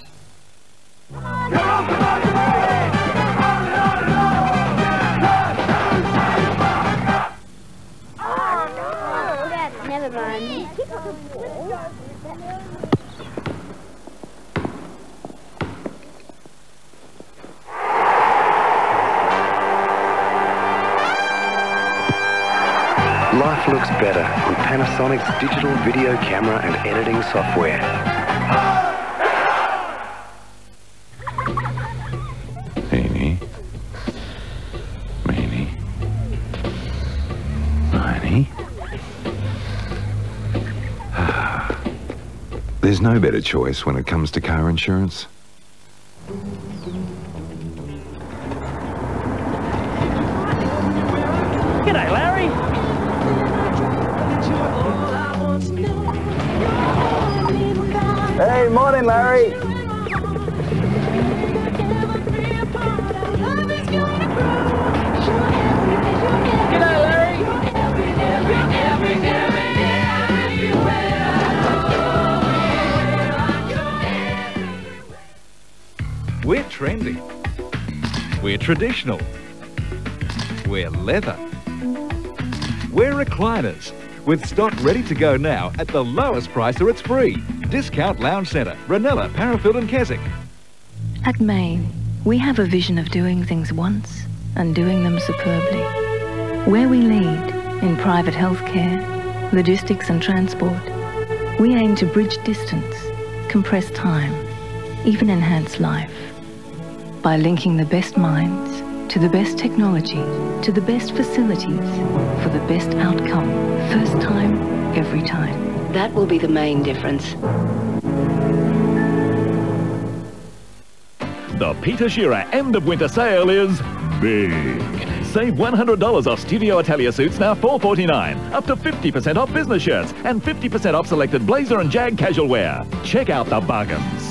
Never mind. Life looks better on Panasonic's digital video camera and editing software. Eeny, meeny, miny. There's no better choice when it comes to car insurance. G'day, Larry. Hey, morning, Larry. G'day, Larry. We're trendy. We're traditional. We're leather. We're recliners, with stock ready to go now at the lowest price or it's free. Discount Lounge Centre, Ranella, Parafield and Keswick. At Maine, we have a vision of doing things once and doing them superbly. Where we lead in private healthcare, logistics and transport, we aim to bridge distance, compress time, even enhance life. By linking the best minds to the best technology, to the best facilities, for the best outcome, first time, every time. That will be the main difference. The Peter Shearer end of winter sale is big. Save one hundred dollars off Studio Italia suits, now four forty-nine. Up to fifty percent off business shirts and fifty percent off selected blazer and jag casual wear. Check out the bargains.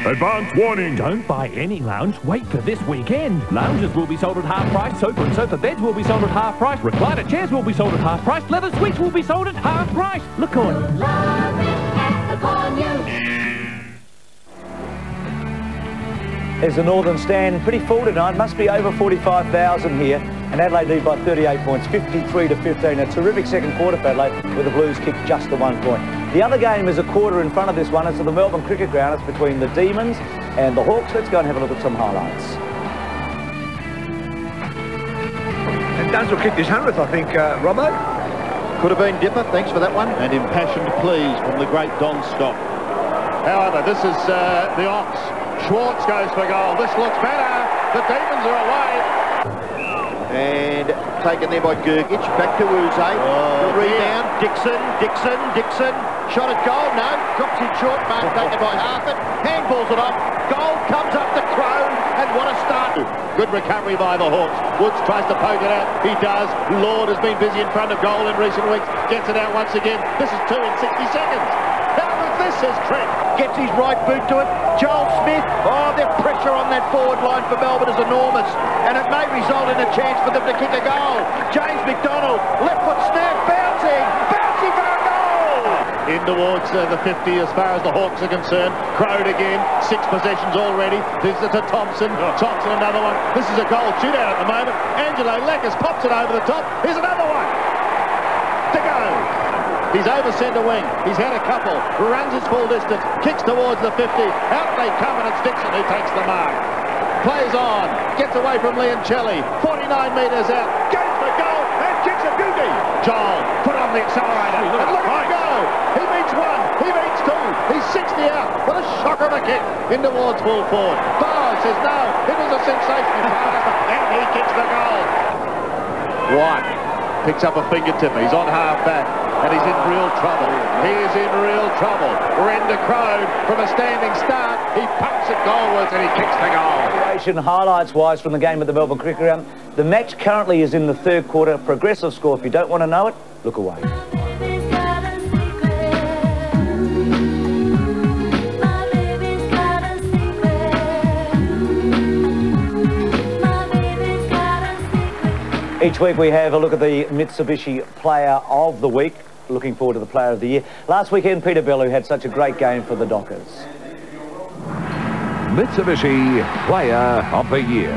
Advance warning. Don't buy any lounge. Wait for this weekend. Lounges will be sold at half price. Sofa and sofa beds will be sold at half price. Recliner chairs will be sold at half price. Leather suites will be sold at half price. Look on. There's the Northern Stand, pretty full tonight, must be over forty-five thousand here, and Adelaide lead by thirty-eight points, fifty-three to fifteen. A terrific second quarter for Adelaide, where the Blues kicked just the one point. The other game is a quarter in front of this one. It's at the Melbourne Cricket Ground. It's between the Demons and the Hawks. Let's go and have a look at some highlights. And Dunswell kicked his hundredth, I think, uh, Robbo. Could have been Dipper, thanks for that one. And impassioned pleas from the great Don Scott. However, this is uh, the Ox. Schwartz goes for goal. This looks better. The Demons are away. And taken there by Gergich. Back to Uze. Oh, the rebound. Yeah. Dixon, Dixon, Dixon. Shot at goal. No. Drops it short. Mark taken by Harford. Handballs it off. Goal comes up to Crone. And what a start. Good recovery by the Hawks. Woods tries to poke it out. He does. Lord has been busy in front of goal in recent weeks. Gets it out once again. This is two in sixty seconds. How about this, says Trent. Gets his right boot to it. Joel Smith. Oh, the pressure on that forward line for Melbourne is enormous. And it may result in a chance for them to kick a goal. James McDonald. Left foot snap. Bouncing. Bouncing for a goal. In towards uh, the fifty as far as the Hawks are concerned. Crowd again. Six possessions already. This is to Thompson. Thompson another one. This is a goal shootout at the moment. Angelo Lakers pops it over the top. Here's another one. To go. He's over centre wing. He's had a couple. Runs his full distance. Kicks towards the fifty. Out they come, and it's Dixon who takes the mark. Plays on. Gets away from Leoncelli. forty-nine metres out. Goes for goal and kicks a beauty. Joel put on the accelerator. And look at him go. He meets one. He meets two. He's sixty out. What a shock of a kick. In towards full forward. Barr says no. It was a sensational pass. And he kicks the goal. White picks up a fingertip. He's on half back. And he's in real trouble. He is in real trouble. Renda Crone from a standing start. He pumps it goalwards and he kicks the goal. Highlights-wise from the game at the Melbourne Cricket Ground. The match currently is in the third quarter. Progressive score. If you don't want to know it, look away. Each week we have a look at the Mitsubishi Player of the Week. Looking forward to the Player of the Year. Last weekend, Peter Bellew had such a great game for the Dockers. Mitsubishi Player of the Year.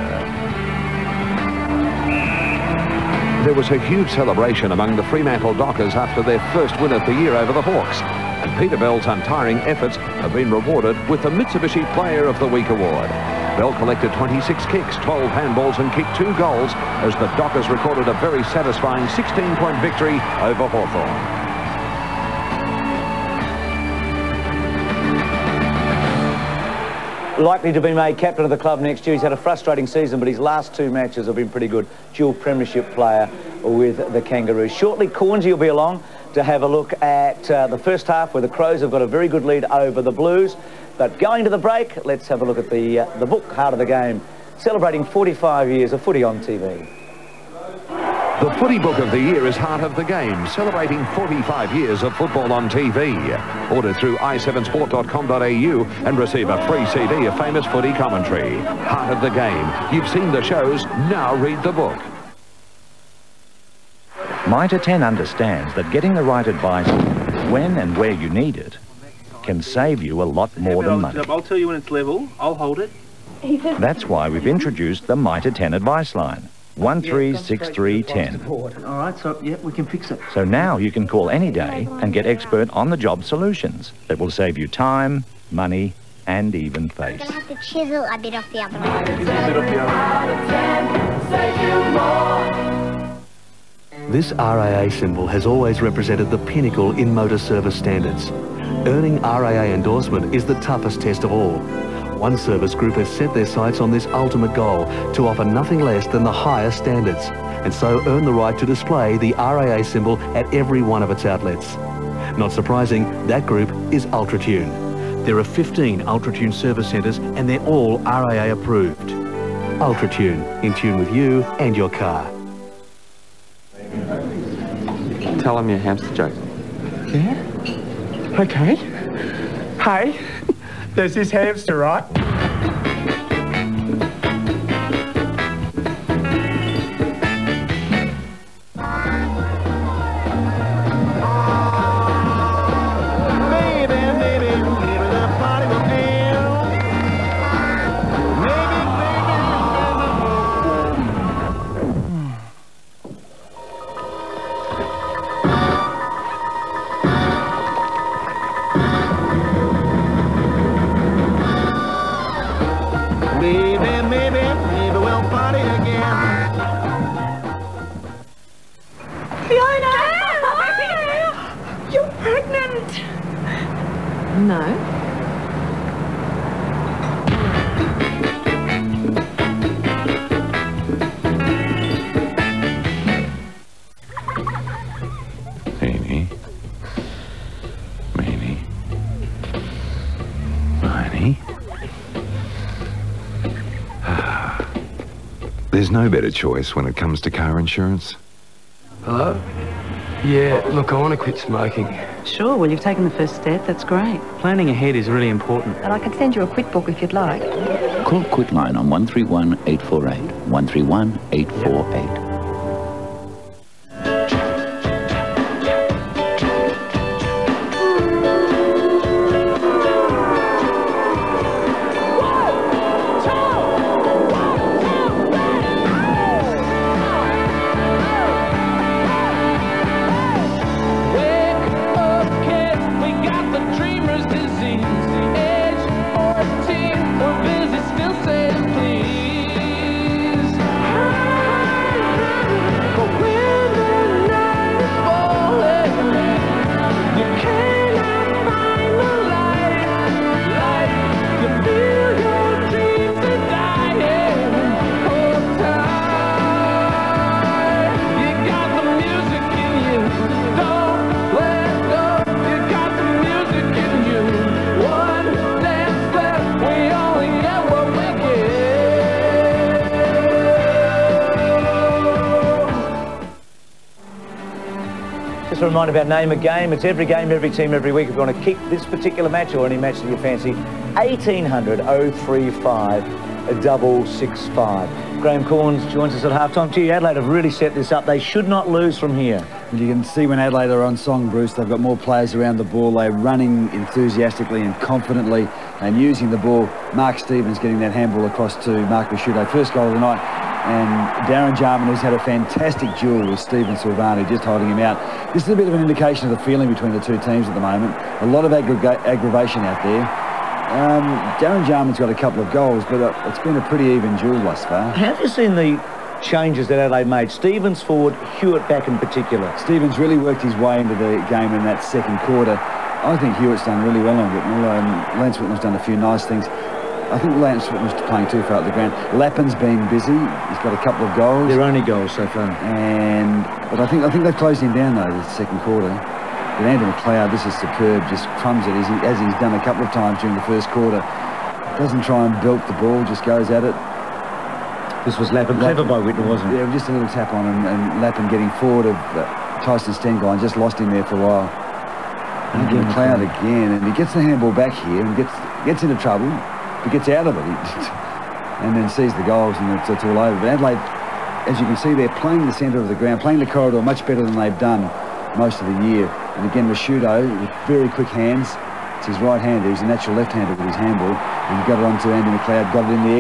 There was a huge celebration among the Fremantle Dockers after their first win of the year over the Hawks. And Peter Bell's untiring efforts have been rewarded with the Mitsubishi Player of the Week award. Bell collected twenty-six kicks, twelve handballs and kicked two goals as the Dockers recorded a very satisfying sixteen point victory over Hawthorn. Likely to be made captain of the club next year. He's had a frustrating season, but his last two matches have been pretty good. Dual premiership player with the Kangaroos. Shortly, Cornsey will be along to have a look at uh, the first half where the Crows have got a very good lead over the Blues. But going to the break, let's have a look at the, uh, the book, Heart of the Game, celebrating forty-five years of footy on T V. The footy book of the year is Heart of the Game, celebrating forty-five years of football on T V. Order through i seven sport dot com dot a u and receive a free C D of famous footy commentary. Heart of the Game. You've seen the shows, now read the book. Mitre ten understands that getting the right advice when and where you need it can save you a lot more than money. I'll tell you when it's level. I'll hold it. That's why we've introduced the Mitre ten advice line. one three six three one zero. All right, so, yeah, we can fix it. So now you can call any day and get expert on-the-job solutions that will save you time, money, and even face. I'm going to have to chisel a bit off the other one. This R A A symbol has always represented the pinnacle in motor service standards. Earning R A A endorsement is the toughest test of all. One service group has set their sights on this ultimate goal to offer nothing less than the highest standards, and so earn the right to display the R A A symbol at every one of its outlets. Not surprising, that group is Ultratune. There are fifteen Ultratune service centres and they're all R A A approved. Ultratune, in tune with you and your car. Tell him your hamster joke. Yeah? Okay. Hey, There's this hamster, right? No. Eeny, meeny, miny. There's no better choice when it comes to car insurance. Hello? Yeah, look, I want to quit smoking. Sure, well, you've taken the first step. That's great. Planning ahead is really important. And I can send you a quit book if you'd like. Call Quitline on one three one, eight four eight. one three one, eight four eight. Just a reminder about Name a Game. It's every game, every team, every week. If you want to kick this particular match or any match that you fancy, eighteen hundred, oh three five, double six five. Graham Corns joins us at half-time. Gee, Adelaide have really set this up. They should not lose from here. You can see when Adelaide are on song, Bruce, they've got more players around the ball. They're running enthusiastically and confidently and using the ball. Mark Stevens getting that handball across to Mark Rasciuto. First goal of the night. And Darren Jarman, who's had a fantastic duel with Stephen Silvani, just holding him out. This is a bit of an indication of the feeling between the two teams at the moment. A lot of aggra aggravation out there. Um, Darren Jarman's got a couple of goals, but uh, it's been a pretty even duel thus far. Have you seen the changes that Adelaide made? Stevens forward, Hewitt back in particular. Stevens really worked his way into the game in that second quarter. I think Hewitt's done really well on Whitnall. Um, Lance Whitnall's done a few nice things. I think Lance Whitnall's playing too far at the ground. Lappin's been busy. He's got a couple of goals. They're only goals so far. And but I think I think they've closed him down though. The second quarter. But Andrew McLeod, this is superb. Just crumbs it as, he, as he's done a couple of times during the first quarter. Doesn't try and belt the ball. Just goes at it. This was Lappin. Clever by Whitnall, wasn't it? Yeah, just a little tap on him, and Lappin getting forward of uh, Tyson Stenglein. Just lost him there for a while. Andrew McLeod again, and he gets the handball back here and gets gets into trouble. He gets out of it and then sees the goals, and it's, it's all over. But Adelaide, as you can see, they're playing the centre of the ground, playing the corridor much better than they've done most of the year. And again, Rasciuto with very quick hands. It's his right hander. He's a natural left-hander with his handball. And he got it onto Andy McLeod, got it in the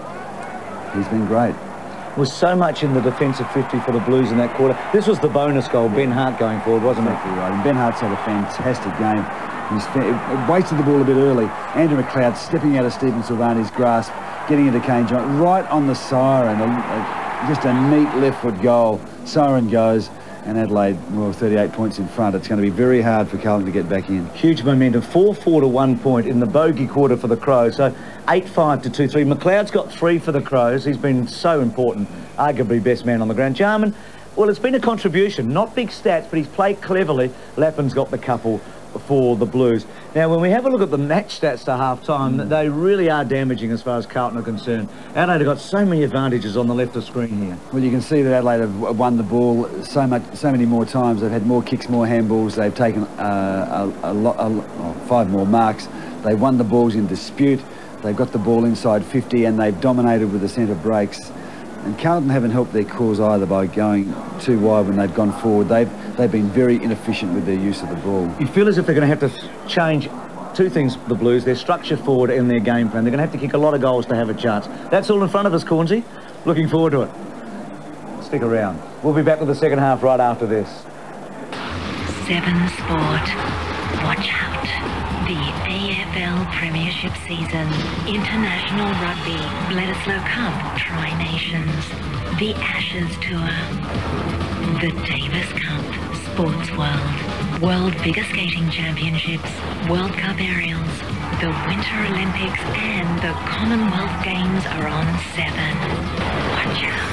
air. He's been great. Was so much in the defensive fifty for the Blues in that quarter. This was the bonus goal, Ben Hart going forward, wasn't it? Exactly right. And Ben Hart's had a fantastic game. He's wasted the ball a bit early. Andrew McLeod stepping out of Stephen Silvani's grasp, getting into Kane Johnson, right on the siren. A, a, just a neat left-foot goal. Siren goes, and Adelaide, well, thirty-eight points in front. It's going to be very hard for Carlton to get back in. Huge momentum, four four to one point in the bogey quarter for the Crows. So eight five to two three. McLeod's got three for the Crows. He's been so important, arguably best man on the ground. Jarman, well, it's been a contribution. Not big stats, but he's played cleverly. Lappin's got the couple for the Blues. Now, when we have a look at the match stats to half-time, mm. they really are damaging as far as Carlton are concerned. Adelaide have got so many advantages on the left of screen here. Well, you can see that Adelaide have won the ball so much, so many more times. They've had more kicks, more handballs. They've taken uh, a, a lot, a, oh, five more marks. They won the balls in dispute. They've got the ball inside fifty and they've dominated with the centre breaks. And Carlton haven't helped their cause either by going too wide when they've gone forward. They've, they've been very inefficient with their use of the ball. You feel as if they're going to have to change two things, the Blues, their structure forward and their game plan. They're going to have to kick a lot of goals to have a chance. That's all in front of us, Cornsey. Looking forward to it. Stick around. We'll be back with the second half right after this. Seven Sport. Watch out. The A F L Premiership season. International Rugby. Bledisloe Cup. Tri-Nations. The Ashes Tour. The Davis Cup. Sports World. World Figure Skating Championships. World Cup Aerials. The Winter Olympics and the Commonwealth Games are on Seven. Watch out.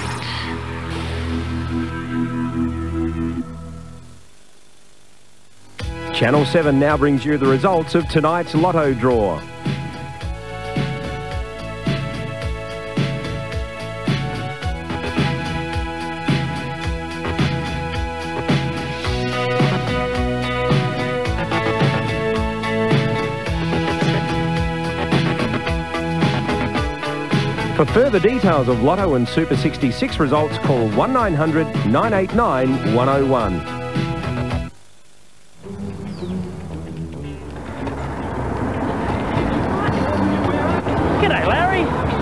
Channel seven now brings you the results of tonight's lotto draw. For further details of Lotto and Super sixty-six results, call one nine hundred nine eight nine one oh one. G'day, Larry.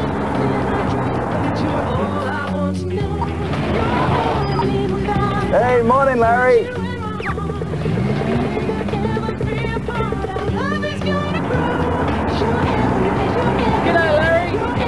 Hey, morning, Larry. G'day, Larry.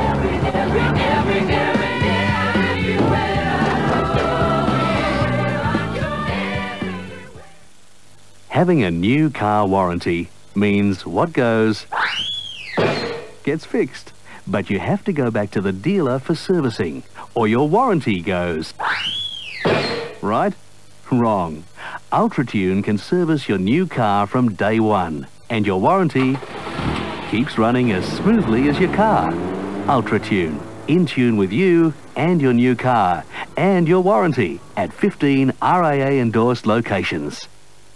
Having a new car warranty means what goes gets fixed, but you have to go back to the dealer for servicing, or your warranty goes. Right? Wrong. UltraTune can service your new car from day one, and your warranty keeps running as smoothly as your car. UltraTune, in tune with you and your new car, and your warranty at fifteen R A A-endorsed locations.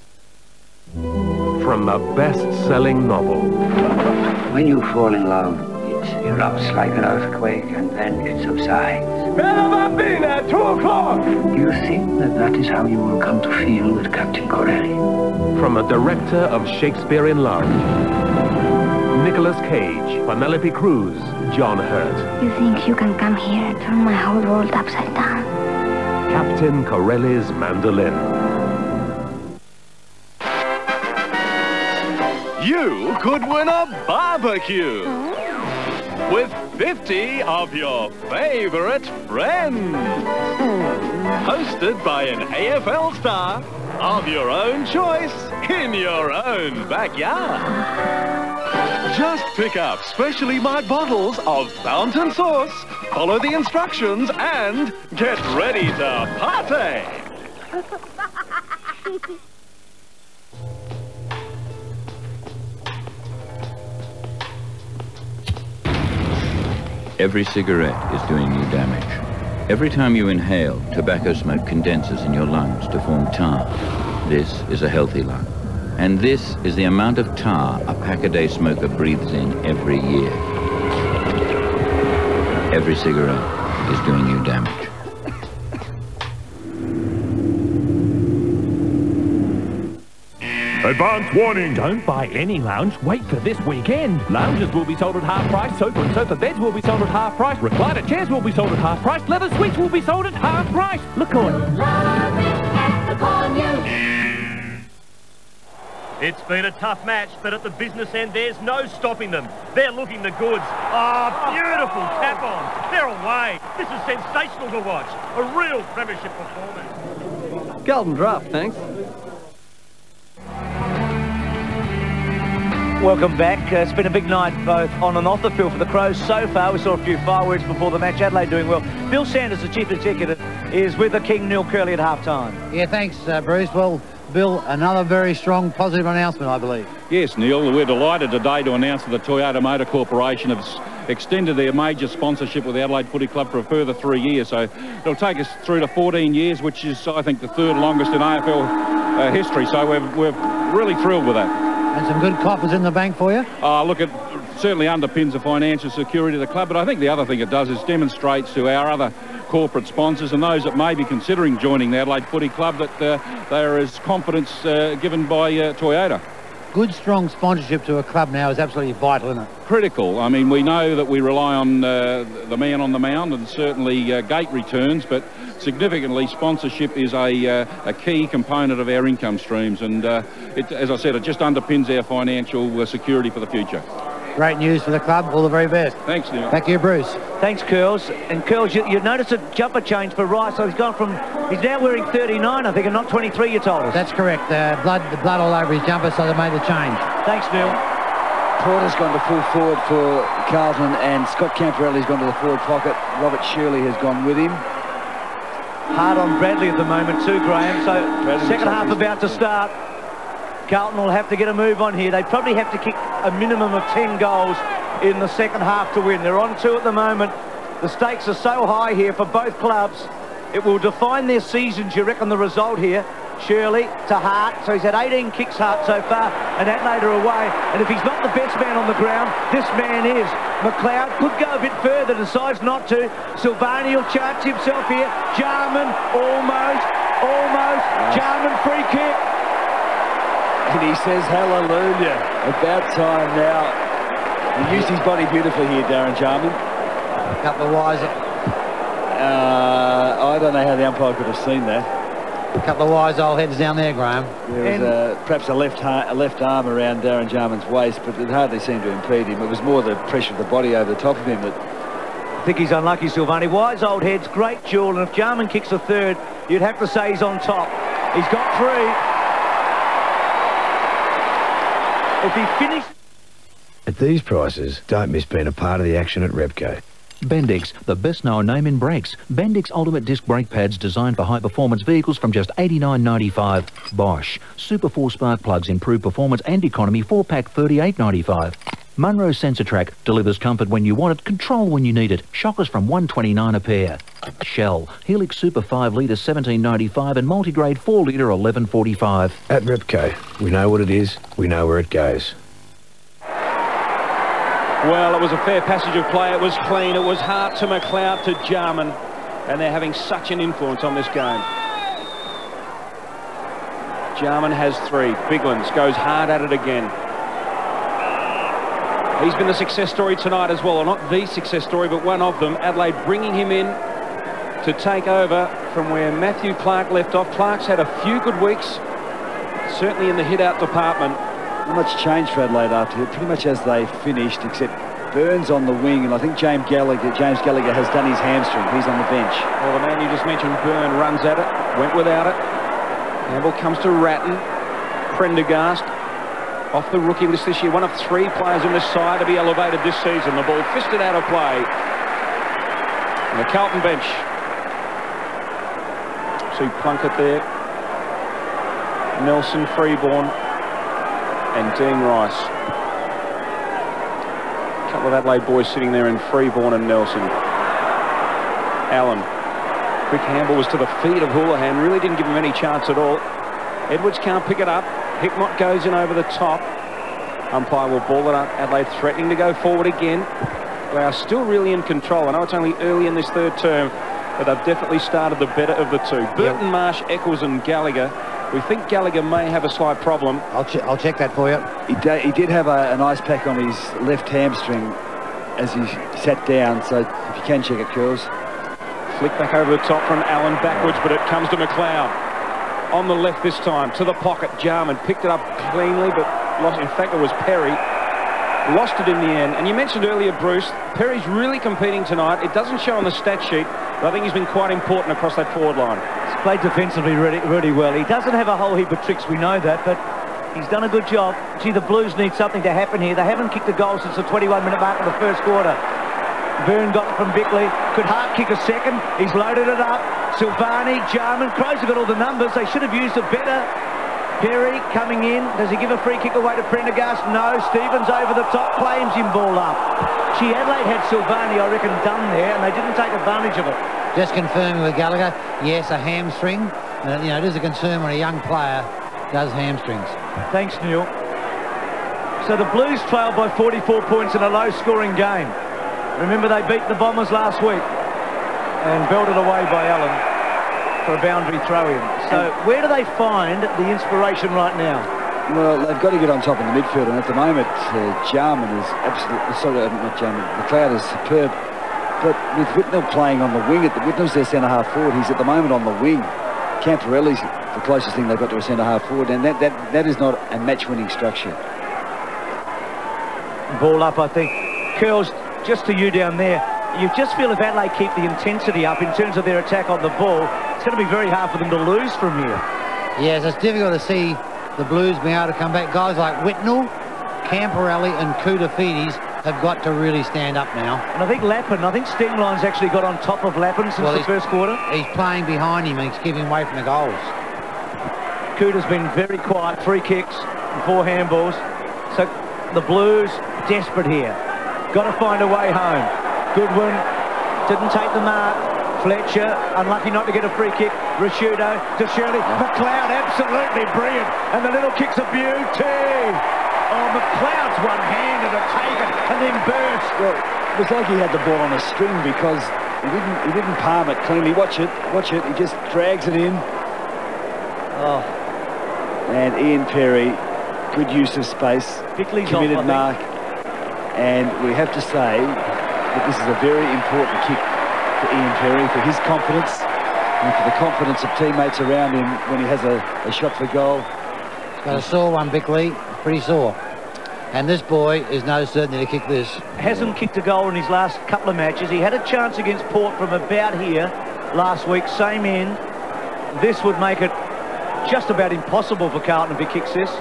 From the best-selling novel. When you fall in love, it erupts like an earthquake and then it subsides. Where have I been at two o'clock? Do you think that that is how you will come to feel with Captain Corelli? From a director of Shakespeare in Love. Nicolas Cage, Penelope Cruz, John Hurt. You think you can come here and turn my whole world upside down? Captain Corelli's Mandolin. You could win a barbecue with fifty of your favorite friends. Hosted by an A F L star of your own choice in your own backyard. Just pick up specially marked bottles of fountain sauce, follow the instructions, and get ready to party. Every cigarette is doing you damage. Every time you inhale, tobacco smoke condenses in your lungs to form tar. This is a healthy lung. And this is the amount of tar a pack-a-day smoker breathes in every year. Every cigarette is doing you damage. Advance warning! Don't buy any lounge. Wait for this weekend. Lounges will be sold at half price. Sofa and sofa beds will be sold at half price. Recliner chairs will be sold at half price. Leather suites will be sold at half price. Look on. It's been a tough match, but at the business end, there's no stopping them. They're looking the goods. Oh, beautiful tap on. They're away. This is sensational to watch. A real premiership performance. Golden draft, thanks. Welcome back. Uh, it's been a big night both on and off the field for the Crows so far. We saw a few fireworks before the match. Adelaide doing well. Bill Sanders, the Chief Executive, is with the King, Neil Curley, at half-time. Yeah, thanks, uh, Bruce. Well, Bill, another very strong, positive announcement, I believe. Yes, Neil, we're delighted today to announce that the Toyota Motor Corporation have extended their major sponsorship with the Adelaide Footy Club for a further three years. So it'll take us through to fourteen years, which is, I think, the third longest in A F L uh, history. So we're, we're really thrilled with that. And some good coffers in the bank for you? Uh, look, it certainly underpins the financial security of the club, but I think the other thing it does is demonstrates to our other corporate sponsors and those that may be considering joining the Adelaide Footy Club that uh, there is confidence uh, given by uh, Toyota. Good, strong sponsorship to a club now is absolutely vital, isn't it? Critical. I mean, we know that we rely on uh, the man on the mound and certainly uh, gate returns, but significantly sponsorship is a, uh, a key component of our income streams, and uh, it, as I said, it just underpins our financial uh, security for the future. Great news for the club. All the very best. Thanks, Neil. Back to you, Bruce. Thanks, Curls. And Curls, you, you notice a jumper change for Rice, so he's gone from, he's now wearing thirty-nine, I think, and not twenty-three, you told us. That's correct. Uh, blood, the blood all over his jumper, so they made the change. Thanks, Neil. Porter's gone to full forward for Carlton, and Scott Camporelli's gone to the forward pocket. Robert Shirley has gone with him. Hard on Bradley at the moment too, Graham. So Bradley second half about to start. Carlton will have to get a move on here. They probably have to kick a minimum of ten goals in the second half to win. They're on two at the moment. The stakes are so high here for both clubs. It will define their seasons, you reckon, the result here. Shirley to Hart, so he's had eighteen kicks, Hart, so far, and Adelaide are away. And if he's not the best man on the ground, this man is. McLeod could go a bit further, decides not to. Silvani will charge himself here. Jarman, almost, almost. Nice. Jarman, free kick. And he says hallelujah. About time now. He used his body beautifully here, Darren Jarman. A couple of wires. Uh, I don't know how the umpire could have seen that. A couple of wise old heads down there, Graham. There was uh, perhaps a left, a left arm around Darren Jarman's waist, but it hardly seemed to impede him. It was more the pressure of the body over the top of him that... I think he's unlucky, Silvani. Wise old heads, great duel, and if Jarman kicks a third, you'd have to say he's on top. He's got three. If he finished... At these prices, don't miss being a part of the action at Repco. Bendix, the best-known name in brakes. Bendix Ultimate Disc Brake Pads designed for high-performance vehicles from just eighty-nine ninety-five. Bosch. Super four spark plugs improve performance and economy, four-pack thirty-eight ninety-five. Munro Sensor Track delivers comfort when you want it, control when you need it. Shockers from one twenty-nine a pair. Shell. Helix Super five litre seventeen ninety-five and multigrade four litre eleven forty-five. At Repco, we know what it is, we know where it goes. Well, it was a fair passage of play. It was clean. It was Hart to McLeod to Jarman. And they're having such an influence on this game. Jarman has three. Biglands goes hard at it again. He's been the success story tonight as well. Or not the success story, but one of them. Adelaide bringing him in to take over from where Matthew Clark left off. Clark's had a few good weeks, certainly in the hit-out department. Not much change for Adelaide after pretty much as they finished, except Burns on the wing, and I think James Gallagher, James Gallagher has done his hamstring. He's on the bench. Well, the man you just mentioned, Byrne, runs at it, went without it. Campbell comes to Ratton. Prendergast off the rookie list this year, one of three players on this side to be elevated this season. The ball fisted out of play. And the Carlton bench. See Plunkett there. Nelson, Freeborn, and Dean Rice. A couple of Adelaide boys sitting there in Freeborn and Nelson. Allen. Quick handball was to the feet of Houlihan. Really didn't give him any chance at all. Edwards can't pick it up. Hickmott goes in over the top. Umpire will ball it up. Adelaide threatening to go forward again. They are still really in control. I know it's only early in this third term, but they've definitely started the better of the two. Burton, yep. Marsh, Eccles and Gallagher. We think Gallagher may have a slight problem. I'll, ch I'll check that for you. He, he did have a, an ice pack on his left hamstring as he sat down, so if you can check it, Curls. Flick back over the top from Allen backwards, but it comes to McLeod. On the left this time, to the pocket. Jarman picked it up cleanly, but lost. In fact, it was Perry. Lost it in the end. And you mentioned earlier, Bruce, Perry's really competing tonight. It doesn't show on the stat sheet, but I think he's been quite important across that forward line. He's played defensively really, really well. He doesn't have a whole heap of tricks, we know that, but he's done a good job. Gee, the Blues need something to happen here. They haven't kicked a goal since the twenty-one minute mark of the first quarter. Byrne got it from Bickley. Could Hart kick a second? He's loaded it up. Silvani, Jarman, Crows have got all the numbers. They should have used it better. Perry coming in. Does he give a free kick away to Prendergast? No. Stevens over the top, claims him ball up. Gee, Adelaide had Silvani, I reckon, done there, and they didn't take advantage of it. Just confirming with Gallagher, yes, a hamstring. Uh, you know, it is a concern when a young player does hamstrings. Thanks, Neil. So the Blues trailed by forty-four points in a low-scoring game. Remember, they beat the Bombers last week and belted away by Allen for a boundary throw-in. So where do they find the inspiration right now? Well, they've got to get on top in the midfield, and at the moment, uh, Jarman is absolutely, sorry, not Jarman, McLeod is superb. But with Whitnell playing on the wing, at the Whitnell's their centre-half forward, he's at the moment on the wing. Camporelli's the closest thing they've got to a centre-half forward, and that, that, that is not a match-winning structure. Ball up, I think. Curls, just to you down there, you just feel if Adelaide keep the intensity up in terms of their attack on the ball, it's going to be very hard for them to lose from here. Yes, it's difficult to see the Blues being able to come back. Guys like Whitnell, Camporelli and Koutoufides have got to really stand up now. And I think Lappin, I think Stingline's actually got on top of Lappin since well, the first quarter. He's playing behind him and he's keeping away from the goals. Kouta's been very quiet, three kicks and four handballs. So the Blues desperate here. Got to find a way home. Goodwin didn't take the mark. Fletcher, unlucky not to get a free kick. Rashudo to Shirley. McLeod, absolutely brilliant. And the little kick's a beauty. Oh, McLeod's one-handed to take it and then burst. Well, it was like he had the ball on a string because he didn't he didn't palm it cleanly. Watch it, watch it. He just drags it in. Oh. And Ian Perry, good use of space. Bickley's committed off, mark. And we have to say that this is a very important kick for Ian Perry, for his confidence and for the confidence of teammates around him when he has a, a shot for goal. He's got a sore one, Bickley. Pretty sore. And this boy is no certainty to kick this. Hasn't kicked a goal in his last couple of matches. He had a chance against Port from about here last week, same end. This would make it just about impossible for Carlton if he kicks this.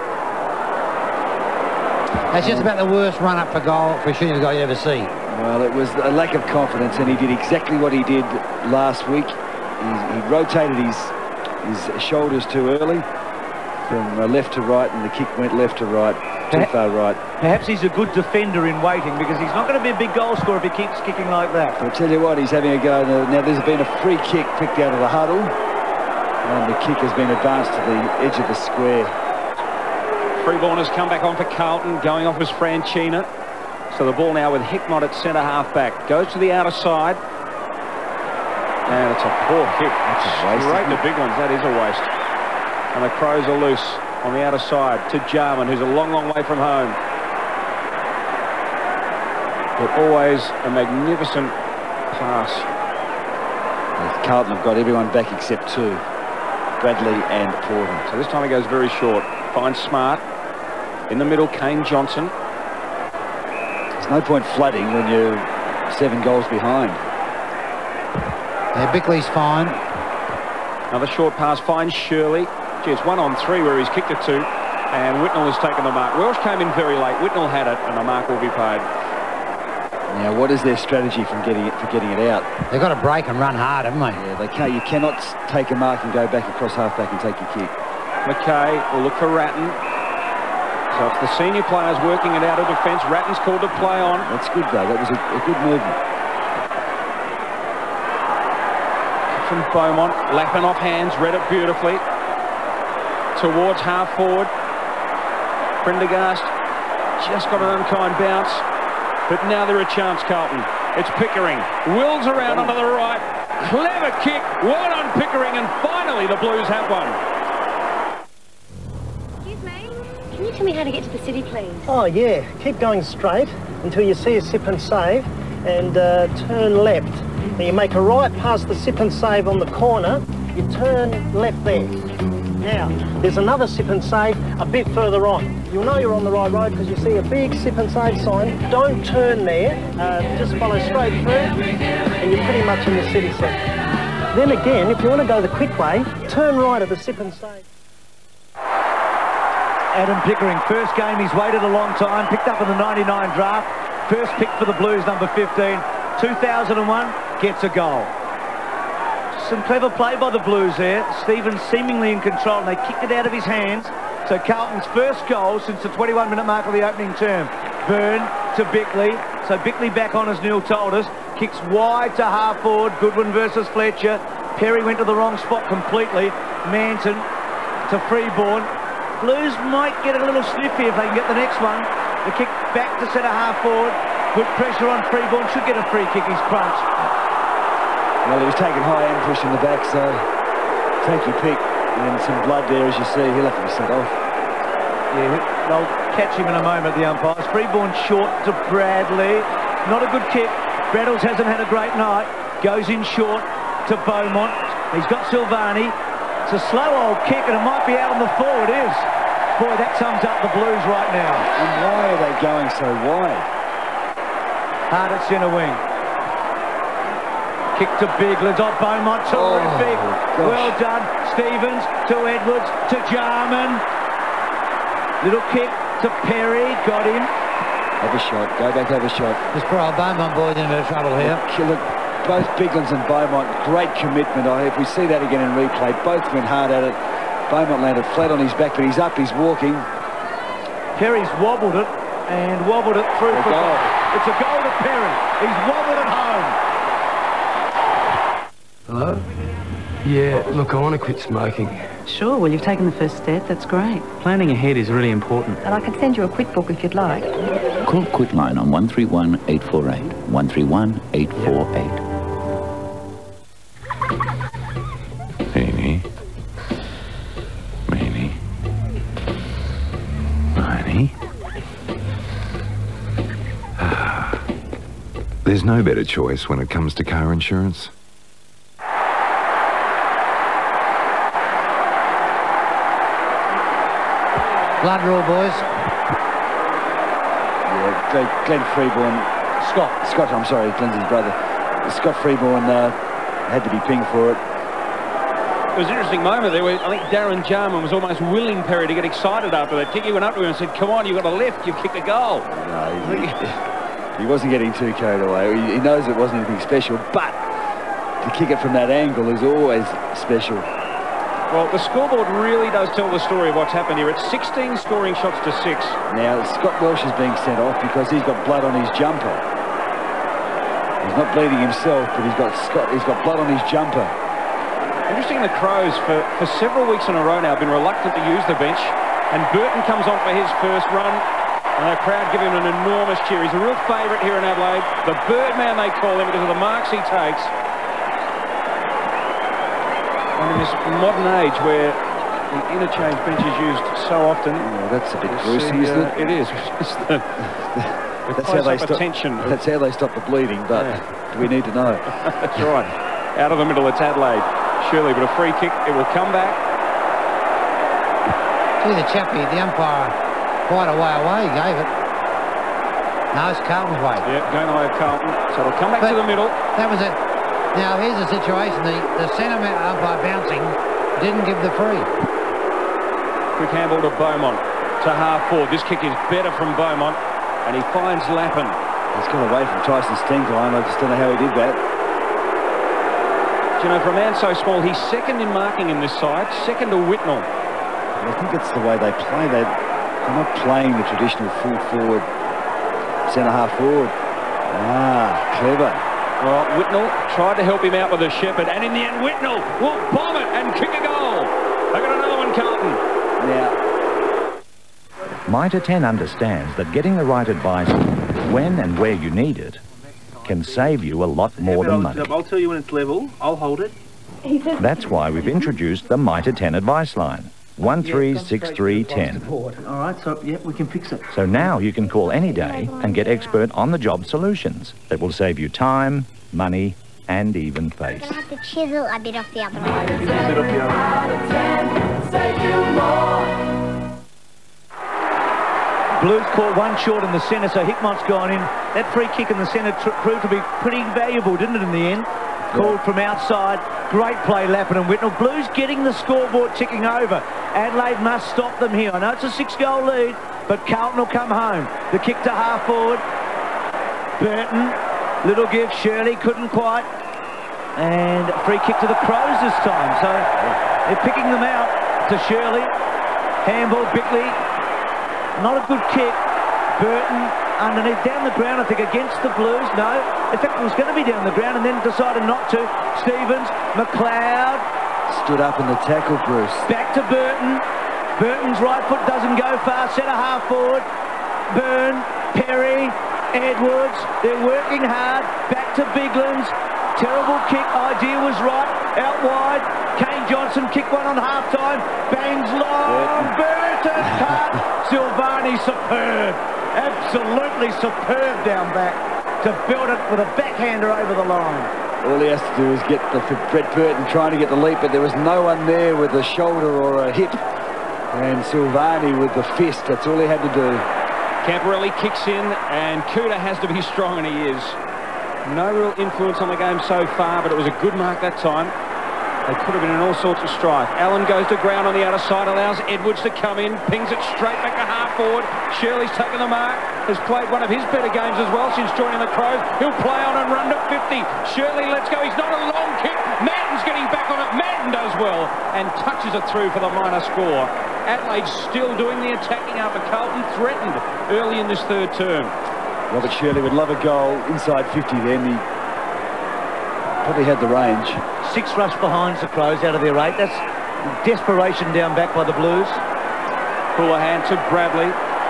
That's just about the worst run-up for goal, for shooting a goal you ever see. Well, it was a lack of confidence, and he did exactly what he did last week. He, he rotated his, his shoulders too early, from uh, left to right, and the kick went left to right, too perhaps, far right. Perhaps he's a good defender in waiting, because he's not going to be a big goal scorer if he keeps kicking like that. I'll tell you what, he's having a go. Now, there's been a free kick picked out of the huddle, and the kick has been advanced to the edge of the square. Freeborn has come back on for Carlton, going off as Franchina. So the ball now with Hickmott at centre half back. Goes to the outer side. And it's a poor kick. That's a waste. Straight to big ones. That is a waste. And the Crows are loose on the outer side to Jarman, who's a long, long way from home. But always a magnificent pass. Carlton have got everyone back except two. Bradley and Porter. So this time he goes very short. Finds Smart. In the middle, Kane Johnson. There's no point flooding when you're seven goals behind. Yeah, Bickley's fine. Another short pass finds Shirley. Gee, it's one on three where he's kicked it to. And Whitnell has taken the mark. Welsh came in very late. Whitnell had it, and the mark will be paid. Now, what is their strategy from getting it for getting it out? They've got to break and run hard, haven't they? Yeah, they can't. You cannot take a mark and go back across half-back and take your kick. McKay will look for Ratton. So it's the senior players working it out of defence. Ratton's called to play on. That's good, though. That was a, a good movement. From Beaumont. Lappin off hands. Read it beautifully. Towards half forward. Prendergast just got an unkind bounce. But now they're a chance, Carlton. It's Pickering. Wills around onto the right. Clever kick. Well done, Pickering. And finally the Blues have one. Can you tell me how to get to the city, please? Oh, yeah. Keep going straight until you see a sip and save and uh, turn left. Now you make a right past the sip and save on the corner. You turn left there. Now, there's another sip and save a bit further on. You'll know you're on the right road because you see a big sip and save sign. Don't turn there. Uh, just follow straight through and you're pretty much in the city centre. Then again, if you want to go the quick way, turn right at the sip and save. Adam Pickering, first game, he's waited a long time, picked up in the ninety-nine draft, first pick for the Blues, number fifteen, two thousand one, gets a goal. Some clever play by the Blues there. Stevens seemingly in control, and they kicked it out of his hands. So Carlton's first goal since the twenty-one minute mark of the opening term. Byrne to Bickley, so Bickley back on, as Neil told us, kicks wide to half forward, Goodwin versus Fletcher. Perry went to the wrong spot completely. Manton to Freeborn. Blues might get a little sniffy if they can get the next one. The kick back to centre half forward. Good pressure on Freeborn. Should get a free kick. He's crunched. Well, he was taking high and push in the back, so take your pick. And some blood there, as you see. He'll have to be sent off. Yeah, they'll catch him in a moment, the umpires. Freeborn short to Bradley. Not a good kick. Braddles hasn't had a great night. Goes in short to Beaumont. He's got Silvani. It's a slow old kick, and it might be out on the full. It is. Boy, that sums up the Blues right now. And why are they going so wide? Hard at centre wing. Kick to Biglands. Oh, Beaumont, terrific. Oh, well done. Stevens to Edwards to Jarman. Little kick to Perry. Got him. Have a shot. Go back, have a shot. This poor old Beaumont boy's in a bit of trouble here. Look, both Biglands and Beaumont, great commitment. If we see that again in replay, both went hard at it. Beaumont landed flat on his back, but he's up, he's walking. Perry's wobbled it and wobbled it through for goal. It's a goal to Perry. He's wobbled it home. Hello? Yeah, look, I want to quit smoking. Sure, well, you've taken the first step. That's great. Planning ahead is really important. And I can send you a quit book if you'd like. Call Quitline on one three one, eight four eight. one three one, eight four eight. Meanie. Meanie. Meanie. There's no better choice when it comes to car insurance. Blood rule, boys. Yeah, Glenn, Glenn Freeborn. Scott. Scott, I'm sorry, Glenn's his brother. Scott Freeborn uh, had to be pinged for it. It was an interesting moment there where I think Darren Jarman was almost willing Perry to get excited after that kick. He went up to him and said, come on, you've got a left, you've kicked a goal. No, he, he wasn't getting too carried away. He, he knows it wasn't anything special, but to kick it from that angle is always special. Well, the scoreboard really does tell the story of what's happened here. It's sixteen scoring shots to six. Now, Scott Welsh is being sent off because he's got blood on his jumper. He's not bleeding himself, but he's got Scott. He's got blood on his jumper. Interesting, the Crows, for, for several weeks in a row now, have been reluctant to use the bench. And Burton comes on for his first run. And the crowd give him an enormous cheer. He's a real favourite here in Adelaide. The Birdman, they call him, because of the marks he takes. And in this modern age where the interchange bench is used so often... Oh, that's a bit gruesome, isn't uh, it? It is. It's the, the, the that's, how they stop, attention. that's how they stop the bleeding, but yeah. Do we need to know? That's right. Out of the middle, it's Adelaide. Surely, but a free kick, it will come back. See the chappie, the umpire, quite a way away, he gave it. No, it's Carlton's way. Yeah, going away of Carlton. So it'll come back but to the middle. That was it. Now, here's the situation. The, the centre umpire bouncing didn't give the free. Quick handball to Beaumont to half forward. This kick is better from Beaumont, and he finds Lappin. He's got away from Tyson Stenglein. I just don't know how he did that. Do you know, for a man so small, he's second in marking in this side, second to Whitnall. I think it's the way they play. They, they're not playing the traditional full forward, centre half forward. Ah, clever. Well, Whitnall tried to help him out with a shepherd, and in the end, Whitnall will bomb it and kick a goal. They've got another one, Carlton. Now, Mitre ten understands that getting the right advice when and where you need it can save you a lot more yeah, than I'll, money. I'll tell you when it's level. I'll hold it. That's why we've introduced the Mitre ten advice line. one three six three one zero. All right, so, yeah, we can fix it. So now you can call any day and get expert on-the-job solutions that will save you time, money, and even face. I'm going to have to chisel a bit off the other one. Blues caught one short in the centre, so Hickmott's gone in. That free kick in the centre proved to be pretty valuable, didn't it, in the end? Called from outside. Great play, Lappin and Whitnall. Blues getting the scoreboard ticking over. Adelaide must stop them here. I know it's a six-goal lead, but Carlton will come home. The kick to half forward. Burton, little give. Shirley couldn't quite. And free kick to the Crows this time. So they're picking them out to Shirley. Handball, Bickley. Not a good kick. Burton underneath, down the ground, I think, against the Blues. No, in fact, it was going to be down the ground and then decided not to. Stevens, McLeod. Stood up in the tackle, Bruce. Back to Burton. Burton's right foot doesn't go far. Centre half forward. Byrne, Perry, Edwards. They're working hard. Back to Biglan's. Terrible kick. Idea was right. Out wide. Kane Johnson kick one on half-time. Bangs long. Burton cut. Silvani superb. Absolutely superb down back to build it with a backhander over the line. All he has to do is get the Brett Burton trying to get the leap, but there was no one there with a shoulder or a hip. And Silvani with the fist. That's all he had to do. Camporelli kicks in, and Kuda has to be strong, and he is. No real influence on the game so far, but it was a good mark that time. They could have been in all sorts of strife. Allen goes to ground on the outer side, allows Edwards to come in, pings it straight back to half forward. Shirley's taken the mark, has played one of his better games as well since joining the Crows. He'll play on and run to fifty. Shirley lets go. He's not a long kick. Madden's getting back on it. Madden does well and touches it through for the minor score. Adelaide still doing the attacking after Carlton threatened early in this third term. Robert Shirley would love a goal inside fifty then. He probably had the range. Six rush behinds the Crows out of their eight. That's desperation down back by the Blues. Houlihan to Bradley.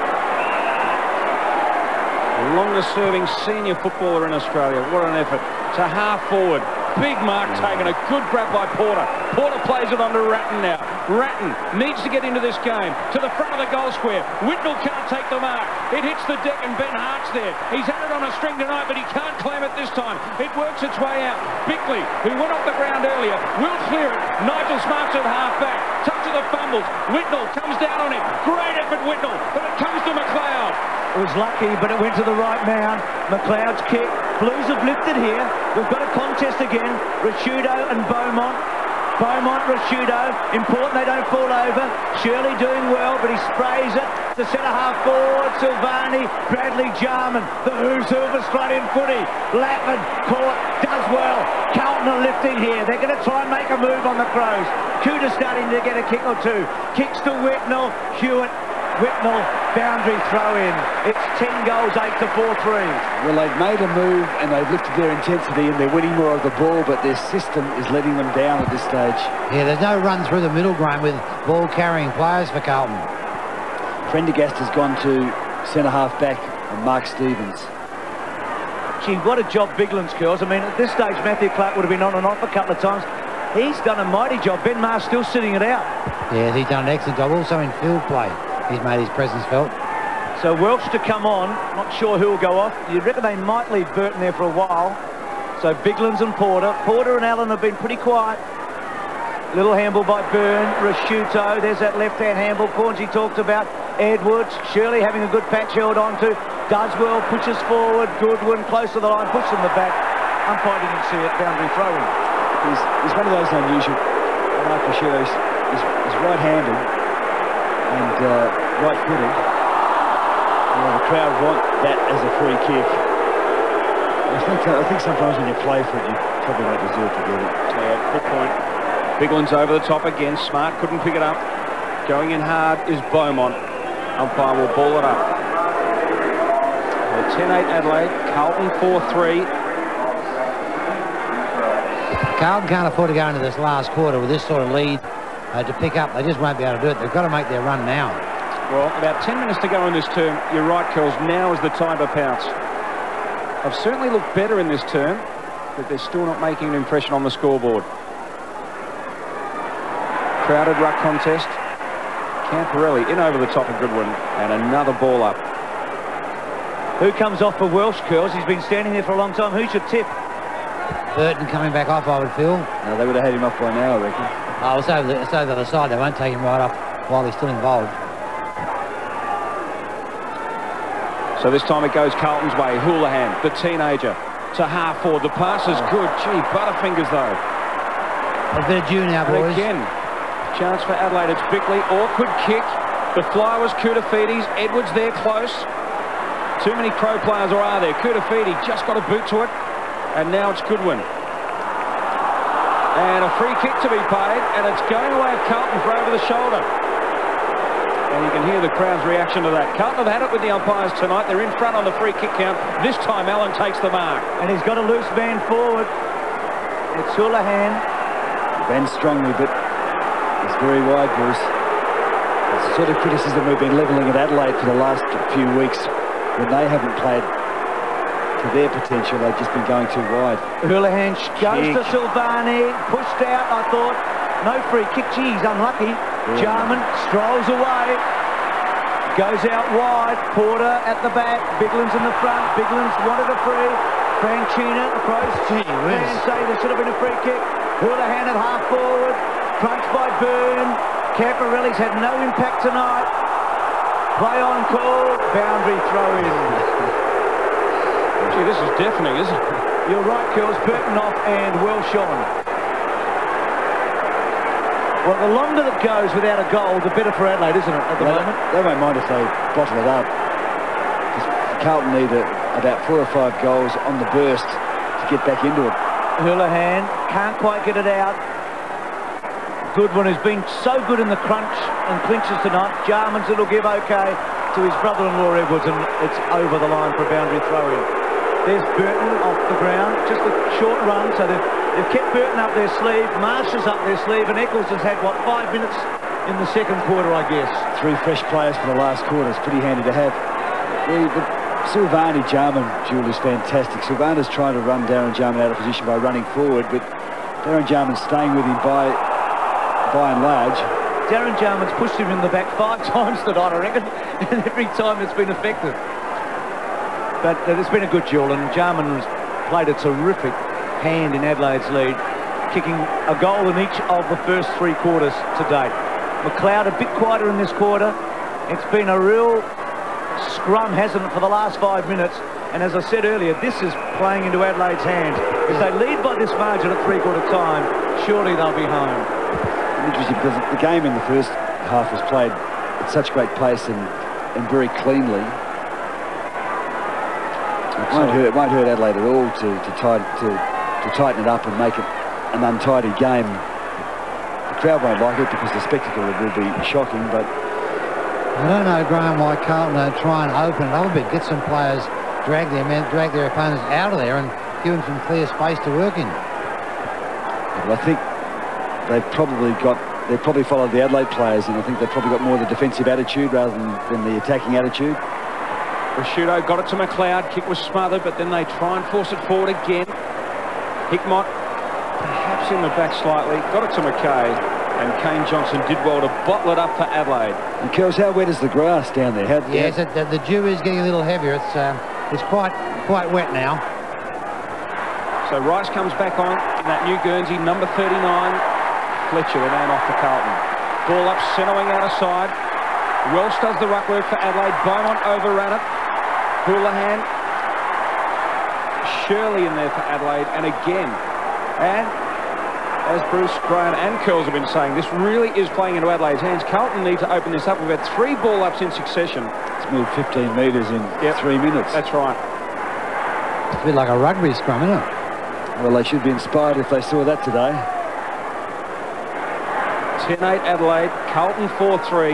Longest serving senior footballer in Australia. What an effort. To half forward. Big mark taken. A good grab by Porter. Porter plays it on to Ratton now. Ratton needs to get into this game. To the front of the goal square. Whitnell can't take the mark. It hits the deck and Ben Hart's there. He's had it on a string tonight, but he can't claim it this time. It works its way out. Bickley, who went off the ground earlier, will clear it. Nigel Smart's at half back. Touch of the fumbles. Whitnell comes down on him. Great effort, Whitnell. But it comes to McLeod. It was lucky, but it went to the right man. McLeod's kick. Blues have lifted here. We've got a contest again. Rashudo and Beaumont. Beaumont, Rashudo. Important they don't fall over. Shirley doing well, but he sprays it. The centre half forward, Silvani, Bradley Jarman. The who's who of Australian footy. Lappin, caught, does well. Carlton are lifting here. They're going to try and make a move on the Crows. Kuda starting to get a kick or two. Kicks to Whitnell. Hewitt. Whitnell, boundary throw in. It's ten goals, eight to four three. Well, they've made a move and they've lifted their intensity and they're winning more of the ball, but their system is letting them down at this stage. Yeah, there's no run through the middle, Graham, with ball-carrying players for Carlton. Prendergast has gone to centre-half back and Mark Stevens. Gee, what a job Biglan's girls. I mean, at this stage, Matthew Clark would have been on and off a couple of times. He's done a mighty job. Ben Maher's still sitting it out. Yeah, he's done an excellent job. Also in field play, he's made his presence felt. So Welch to come on. Not sure who will go off. You'd reckon they might leave Burton there for a while. So Biglan's and Porter. Porter and Allen have been pretty quiet. Little handball by Byrne. Rashuto. There's that left-hand handball Cornsey talked about. Edwards. Shirley having a good patch held on to. Does well. Pushes forward. Goodwin close to the line. Puts in the back. Umpire didn't see it. Boundary throw-in. He's, he's one of those unusual. Mark Rashuto is, is, is right-handed and uh, right-footed. Well, the crowd want that as a free kick. I think, I think sometimes when you play for it, you probably don't deserve to get it. Yeah, good point. Biglan's over the top again. Smart couldn't pick it up. Going in hard is Beaumont. Umpire will ball it up. ten eight Adelaide. Carlton four three. Carlton can't afford to go into this last quarter with this sort of lead uh, to pick up. They just won't be able to do it. They've got to make their run now. Well, about ten minutes to go in this term. You're right, Kells. Now is the time to pounce. I've certainly looked better in this term, but they're still not making an impression on the scoreboard. Crowded ruck contest. Camporelli in over the top of Goodwin, and another ball up. Who comes off for Welsh, Curls? He's been standing there for a long time. Who should tip? Burton coming back off, I would feel. No, they would have had him off by now, I reckon. Oh, it's over, the, it's over the other side. They won't take him right off while he's still involved. So this time it goes Carlton's way. Houlihan, the teenager, to half forward. The pass is good. Gee, butterfingers though. A bit of June now, boys. And again, chance for Adelaide. It's Bickley. Awkward kick. The flyer was Koutafidis. Edwards there close. Too many Crow players, or are there? Koutafidi just got a boot to it. And now it's Goodwin. And a free kick to be paid. And it's going away at Carlton for over the shoulder. And you can hear the crowd's reaction to that. Carlton have had it with the umpires tonight. They're in front on the free kick count. This time Allen takes the mark. And he's got a loose man forward. It's Houlihan. Bends strongly, but it's very wide, Bruce. It's the sort of criticism we've been levelling at Adelaide for the last few weeks when they haven't played to their potential. They've just been going too wide. Houlihan goes Kick. to Silvani, pushed out, I thought. No free kick. Gee, he's unlucky. Yeah. Jarman strolls away. Goes out wide. Porter at the back. Bigland's in the front. Bigland's wanted a free. Franchina approach. Fans say there should have been a free kick. Houlihan at half forward. Crunched by Byrne. Camporelli's had no impact tonight. Play on call. Boundary throw in. Gee, this is deafening, isn't it? You're right, Curls. Burton off and Welsh on. Well, the longer that goes without a goal, the better for Adelaide, isn't it, at the They, moment? they won't mind if they bottle it up. Carlton need a, about four or five goals on the burst to get back into it. Houlihan can't quite get it out. Goodwin has been so good in the crunch and clinches tonight. Jarman's it'll give okay to his brother-in-law Edwards, and it's over the line for a boundary throw-in. There's Burton off the ground, just a short run, so they've, they've kept Burton up their sleeve, Marsh is up their sleeve, and Eccles has had, what, five minutes in the second quarter, I guess. Three fresh players for the last quarter. It's pretty handy to have. The, the Silvani-Jarman duel is fantastic. Silvani's trying to run Darren Jarman out of position by running forward, but Darren Jarman's staying with him by, by and large. Darren Jarman's pushed him in the back five times tonight, I reckon, and every time it's been effective. But uh, it's been a good duel, and Jarman has played a terrific hand in Adelaide's lead, kicking a goal in each of the first three quarters to date. McLeod a bit quieter in this quarter. It's been a real scrum, hasn't it, for the last five minutes. And as I said earlier, this is playing into Adelaide's hands. If they lead by this margin at three-quarter time, surely they'll be home. Interesting, because the game in the first half was played at such great pace and, and very cleanly. It won't hurt, it won't hurt Adelaide at all to, to, tight, to, to tighten it up and make it an untidy game. The crowd won't like it because the spectacle will be shocking, but... I don't know, Graham, why Carlton are trying to open it up a bit, get some players, drag their men, drag their opponents out of there and give them some clear space to work in. Well, I think they've probably got, they've probably followed the Adelaide players, and I think they've probably got more of the defensive attitude rather than, than the attacking attitude. Rashudo got it to McLeod. Kick was smothered, but then they try and force it forward again. Hickmott perhaps in the back slightly. Got it to McKay, and Kane Johnson did well to bottle it up for Adelaide. And Kels, how wet is the grass down there? How, yes, how... it, the, the dew is getting a little heavier. It's um, it's quite quite wet now. So Rice comes back on in that new Guernsey, number thirty-nine. Fletcher, the man off for Carlton. Ball up, centering out of side. Welsh does the ruck work for Adelaide. Beaumont overran it. Houlihan, Shirley in there for Adelaide, and again, and as Bruce Graham and Curls have been saying, this really is playing into Adelaide's hands. Carlton need to open this up. We've had three ball ups in succession. It's moved fifteen metres in yep. three minutes. That's right. It's a bit like a rugby scrum, isn't it? Well, they should be inspired if they saw that today. ten eight Adelaide, Carlton four three.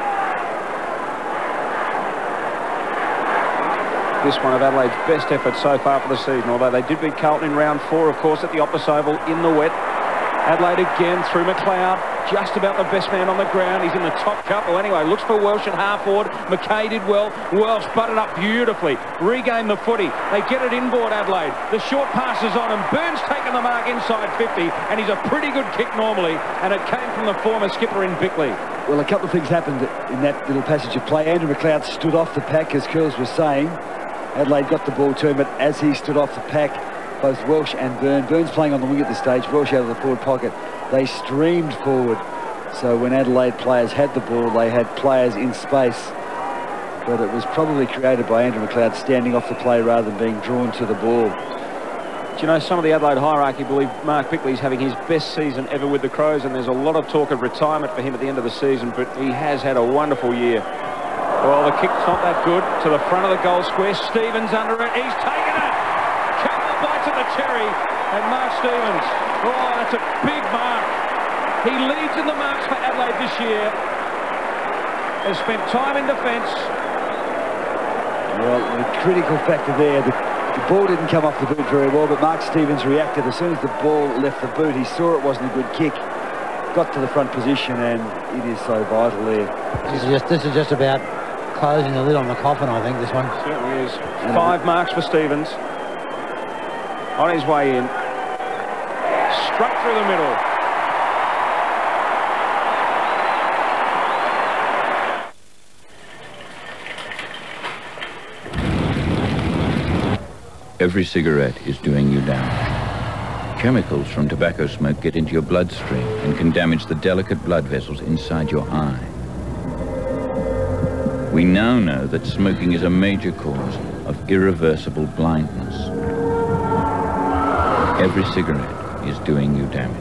This one of Adelaide's best efforts so far for the season, although they did beat Carlton in round four, of course, at the Optus Oval in the wet. Adelaide again through McLeod, just about the best man on the ground. He's in the top couple anyway. Looks for Welsh at half forward. McKay did well. Welsh butted up beautifully. Regained the footy. They get it inboard, Adelaide. The short pass is on him. Burns taking the mark inside fifty, and he's a pretty good kick normally, and it came from the former skipper in Bickley. Well, a couple of things happened in that little passage of play. Andrew McLeod stood off the pack, as Curls was saying. Adelaide got the ball to him, but as he stood off the pack, both Welsh and Byrne, Byrne's playing on the wing at this stage, Welsh out of the forward pocket, they streamed forward. So when Adelaide players had the ball, they had players in space. But it was probably created by Andrew McLeod standing off the play rather than being drawn to the ball. Do you know, some of the Adelaide hierarchy believe Mark Bickley's having his best season ever with the Crows, and there's a lot of talk of retirement for him at the end of the season, but he has had a wonderful year. Well, the kick's not that good. To the front of the goal square. Stevens under it. He's taken it. Couple bites of the cherry. And Mark Stevens. Oh, that's a big mark. He leads in the marks for Adelaide this year. Has spent time in defence. Well, the critical factor there, the, the ball didn't come off the boot very well, but Mark Stevens reacted. As soon as the ball left the boot, he saw it wasn't a good kick. got to the front position, and it is so vital there. This is just, this is just about closing the lid on the coffin, I think, this one. Certainly is. Five marks for Stevens. On his way in. Struck through the middle. Every cigarette is doing you damage. Chemicals from tobacco smoke get into your bloodstream and can damage the delicate blood vessels inside your eye. We now know that smoking is a major cause of irreversible blindness. Every cigarette is doing you damage.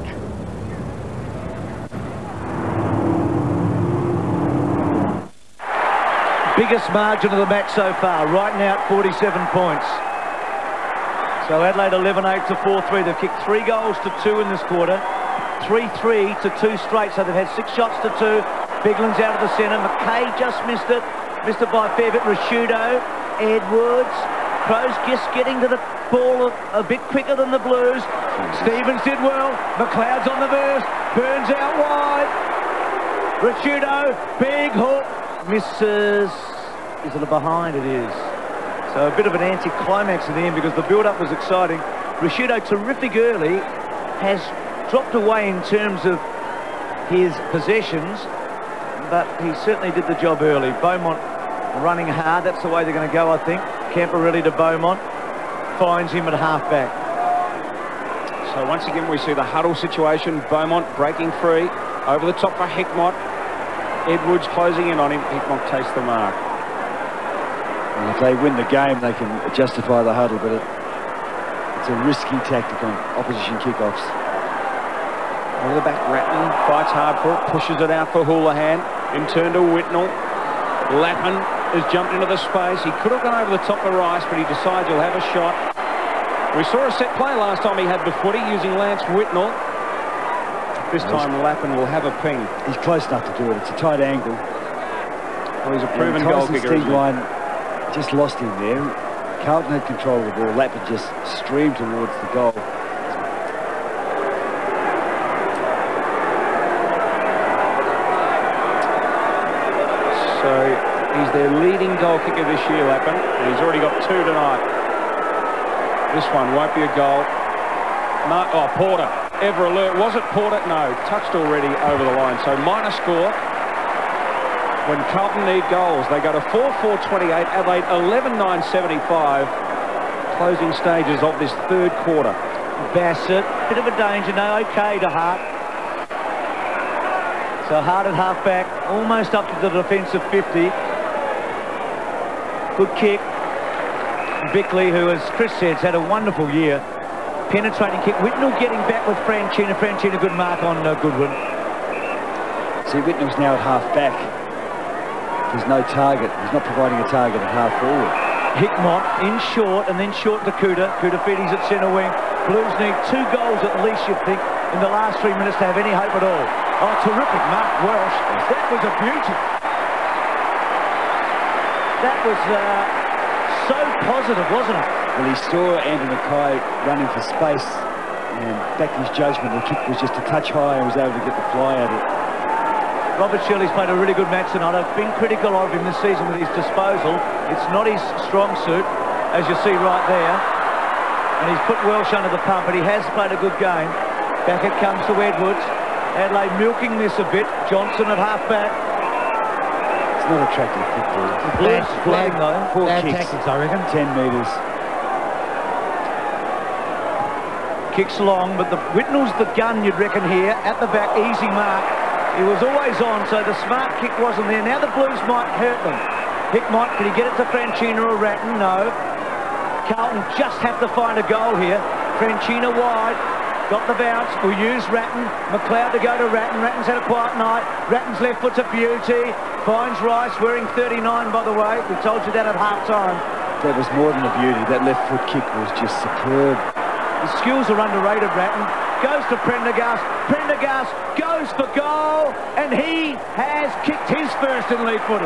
Biggest margin of the match so far, right now at forty-seven points. So Adelaide eleven eight to four three. They've kicked three goals to two in this quarter. three three to two straight. So they've had six shots to two. Bigland's out of the centre. McKay just missed it. Missed it by a fair bit. Rashudo, Edwards. Crows just getting to the ball a, a bit quicker than the Blues. Stevens did well. McLeod's on the burst. Burns out wide. Rashudo, big hook. Misses. Is it a behind? It is. So a bit of an anti-climax in the end because the build-up was exciting. Rashudo, terrific early, has dropped away in terms of his possessions, but he certainly did the job early. Beaumont running hard. That's the way they're going to go, I think. Camporelli to Beaumont. Finds him at half-back. So once again we see the huddle situation. Beaumont breaking free. Over the top for Hickmott. Edwards closing in on him. Hickmott takes the mark. And if they win the game, they can justify the huddle, but it, it's a risky tactic on opposition kickoffs. Over the back, Ratton fights hard for it, pushes it out for Houlihan. In turn to Whitnell. Lappin has jumped into the space. He could have gone over the top of Rice, but he decides he'll have a shot. We saw a set play last time he had the footy using Lance Whitnell. This time Lappin will have a ping. He's close enough to do it. It's a tight angle. Well, he's a proven goal kicker. Just lost him there. Carlton had control of the ball. Lappin just streamed towards the goal. So he's their leading goal kicker this year, Lappin, and he's already got two tonight. This one won't be a goal. No, oh, Porter, ever alert. Was it Porter? No, touched already over the line. So minor score. When Carlton need goals, they go to four four twenty-eight, Adelaide eleven nine seventy-five. Closing stages of this third quarter. Bassett, bit of a danger, no, okay to Hart. So Hart at half-back, almost up to the defensive fifty. Good kick. Bickley, who, as Chris said, has had a wonderful year. Penetrating kick. Whitnell getting back with Franchina. Franchina, good mark on uh, Goodwin. See, Whitnell's now at half-back. There's no target. He's not providing a target at half forward. Hickmott in short and then short to Kuda. Kuda Fiddy's at centre wing. Blues need two goals at least, you think, in the last three minutes to have any hope at all. Oh, terrific Mark Welsh. That was a beauty. That was uh, so positive, wasn't it? Well, he saw Andrew Mackay running for space and backed his judgment. The kick was just a touch high and was able to get the fly at it. Robert Shirley's played a really good match tonight. I've been critical of him this season with his disposal. It's not his strong suit, as you see right there. And he's put Welsh under the pump, but he has played a good game. Back it comes to Edwards. Adelaide milking this a bit. Johnson at half-back. It's not attractive football. Blues playing though. Four Bad kicks, tactics, I reckon. ten metres. Kicks long, but the Whitnell's the gun, you'd reckon, here. At the back, easy mark. He was always on, so the smart kick wasn't there. Now the Blues might hurt them. Hickmott, can he get it to Franchina or Ratton? No. Carlton just have to find a goal here. Franchina wide. Got the bounce. We'll use Ratton. McLeod to go to Ratton. Ratton's had a quiet night. Ratton's left foot's a beauty. Finds Rice, wearing thirty-nine, by the way. We told you that at half-time. That was more than a beauty. That left foot kick was just superb. His skills are underrated, Ratton. Goes to Prendergast. Prendergast goes for goal, and he has kicked his first in league footy.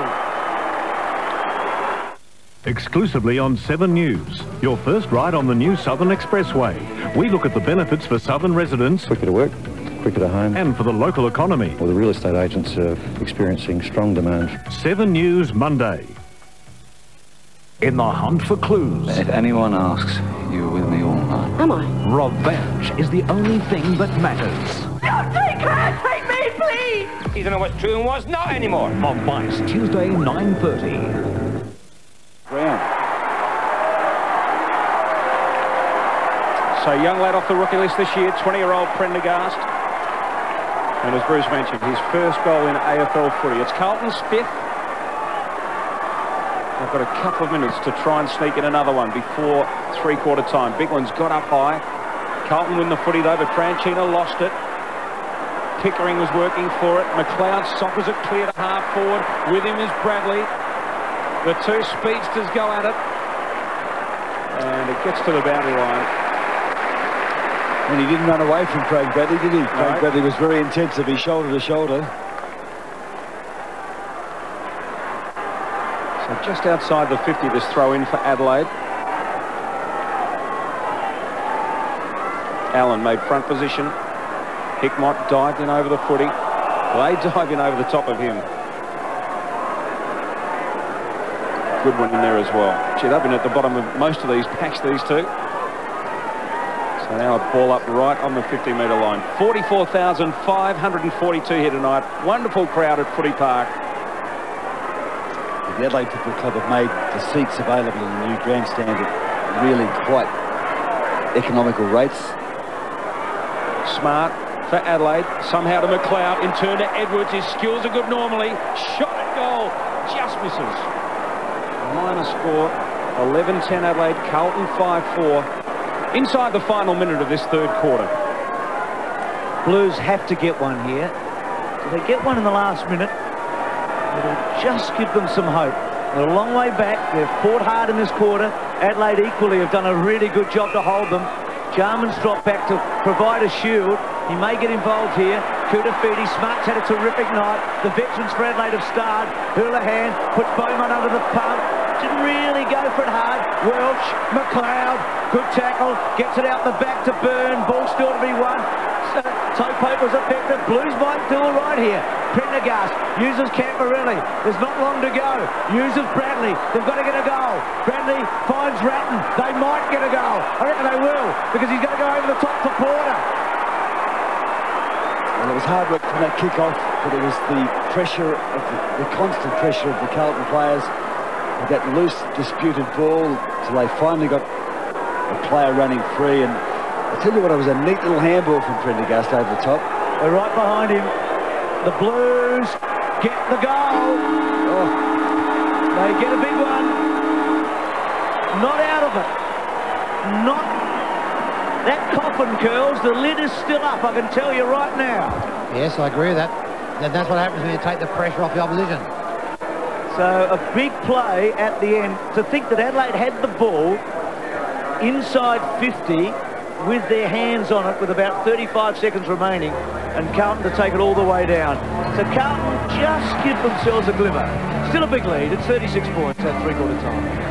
Exclusively on Seven News, your first ride on the new Southern Expressway. We look at the benefits for Southern residents. Quicker to work, Cricketer home. And for the local economy. Well, the real estate agents are experiencing strong demand. seven News Monday. In the hunt for clues. If anyone asks, you were with me all night. Am I? Revenge is the only thing that matters. Don't take her! Take me, please! You don't know what's true and what's not anymore. On Vice, Tuesday, nine thirty. Brown. So young lad off the rookie list this year, twenty-year-old Prendergast. And as Bruce mentioned, his first goal in A F L footy. It's Carlton's fifth. They've got a couple of minutes to try and sneak in another one before three-quarter time. Bigland's got up high. Carlton win the footy though, but Franchino lost it. Pickering was working for it. McLeod soccers it clear to half forward. With him is Bradley. The two speedsters go at it. And it gets to the boundary line. And he didn't run away from Craig Bradley, did he? No. Craig Bradley was very intensive. He shoulder to shoulder. So just outside the fifty, this throw in for Adelaide. Allen made front position. Hickmott dived in over the footy. They dive in over the top of him. Good one in there as well. Gee, they've been at the bottom of most of these packs, these two. So now a ball up right on the fifty metre line. forty-four thousand five hundred forty-two here tonight. Wonderful crowd at Footy Park. The Adelaide Football Club have made the seats available in the new grandstand at really quite economical rates. Smart for Adelaide. Somehow to McLeod. In turn to Edwards. His skills are good normally. Shot at goal. Just misses. Minor score. eleven ten Adelaide. Carlton five four. Inside the final minute of this third quarter. Blues have to get one here. If they get one in the last minute, it'll just give them some hope. They're a long way back. They've fought hard in this quarter. Adelaide equally have done a really good job to hold them. Jarman's dropped back to provide a shield. He may get involved here. Kutafiti, Smart's had a terrific night. The veterans for Adelaide have starred. Houlihan puts Beaumont under the pump. Didn't really go for it hard. Welch, McLeod, good tackle. Gets it out the back to Byrne. Ball still to be won. So, toe poke was effective. Blues might do all right here. Prendergast uses Camporelli. There's not long to go. Uses Bradley. They've got to get a goal. Bradley finds Ratton. They might get a goal. I reckon they will, because he's going to go over the top for Porter. Well, it was hard work from that kick-off, but it was the pressure, of the, the constant pressure of the Carlton players with that loose, disputed ball till they finally got a player running free. And I tell you what, it was a neat little handball from Prendergast over the top. They're right behind him. The Blues get the goal. Oh, they get a big one. Not out of it. Not that coffin curls. The lid is still up, I can tell you right now. Yes, I agree with that. And that's what happens when you take the pressure off the opposition. So a big play at the end. To think that Adelaide had the ball inside fifty with their hands on it with about thirty-five seconds remaining, and Carlton to take it all the way down. So Carlton just give themselves a glimmer. Still a big lead. It's thirty-six points at three-quarter time.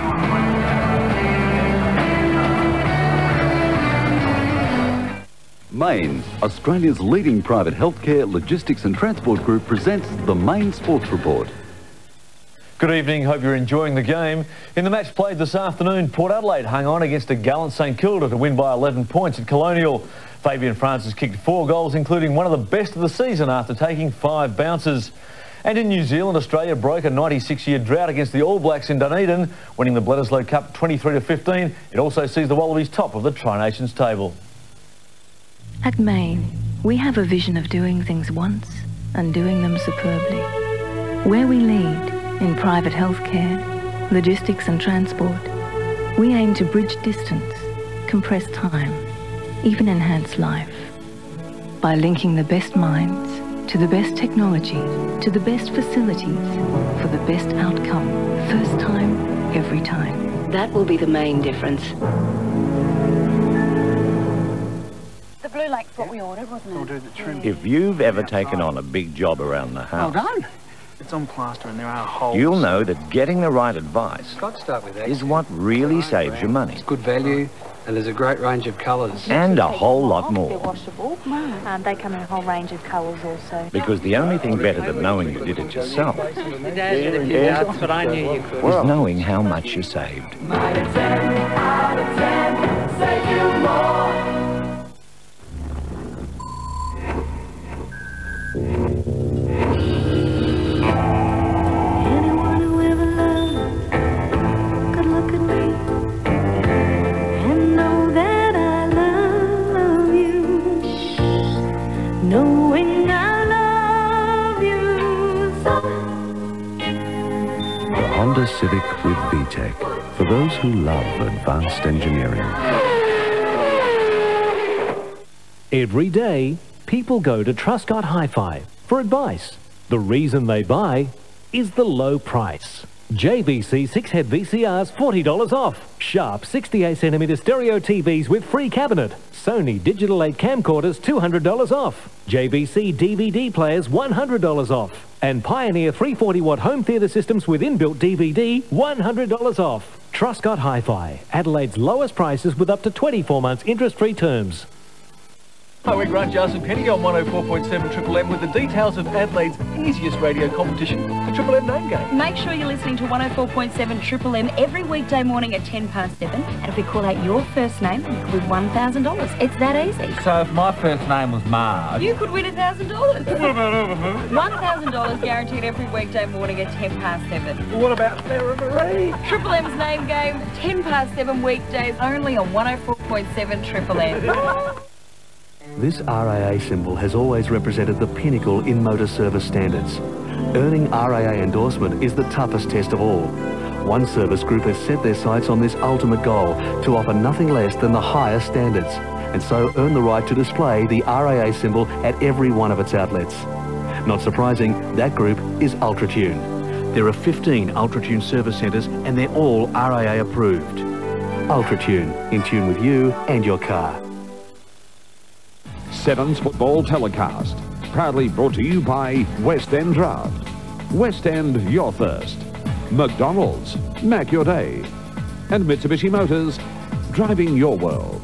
Main, Australia's leading private healthcare, logistics and transport group, presents the Main Sports Report. Good evening, hope you're enjoying the game. In the match played this afternoon, Port Adelaide hung on against a gallant St Kilda to win by eleven points at Colonial. Fabian Francis kicked four goals, including one of the best of the season after taking five bounces. And in New Zealand, Australia broke a ninety-six year drought against the All Blacks in Dunedin, winning the Bledisloe Cup twenty-three to fifteen. It also sees the Wallabies top of the Tri-Nations table. At Main, we have a vision of doing things once and doing them superbly. Where we lead in private healthcare, logistics and transport, we aim to bridge distance, compress time, even enhance life. By linking the best minds to the best technology, to the best facilities, for the best outcome, first time, every time. That will be the main difference. The blue lake's what we ordered, wasn't it? If you've ever taken on a big job around the house, Well done. It's on plaster and there are holes. You'll know that getting the right advice Got to start with that. is what really saves you money. It's good value and there's a great range of colours. And a whole lot They're more. washable. Um, they come in a whole range of colours also. Because the only thing better than knowing you did it yourself But I knew you could. is knowing how much you saved. Anyone who ever loved could look at me and know that I love you, knowing I love you so. The Honda Civic with V TEC, for those who love advanced engineering. Every day, people go to Truscott Hi-Fi for advice. The reason they buy is the low price. J V C six-head V C Rs forty dollars off. Sharp sixty-eight centimetre stereo T Vs with free cabinet. Sony Digital eight camcorders two hundred dollars off. J V C D V D players one hundred dollars off. And Pioneer three forty watt home theatre systems with inbuilt D V D one hundred dollars off. Truscott Hi-Fi, Adelaide's lowest prices with up to twenty-four months interest-free terms. Hi, we're Grant Jarson Penny on one oh four point seven Triple M with the details of Adelaide's easiest radio competition, the Triple M name game. Make sure you're listening to one oh four point seven Triple M every weekday morning at ten past seven. And if we call out your first name, you could win one thousand dollars. It's that easy. So if my first name was Marge... You could win one thousand dollars. one thousand dollars guaranteed every weekday morning at ten past seven. What about Sarah Marie? Triple M's name game, ten past seven weekdays only on one oh four point seven Triple M. This R A A symbol has always represented the pinnacle in motor service standards. Earning R A A endorsement is the toughest test of all. One service group has set their sights on this ultimate goal, to offer nothing less than the highest standards, and so earn the right to display the R A A symbol at every one of its outlets. Not surprising, that group is Ultratune. There are fifteen Ultratune service centres and they're all R A A approved. Ultratune, in tune with you and your car. Sevens Football Telecast, proudly brought to you by West End Draft. West End, your thirst. McDonald's, Mac your day. And Mitsubishi Motors, driving your world.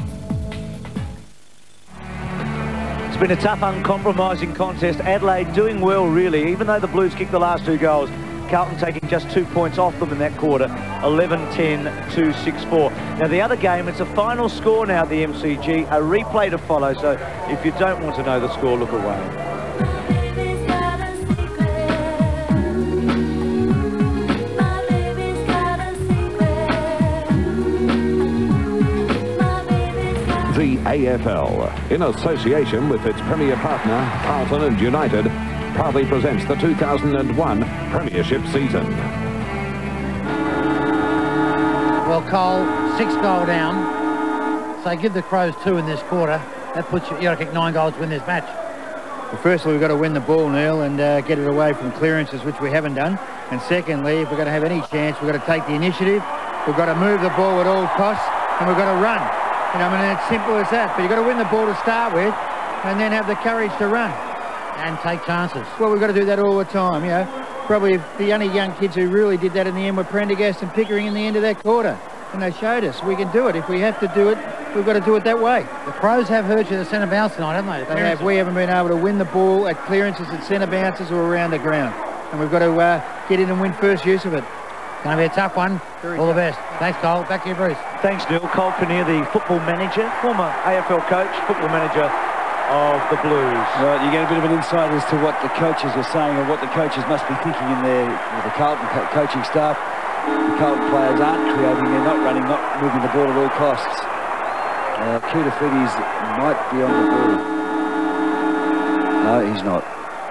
It's been a tough, uncompromising contest. Adelaide doing well, really, even though the Blues kicked the last two goals. Carlton taking just two points off them in that quarter, eleven ten to six four. Now, the other game, it's a final score now at the M C G, a replay to follow, so if you don't want to know the score, look away. The A F L, in association with its premier partner, Carlton and United, proudly presents the two thousand one Premiership season. Well, Cole, six goal down. So give the Crows two in this quarter. That puts you, you got to kick nine goals to win this match. Well, firstly, we've got to win the ball, Neil, and uh, get it away from clearances, which we haven't done. And secondly, if we're going to have any chance, we've got to take the initiative. We've got to move the ball at all costs, and we've got to run. You know, I mean, it's simple as that. But you've got to win the ball to start with, and then have the courage to run. And take chances. Well, we've got to do that all the time, you know. Probably the only young kids who really did that in the end were Prendergast and Pickering in the end of that quarter. And they showed us we can do it. If we have to do it, we've got to do it that way. The Crows have hurt you at the centre bounce tonight, haven't they? They have. We haven't been able to win the ball at clearances, at centre bounces or around the ground. And we've got to uh, get in and win first use of it. Going to be a tough one. Very all tough. The best. Thanks, Cole. Back to you, Bruce. Thanks, Neil. Cole Kinnear, the football manager, former A F L coach, football manager of the Blues. Right, you get a bit of an insight as to what the coaches are saying or what the coaches must be thinking in their with the Carlton co coaching staff. The Carlton players aren't creating, they're not running, not moving the ball at all costs. Uh, Koutoufides might be on the ball. No, he's not.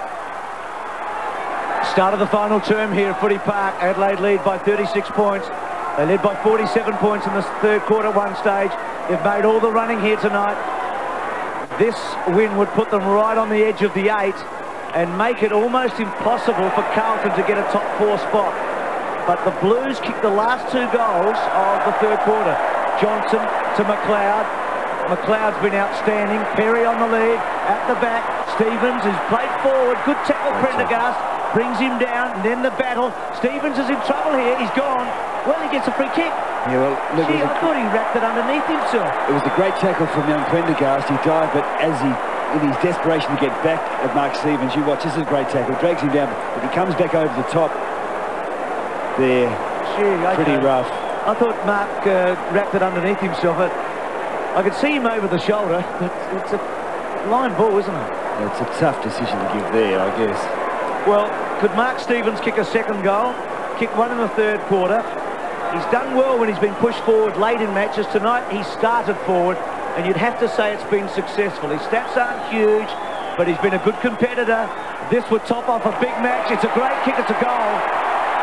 Start of the final term here at Footy Park. Adelaide lead by thirty-six points. They led by forty-seven points in the third quarter at one stage. They've made all the running here tonight. This win would put them right on the edge of the eight and make it almost impossible for Carlton to get a top four spot. But the Blues kicked the last two goals of the third quarter. Johnson to McLeod. McLeod's been outstanding. Perry on the lead. At the back, Stevens is played forward. Good tackle, Prendergast. brings him down, and then the battle. Stevens is in trouble here. He's gone. Well, he gets a free kick. Yeah, well, look, Gee, it was I a- thought he wrapped it underneath himself. It was a great tackle from young Prendergast. He dived, but as he, in his desperation to get back at Mark Stevens, you watch, this is a great tackle. Drags him down, but he comes back over the top. There, Gee, pretty okay. rough. I thought Mark uh, wrapped it underneath himself. But I could see him over the shoulder. But it's a line ball, isn't it? Yeah, it's a tough decision to give there, I guess. Well, could Mark Stevens kick a second goal? Kick one in the third quarter. He's done well when he's been pushed forward late in matches. Tonight, he started forward, and you'd have to say it's been successful. His stats aren't huge, but he's been a good competitor. This would top off a big match. It's a great kick. It's a goal.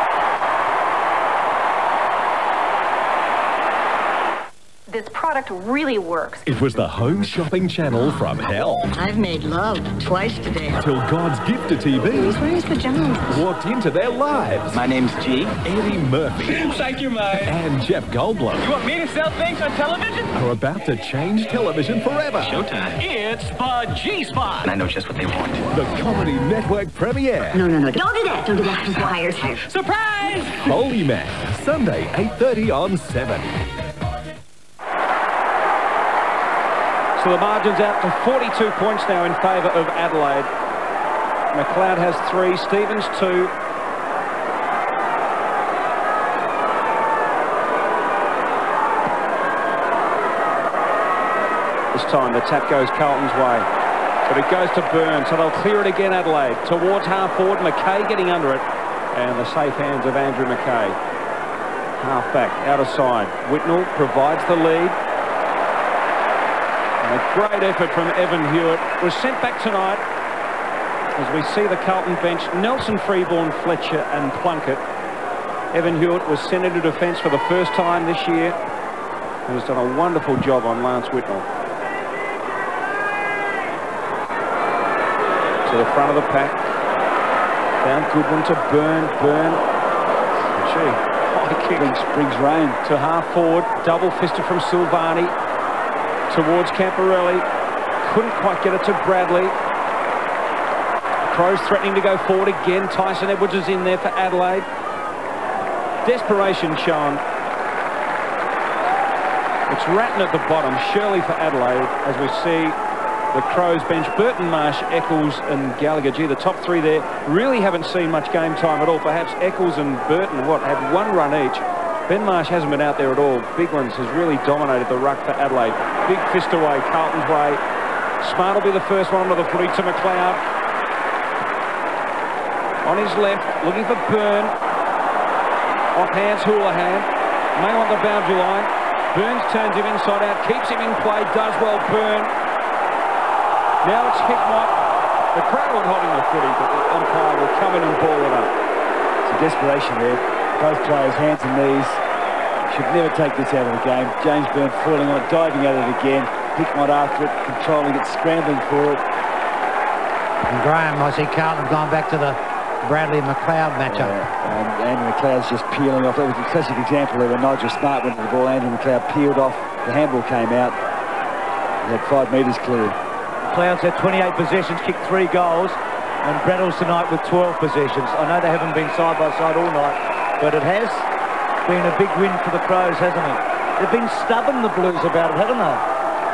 This product really works. It was the home shopping channel from hell. I've made love twice today. Till God's gift to T V He's wearing his pajamas. walked into their lives. My name's G. Eddie Murphy Thank you, mate. and Jeff Goldblum You want me to sell things on television? are about to change television forever. Showtime. It's the G-Spot. And I know just what they want. The Comedy Network premiere. No, no, no. Don't do that. Don't do that. Wires. Surprise! Holy Man, Sunday, eight thirty on seven. So the margin's out to forty-two points now in favour of Adelaide. McLeod has three, Stevens two. This time the tap goes Carlton's way. But it goes to Burn, so they'll clear it again, Adelaide. Towards half forward, McKay getting under it. And the safe hands of Andrew McKay. Half back, out of side. Whitnell provides the lead. And a great effort from Evan Hewitt. Was sent back tonight as we see the Carlton bench. Nelson, Freeborn, Fletcher and Plunkett. Evan Hewitt was sent into defence for the first time this year. And has done a wonderful job on Lance Whitnell. To the front of the pack. Down Goodwin to Burn. Burn. Gee, high kick. Brings, brings rain. To half forward. Double fisted from Silvani. Towards Camporelli. Couldn't quite get it to Bradley. Crows threatening to go forward again. Tyson Edwards is in there for Adelaide. Desperation shown. It's Ratton at the bottom. Shirley for Adelaide as we see the Crows bench. Burton, Marsh, Eccles and Gallagher. Gee, the top three there really haven't seen much game time at all. Perhaps Eccles and Burton, what, had one run each. Ben Marsh hasn't been out there at all. Biglands has really dominated the ruck for Adelaide. Big fist away, Carlton's way. Smart will be the first one onto the footy to McLeod. On his left, looking for Burn. Off hands, Houlihan. May want the boundary line. Burns turns him inside out, keeps him in play, does well, Burn. Now it's Hickmott. The crowd aren't holding the footy, but the umpire will come in and ball it up. It's a desperation there. Both players, hands and knees. Should never take this out of the game. James Burn falling on it, diving at it again. Hickmott after it, controlling it, scrambling for it. And Graham, I see Carlton have gone back to the Bradley-McLeod matchup. Yeah, and Andrew McLeod's just peeling off. That was a classic example there when Nigel Smart went to the ball. Andrew McLeod peeled off. The handball came out. He had five metres clear. McLeod's had twenty-eight possessions, kicked three goals, and Braddle's tonight with twelve possessions. I know they haven't been side by side all night, but it has been a big win for the Crows, hasn't it? They've been stubborn, the Blues, about it, haven't they?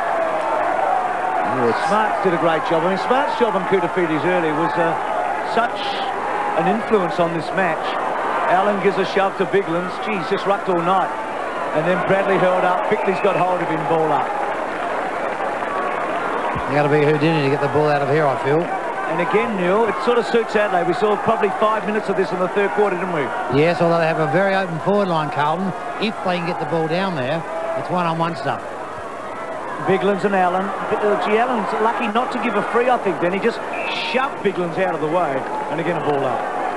Yeah, Smarts did a great job. I mean, Smart's job on Koutafidis early was uh, such an influence on this match. Allen gives a shove to Biglands. Geez, just rucked all night. And then Bradley hurled up. Bickley's got hold of him, ball up. You got to be Houdini to get the ball out of here, I feel. And again, Neil, it sort of suits Adelaide. We saw probably five minutes of this in the third quarter, didn't we? Yes, although they have a very open forward line, Carlton. If they can get the ball down there, it's one-on-one stuff. Biglands and Allen. Uh, gee, Allen's lucky not to give a free, I think, then. He just shoved Biglands out of the way. And again, a ball up.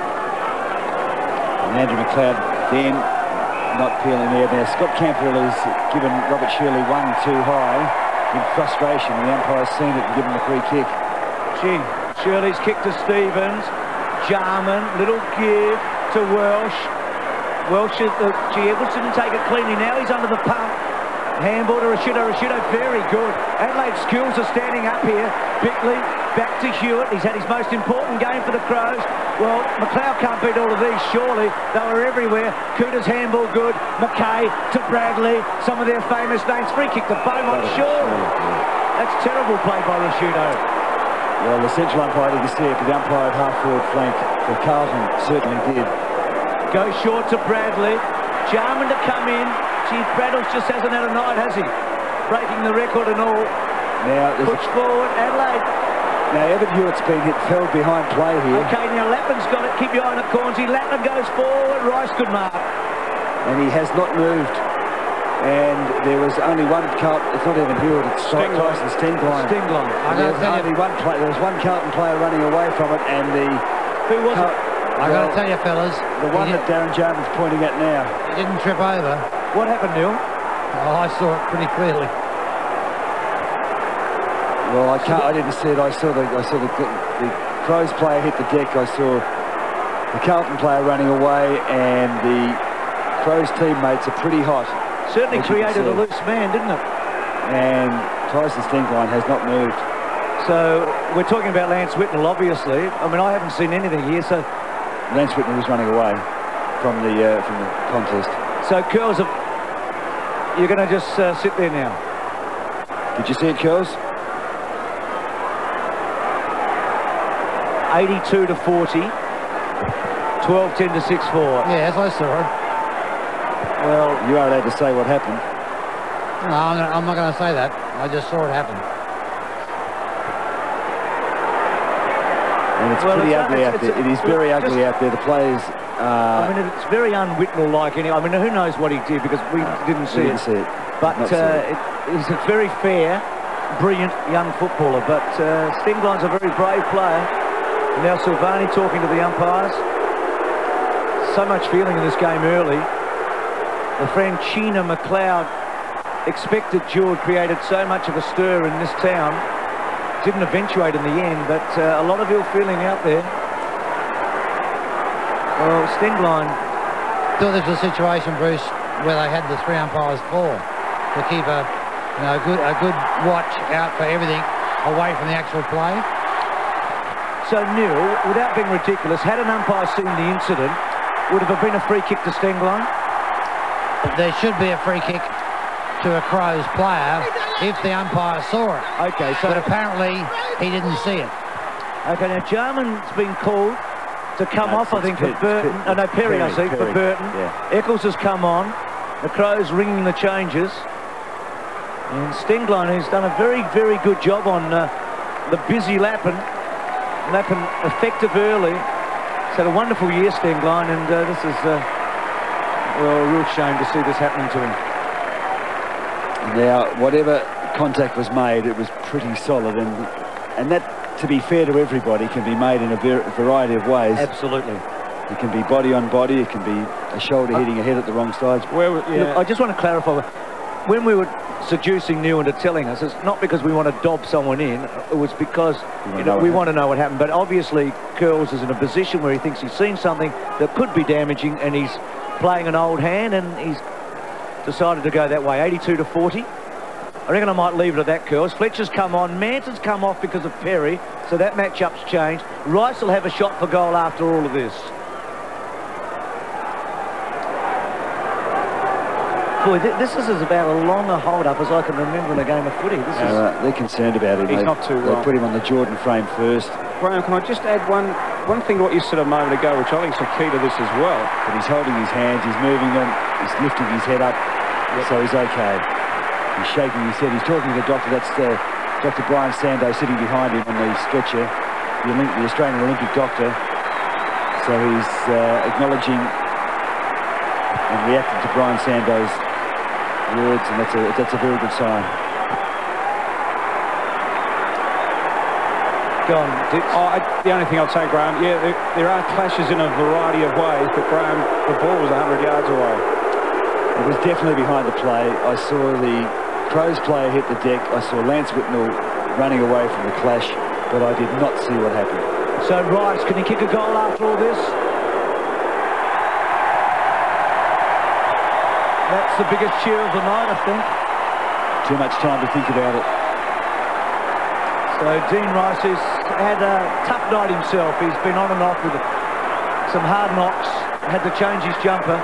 And Andrew McLeod then not peeling there. Now, Scott Camperell has given Robert Shirley one too high in frustration. The umpire's seen it and given him a free kick. Gee, Shirley's kick to Stevens. Jarman, little give to Welsh. Welsh, is, uh, gee, Edwards didn't take it cleanly. Now he's under the pump. Handball to Rashudo. Rashudo very good. Adelaide Skills are standing up here. Bickley back to Hewitt. He's had his most important game for the Crows. Well, McLeod can't beat all of these, surely. They were everywhere. Cooter's handball good. McKay to Bradley. Some of their famous names. Free kick to Beaumont, surely. That's terrible play by Rashudo. Well, the central umpire didn't see it, but the umpire at half-forward flank for Carlton certainly did. Go short to Bradley. Jarman to come in. Gee, Bradles just hasn't had a night, has he? Breaking the record and all. Now, push a... forward, Adelaide. Now, Evan Hewitt's been hit, fell behind play here. Okay, now Lappin's got it. Keep your eye on it, Cornsey. Lappin goes forward. Rice, good mark. And he has not moved. And there was only one Carlton, it's not even Hewitt, it's Tyson Stengline. Stengline. There was only one play, there was one Carlton player running away from it, and the... Who was it? I got to tell you, fellas. The one that Darren Jarman's pointing at now. He didn't trip over. What happened, Neil? Oh, I saw it pretty clearly. Well, I can't. I didn't see it. I saw the. I saw the, the Crows player hit the deck. I saw the Carlton player running away, and the Crows teammates are pretty hot. Certainly created a loose man, didn't it? And Tyson Stengline has not moved. So we're talking about Lance Whitnell, obviously. I mean, I haven't seen anything here. So Lance Whitnell was running away from the uh, from the contest. So Curls, have, you're going to just uh, sit there now. Did you see it, Curls? eighty-two to forty. twelve ten to six four. Yes, I saw it. Well, you are allowed to say what happened. No, I'm not, I'm not going to say that. I just saw it happen. And it's well, pretty it's, ugly it's, out it's, there. It is very just, ugly out there. The players... Uh, I mean, it's very un-Whitnell-like. I mean, who knows what he did, because we didn't see we it. didn't see it. But Not uh, see it. it, he's a very fair, brilliant young footballer. But uh, Stengline's a very brave player. Now Silvani talking to the umpires. So much feeling in this game early. The Franchina McLeod expected duel created so much of a stir in this town. Didn't eventuate in the end, but uh, a lot of ill feeling out there. Well, Stengline... Thought this was a situation, Bruce, where they had the three umpires for to keep a, you know, a good a good watch out for everything away from the actual play. So, Neil, without being ridiculous, had an umpire seen the incident, would have been a free kick to Stengline? There should be a free kick to a Crows player if the umpire saw it. Okay, so... But apparently he didn't see it. Okay, now Jarman's been called to come no, off, I think, for Pitt, Burton. Pitt, Oh, no, Perry, Perry I think, Perry, for Burton. Yeah. Eccles has come on. The Crows ringing the changes. And Stengline, who's done a very, very good job on uh, the busy Lappin. Lappin effective early. He's had a wonderful year, Stengline, and uh, this is, uh, well, a real shame to see this happening to him. Now, whatever contact was made, it was pretty solid, and and that, to be fair to everybody, can be made in a variety of ways. Absolutely. It can be body on body, it can be a shoulder hitting a head at the wrong sides. Where, yeah. Look, I just want to clarify, when we were seducing Neil into telling us, it's not because we want to dob someone in, it was because you know, we want to know what happened. But obviously, Curls is in a position where he thinks he's seen something that could be damaging, and he's playing an old hand, and he's decided to go that way. eighty-two to forty. I reckon I might leave it at that, Curls. Fletcher's come on. Manson's come off because of Perry, so that matchup's changed. Rice will have a shot for goal after all of this. Boy, th this is as about as long a hold-up as I can remember in a game of footy. This is... Uh, they're concerned about him. He's they, not too They wrong. put him on the Jordan frame first. Graham, can I just add one one thing to what you said a moment ago, which I think is the key to this as well? But he's holding his hands, he's moving them, he's lifting his head up, yep. So he's okay. He's shaking his head. He's talking to the doctor. That's uh, Doctor Brian Sando sitting behind him on the stretcher, the, Olymp the Australian Olympic doctor. So he's uh, acknowledging and reacting to Brian Sando's words, and that's a, that's a very good sign. Go on, oh, I, the only thing I'd say, Graham, yeah, there, there are clashes in a variety of ways, but Graham, the ball was one hundred yards away. It was definitely behind the play. I saw the Crows player hit the deck. I saw Lance Whitnell running away from the clash, but I did not see what happened. So Rice, can he kick a goal after all this? That's the biggest cheer of the night, I think. too much time to think about it. So Dean Rice has had a tough night himself. He's been on and off with some hard knocks. Had to change his jumper.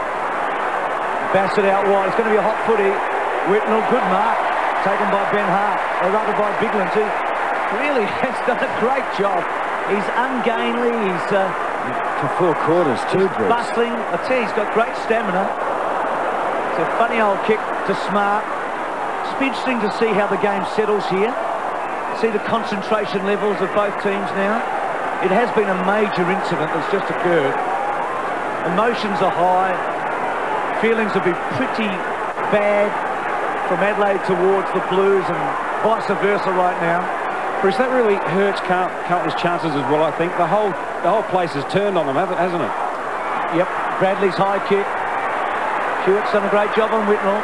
Bassett out wide. It's going to be a hot footy. Whitnell, good mark. Taken by Ben Hart. Or rather by Bigland, who really has done a great job. He's ungainly. He's uh, for four quarters too, Bruce. Bustling. I tell you, he's got great stamina. It's a funny old kick to Smart. It's interesting to see how the game settles here. See the concentration levels of both teams now. It has been a major incident that's just occurred. Emotions are high. Feelings will be pretty bad from Adelaide towards the Blues and vice versa right now. Bruce, that really hurts Carl Carlton's chances as well, I think. The whole the whole place has turned on them, hasn't it? Yep, Bradley's high kick. Hewitt's done a great job on Whitnell.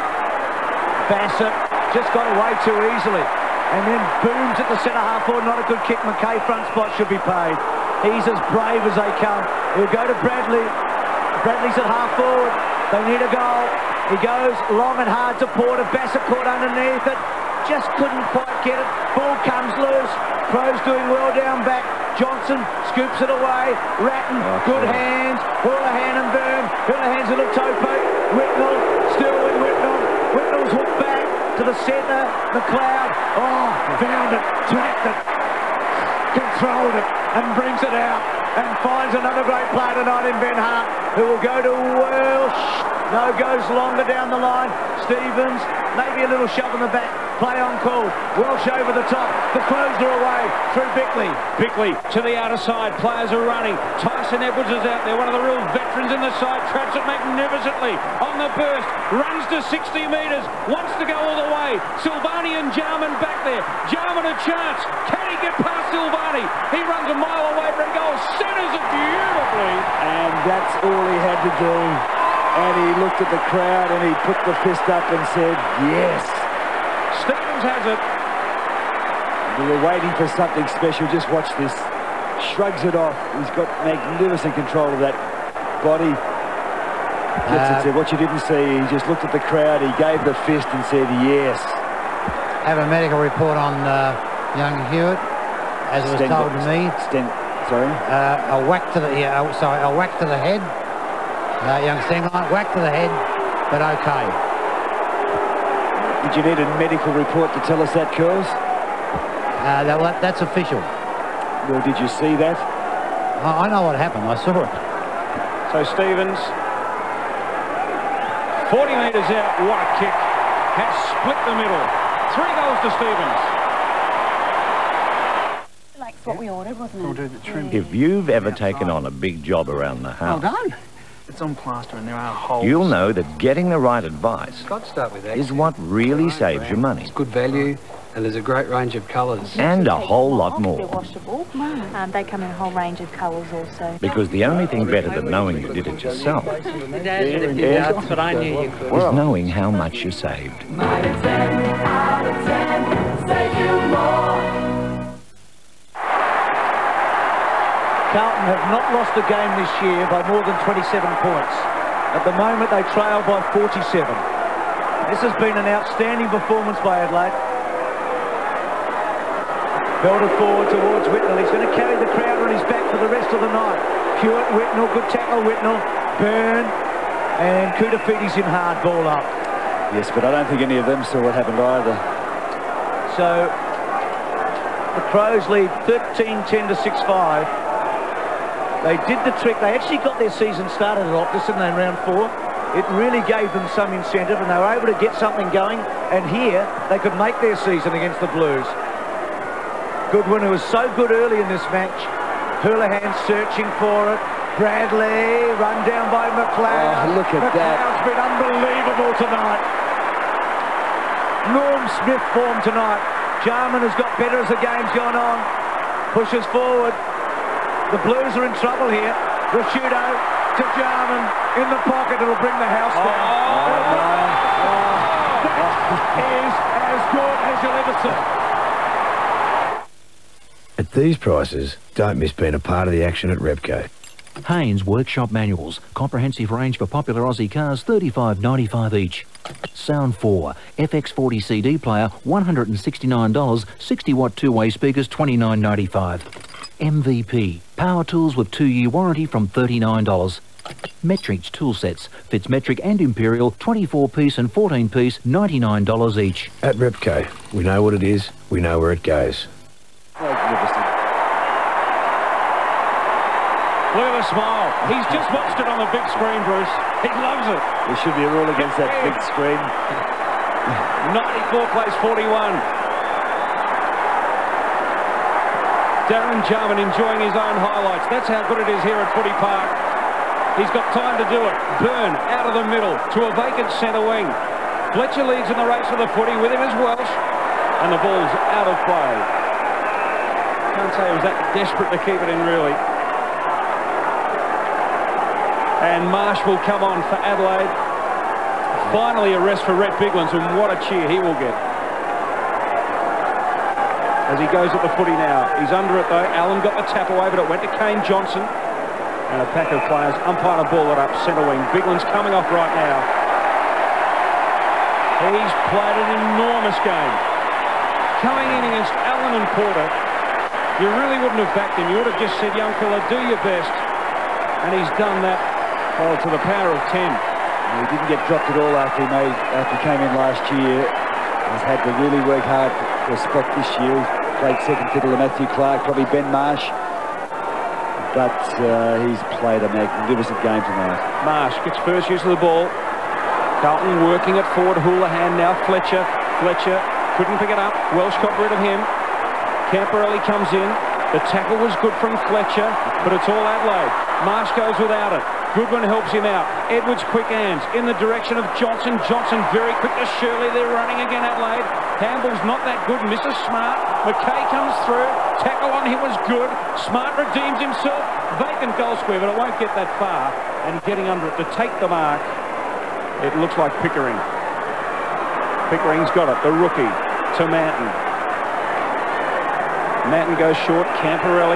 Bassett just got away too easily. And then booms at the centre-half forward. Not a good kick. McKay front spot should be paid. He's as brave as they come. He'll go to Bradley. Bradley's at half forward. They need a goal. He goes long and hard to Porter. Bassett caught underneath it. Just couldn't quite get it. Ball comes loose. Crows doing well down back. Johnson scoops it away. Ratton, oh, good cool. hands. Houlihan and Byrne. Houlihan's a little toe poke. Whitnell, still with Whitnell. Whitnell's hooked back to the centre. McLeod, oh, found it, tracked it, controlled it, and brings it out. And finds another great player tonight in Ben Hart, who will go to Welsh. No, goes longer down the line. Stevens, maybe a little shove in the back. Play on call. Welsh over the top. The Crows are away through Bickley. Bickley to the outer side. Players are running. Tyson Edwards is out there. One of the real veterans in the side. Traps it magnificently on the burst. Runs to sixty metres. Wants to go all the way. Silvani and Jarman back there. Jarman a chance. Can he get past Silvani? He runs a mile away from goal. Centres it beautifully. And that's all he had to do. And he looked at the crowd and he put the fist up and said, yes. Stevens has it. We were waiting for something special. Just watch this. Shrugs it off. He's got magnificent control of that body. Gets uh, it to what you didn't see. He just looked at the crowd. He gave the fist and said, yes. Have a medical report on uh, young Hewitt, as it was Sten, told to me. Sten, sorry? Uh, a whack to the, yeah, oh, sorry, a whack to the head. Uh, young Stengline, whack to the head, but okay. Did you need a medical report to tell us that, Curls? Uh, that, that's official. Well, did you see that? I, I know what happened. I saw it. So Stevens, forty metres out, what a kick. Has split the middle. Three goals to Stevens. Like what we ordered, wasn't it? We'll do the trim. If you've ever taken on a big job around the house, well done. It's on plaster and there are holes. You'll know that getting the right advice Got to start with that. is what really saves you money. It's good value and there's a great range of colours. And a whole lot more. They're washable. Um, they come in a whole range of colours also. Because the only thing better than knowing you did it yourself That's what I knew you could. is knowing how much you saved. Carlton have not lost a game this year by more than twenty-seven points. At the moment, they trail by forty-seven. This has been an outstanding performance by Adelaide. Belted forward towards Whitnell. He's going to carry the crowd on his back for the rest of the night. Hewitt, Whitnell, good tackle, Whitnell. Byrne, and Koutafiti's in hard ball up. Yes, but I don't think any of them saw what happened either. So, the Crows lead thirteen ten to six five. They did the trick. They actually got their season started at Optus, didn't they, in round four? It really gave them some incentive, and they were able to get something going. And here, they could make their season against the Blues. Goodwin, who was so good early in this match. Houlihan searching for it. Bradley, run down by McLeod. Oh, look at McLeod's that. McLeod's been unbelievable tonight. Norm Smith form tonight. Jarman has got better as the game's gone on. Pushes forward. The Blues are in trouble here. Rashudo to Jarman in the pocket. It'll bring the house down. Oh, oh, oh. That is as good as you'll ever see. At these prices, don't miss being a part of the action at Repco. Haynes Workshop Manuals. Comprehensive range for popular Aussie cars, thirty-five ninety-five each. Sound four, F X forty C D player, one hundred sixty-nine dollars, sixty watt two-way speakers, twenty-nine ninety-five. M V P, power tools with two-year warranty from thirty-nine dollars. Metrics tool sets, fits metric and imperial, twenty-four piece and fourteen piece, ninety-nine dollars each. At Repco, we know what it is, we know where it goes. Magnificent. Look at the smile. He's just watched it on the big screen, Bruce. He loves it. There should be a rule against that big screen. ninety-four plays forty-one. Darren Jarman enjoying his own highlights. That's how good it is here at Footy Park. He's got time to do it. Byrne out of the middle to a vacant centre wing. Fletcher leads in the race for the footy. With him is Welsh. And the ball's out of play. Can't say he was that desperate to keep it in, really. And Marsh will come on for Adelaide. Finally a rest for Rhett Biglands, and what a cheer he will get. As he goes at the footy now. He's under it though. Allen got the tap away, but it went to Kane Johnson. And a pack of players umpire the ball it up centre wing. Biglands coming off right now. He's played an enormous game. Coming in against Allen and Porter. You really wouldn't have backed him. You would have just said, young fella, do your best. And he's done that. Well, to the power of ten. He didn't get dropped at all after he made after he came in last year. He's had to really work hard for a spot this year. He played second fiddle to Matthew Clark, probably Ben Marsh. But uh, he's played a magnificent game tonight. Marsh gets first use of the ball. Carlton working it forward. Houlihan now Fletcher. Fletcher couldn't pick it up. Welsh got rid of him. Camporelli comes in. The tackle was good from Fletcher, but it's all Adelaide. Marsh goes without it. Goodwin helps him out. Edwards quick hands in the direction of Johnson. Johnson very quick to Shirley. They're running again, Adelaide. Campbell's not that good. Misses Smart. McKay comes through. Tackle on him was good. Smart redeems himself. Vacant goal square, but it won't get that far. And getting under it to take the mark, it looks like Pickering. Pickering's got it. The rookie to Manton. Manton goes short. Camporelli.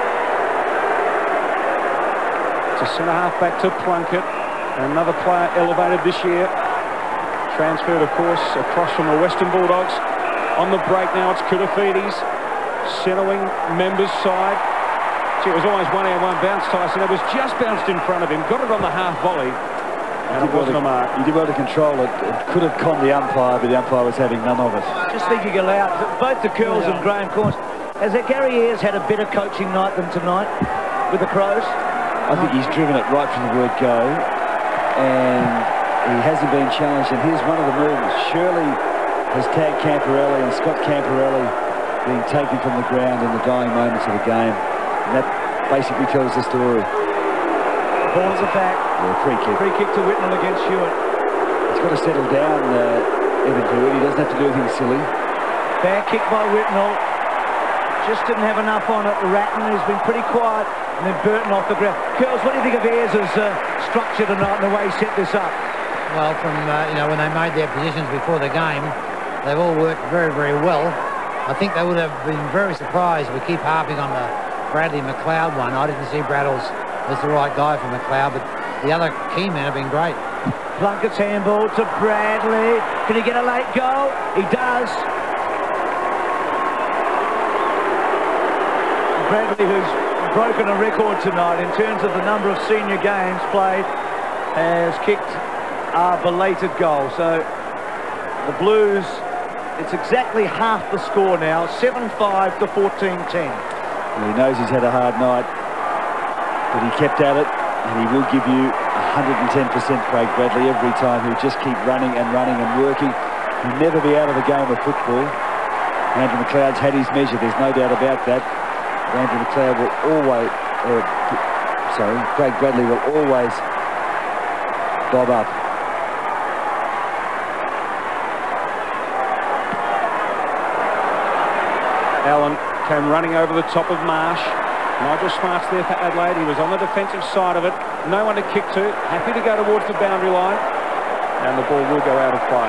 To centre half back to Plunkett. Another player elevated this year. Transferred, of course, across from the Western Bulldogs. On the break now, it's Koutoufides. Centre wing, members side. Gee, it was almost one hand, one bounce, Tyson. It was just bounced in front of him. Got it on the half volley. And it wasn't a mark. He did well to control it. It could have conned the umpire, but the umpire was having none of it. Just thinking aloud, both the Curls yeah. and Graham Corns. Has Gary Ayres had a better coaching night than tonight with the Crows? I think he's driven it right from the word go, and he hasn't been challenged. And here's one of the moves. Shirley has tagged Camporelli, and Scott Camporelli being taken from the ground in the dying moments of the game. And that basically tells the story. Ball at the back. Yeah, free kick. Free kick to Whitnell against Hewitt. He's got to settle down, uh, Evan Hewitt. He doesn't have to do anything silly. Back kick by Whitnell. Just didn't have enough on it. Ratton has been pretty quiet. And then Burton off the ground. Curls, what do you think of Ayres' uh, structure tonight and the way he set this up? Well, from, uh, you know, when they made their positions before the game, they've all worked very, very well. I think they would have been very surprised. We keep harping on the Bradley McLeod one. I didn't see Braddles as the right guy for McLeod, but the other key men have been great. Plunkett's handball to Bradley. Can he get a late goal? He does. Bradley, who's broken a record tonight in terms of the number of senior games played, has kicked a belated goal. So the Blues, it's exactly half the score now, seven five to fourteen ten. Well, he knows he's had a hard night, but he kept at it, and he will give you one hundred ten percent, Craig Bradley, every time. He'll just keep running and running and working. He'll never be out of the game of football. Andrew McLeod's had his measure, there's no doubt about that. Andrew McLeod will always, uh, sorry, Craig Bradley will always bob up. Allen came running over the top of Marsh. Nigel Smart's there for Adelaide. He was on the defensive side of it. No one to kick to. Happy to go towards the boundary line. And the ball will go out of play.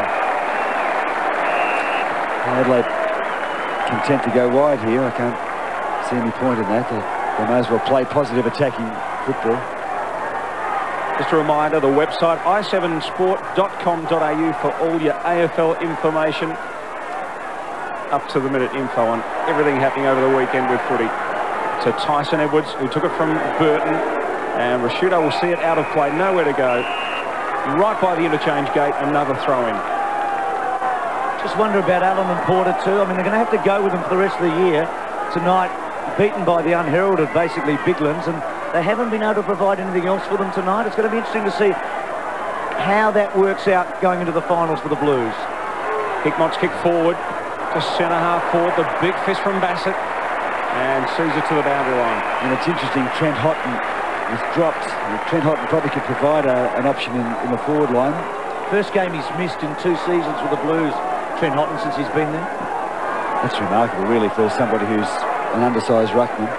Adelaide content to go wide here. I can't see any point in that. They, they may as well play positive attacking football. Just a reminder, the website i seven sport dot com dot a u for all your A F L information. Up to the minute info on everything happening over the weekend with footy. To Tyson Edwards, who took it from Burton, and Rashudo will see it out of play, nowhere to go. Right by the interchange gate, another throw-in. Just wonder about Allen and Porter too. I mean, they're going to have to go with them for the rest of the year. Tonight, beaten by the unheralded, basically, Biglands, and they haven't been able to provide anything else for them tonight. It's going to be interesting to see how that works out going into the finals for the Blues. Hickmott's kick forward to centre half forward. The big fist from Bassett, and sees it to the boundary line. And it's interesting, Trent Houghton was dropped. Trent Houghton probably could provide a, an option in, in the forward line. First game he's missed in two seasons with the Blues, Trent Houghton, since he's been there. That's remarkable, really, for somebody who's an undersized ruckman.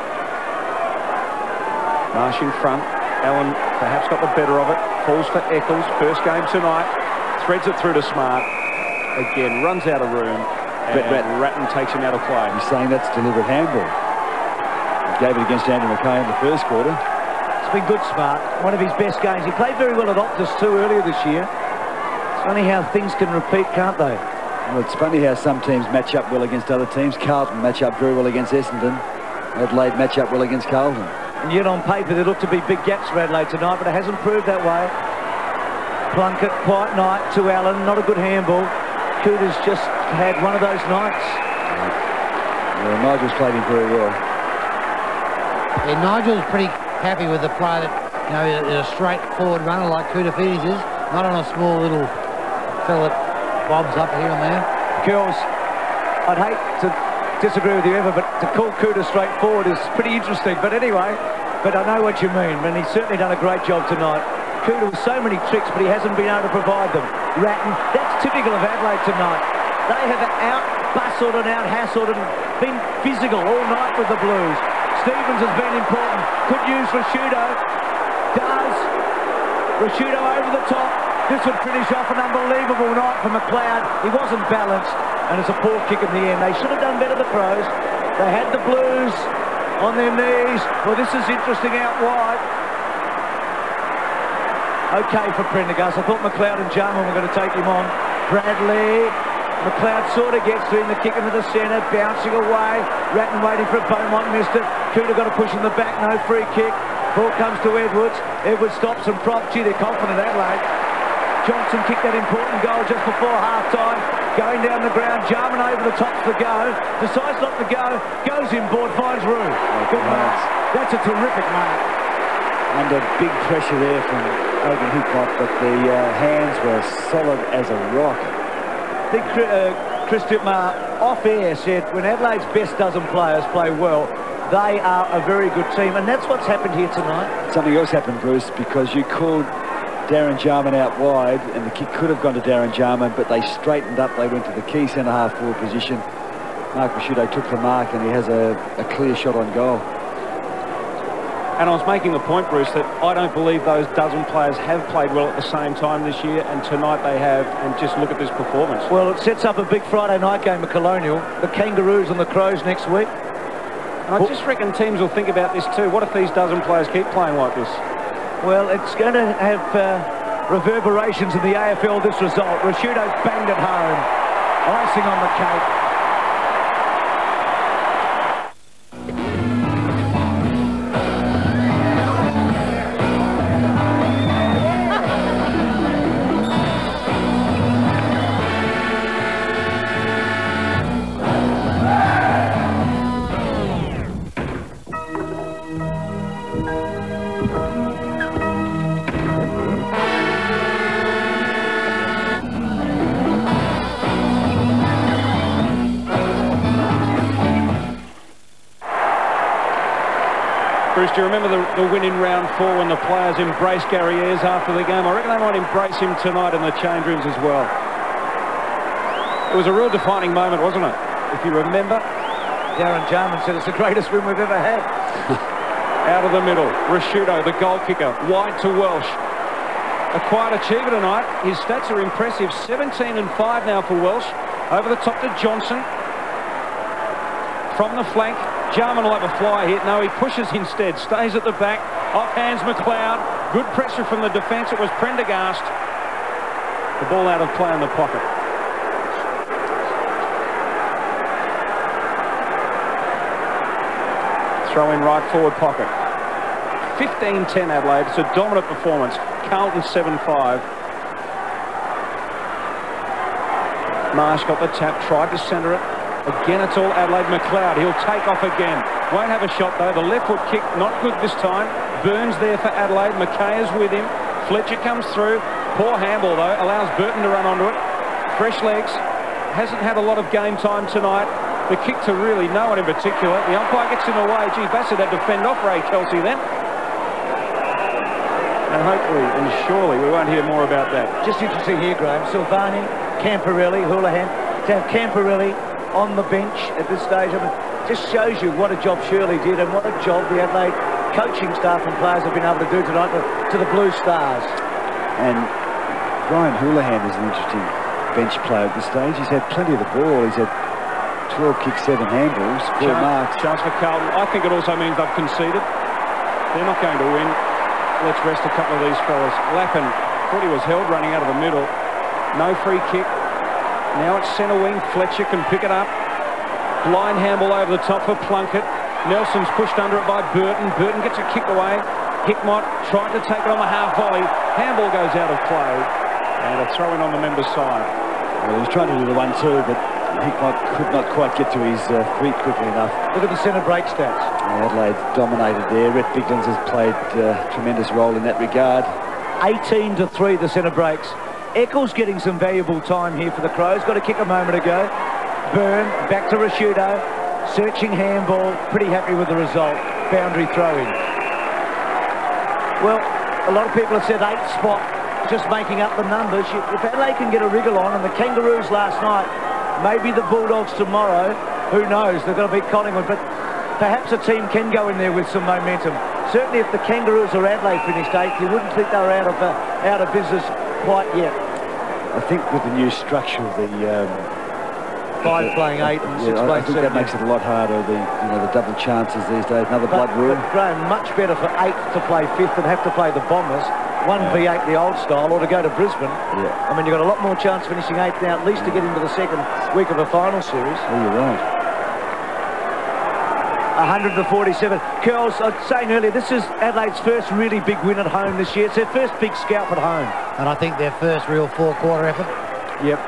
Marsh in front. Allen perhaps got the better of it. Falls for Eccles. First game tonight. Threads it through to Smart. Again, runs out of room. And Ratton. Ratton takes him out of play. He's saying that's deliberate handball. He gave it against Andrew McKay in the first quarter. It's been good, Smart. One of his best games. He played very well at Optus too earlier this year. It's funny how things can repeat, can't they? Well, it's funny how some teams match up well against other teams. Carlton match up very well against Essendon. Adelaide match up well against Carlton. And yet on paper there look to be big gaps for Adelaide tonight, but it hasn't proved that way. Plunkett, quiet night to Allen, not a good handball. Cooter's just had one of those nights. Yeah, Nigel's played him very well. Yeah, Nigel's pretty happy with the play that, you know, is a straightforward runner like Koutoufides is, not on a small little fella that bobs up here and there. Girls, I'd hate to disagree with you ever, but to call Cooter straightforward is pretty interesting. But anyway, but I know what you mean, and he's certainly done a great job tonight. Cooter with so many tricks, but he hasn't been able to provide them. Ratton, that's typical of Adelaide tonight. They have out-bustled and out-hassled and been physical all night with the Blues. Stevens has been important. Could use Rashudo. Does. Rashudo over the top. This would finish off an unbelievable night for McLeod. He wasn't balanced, and it's a poor kick in the end. They should have done better, the Crows. They had the Blues on their knees. Well, this is interesting out wide. Okay for Prendergast. I thought McLeod and Jarman were going to take him on. Bradley. McLeod sort of gets to him, the kick into the centre, bouncing away. Ratton waiting for it, Beaumont missed it. Cooter got a push in the back, no free kick. Ball comes to Edwards. Edwards stops and props. Gee, they're confident, Adelaide. Johnson kicked that important goal just before half-time. Going down the ground, Jarman over the top to go. Decides not to go, goes inboard, finds room. Good mark. That's a terrific mark. Under big pressure there from Ogan Hickmott, but the uh, hands were solid as a rock. I think uh, Chris Dittmar off air said when Adelaide's best dozen players play well, they are a very good team, and that's what's happened here tonight. Something else happened, Bruce, because you called Darren Jarman out wide, and the kick could have gone to Darren Jarman, but they straightened up. They went to the key centre half forward position. Mark Rashudo took the mark, and he has a, a clear shot on goal. And I was making the point, Bruce, that I don't believe those dozen players have played well at the same time this year, and tonight they have, and just look at this performance. Well, it sets up a big Friday night game at Colonial. The Kangaroos and the Crows next week. And I just reckon teams will think about this too. What if these dozen players keep playing like this? Well, it's going to have uh, reverberations in the A F L, this result. Rashudo's banged it home. Icing on the cake. Bruce, do you remember the, the win in round four when the players embraced Gary Ayres after the game? I reckon they might embrace him tonight in the change rooms as well. It was a real defining moment, wasn't it? If you remember. Darren Jarman said it's the greatest win we've ever had. Out of the middle, Rashudo, the goal kicker, wide to Welsh. A quiet achiever tonight. His stats are impressive. seventeen and five now for Welsh. Over the top to Johnson. From the flank, Jarman will have a fly hit. No, he pushes instead. Stays at the back. Off hands McLeod. Good pressure from the defence. It was Prendergast. The ball out of play in the pocket. Throw in right forward pocket. fifteen ten Adelaide. It's a dominant performance. Carlton seven five. Marsh got the tap, tried to centre it. Again, it's all Adelaide. McLeod, he'll take off again. Won't have a shot, though. The left foot kick, not good this time. Burns there for Adelaide. McKay is with him. Fletcher comes through. Poor handball, though. Allows Burton to run onto it. Fresh legs. Hasn't had a lot of game time tonight. The kick to really no one in particular. The umpire gets in the way. Gee, Bassett had to fend off Ray Kelsey then. And hopefully and surely we won't hear more about that. Just interesting here, Graham. Silvani, Camporelli, Houlihan. To have Camporelli on the bench at this stage, I mean, just shows you what a job Shirley did and what a job the Adelaide coaching staff and players have been able to do tonight to, to the Blue Stars. And Brian Houlihan is an interesting bench player at this stage. He's had plenty of the ball. He's had twelve kicks, seven handballs, four Chance, marks. chance for Carlton. I think it also means they've conceded. They're not going to win. Let's rest a couple of these fellas. Lappin thought he was held running out of the middle. No free kick. Now it's centre wing. Fletcher can pick it up. Blind handball over the top for Plunkett. Nelson's pushed under it by Burton. Burton gets a kick away. Hickmott tried to take it on the half volley. Handball goes out of play. And a throw in on the member's side. Well, he was trying to do the one two, but Hickmott could not quite get to his uh, feet quickly enough. Look at the centre break stats. Adelaide dominated there. Rhett Biglands has played a uh, tremendous role in that regard. eighteen to three, the centre breaks. Eccles getting some valuable time here for the Crows. Got a kick a moment ago. Byrne, back to Rashudo. Searching handball. Pretty happy with the result. Boundary throw-in. Well, a lot of people have said eighth spot, just making up the numbers. If Adelaide can get a wriggle on, and the Kangaroos last night, maybe the Bulldogs tomorrow, who knows, they're going to beat Collingwood, but perhaps a team can go in there with some momentum. Certainly if the Kangaroos or Adelaide finished eighth, you wouldn't think they were out of, uh, out of business quite yet. I think with the new structure of the... Um, Five playing eight and yeah, six I, playing I think seven. that makes it a lot harder, the, you know, the double chances these days, another But, blood rule. but Graham, much better for eighth to play fifth than have to play the Bombers, one v eight the old style, or to go to Brisbane. Yeah. I mean, you've got a lot more chance of finishing eighth now, at least to get into the second week of a final series. Oh, you're right. one hundred to forty-seven. Curls, I was saying earlier, this is Adelaide's first really big win at home this year. It's their first big scalp at home. And I think their first real four-quarter effort. Yep.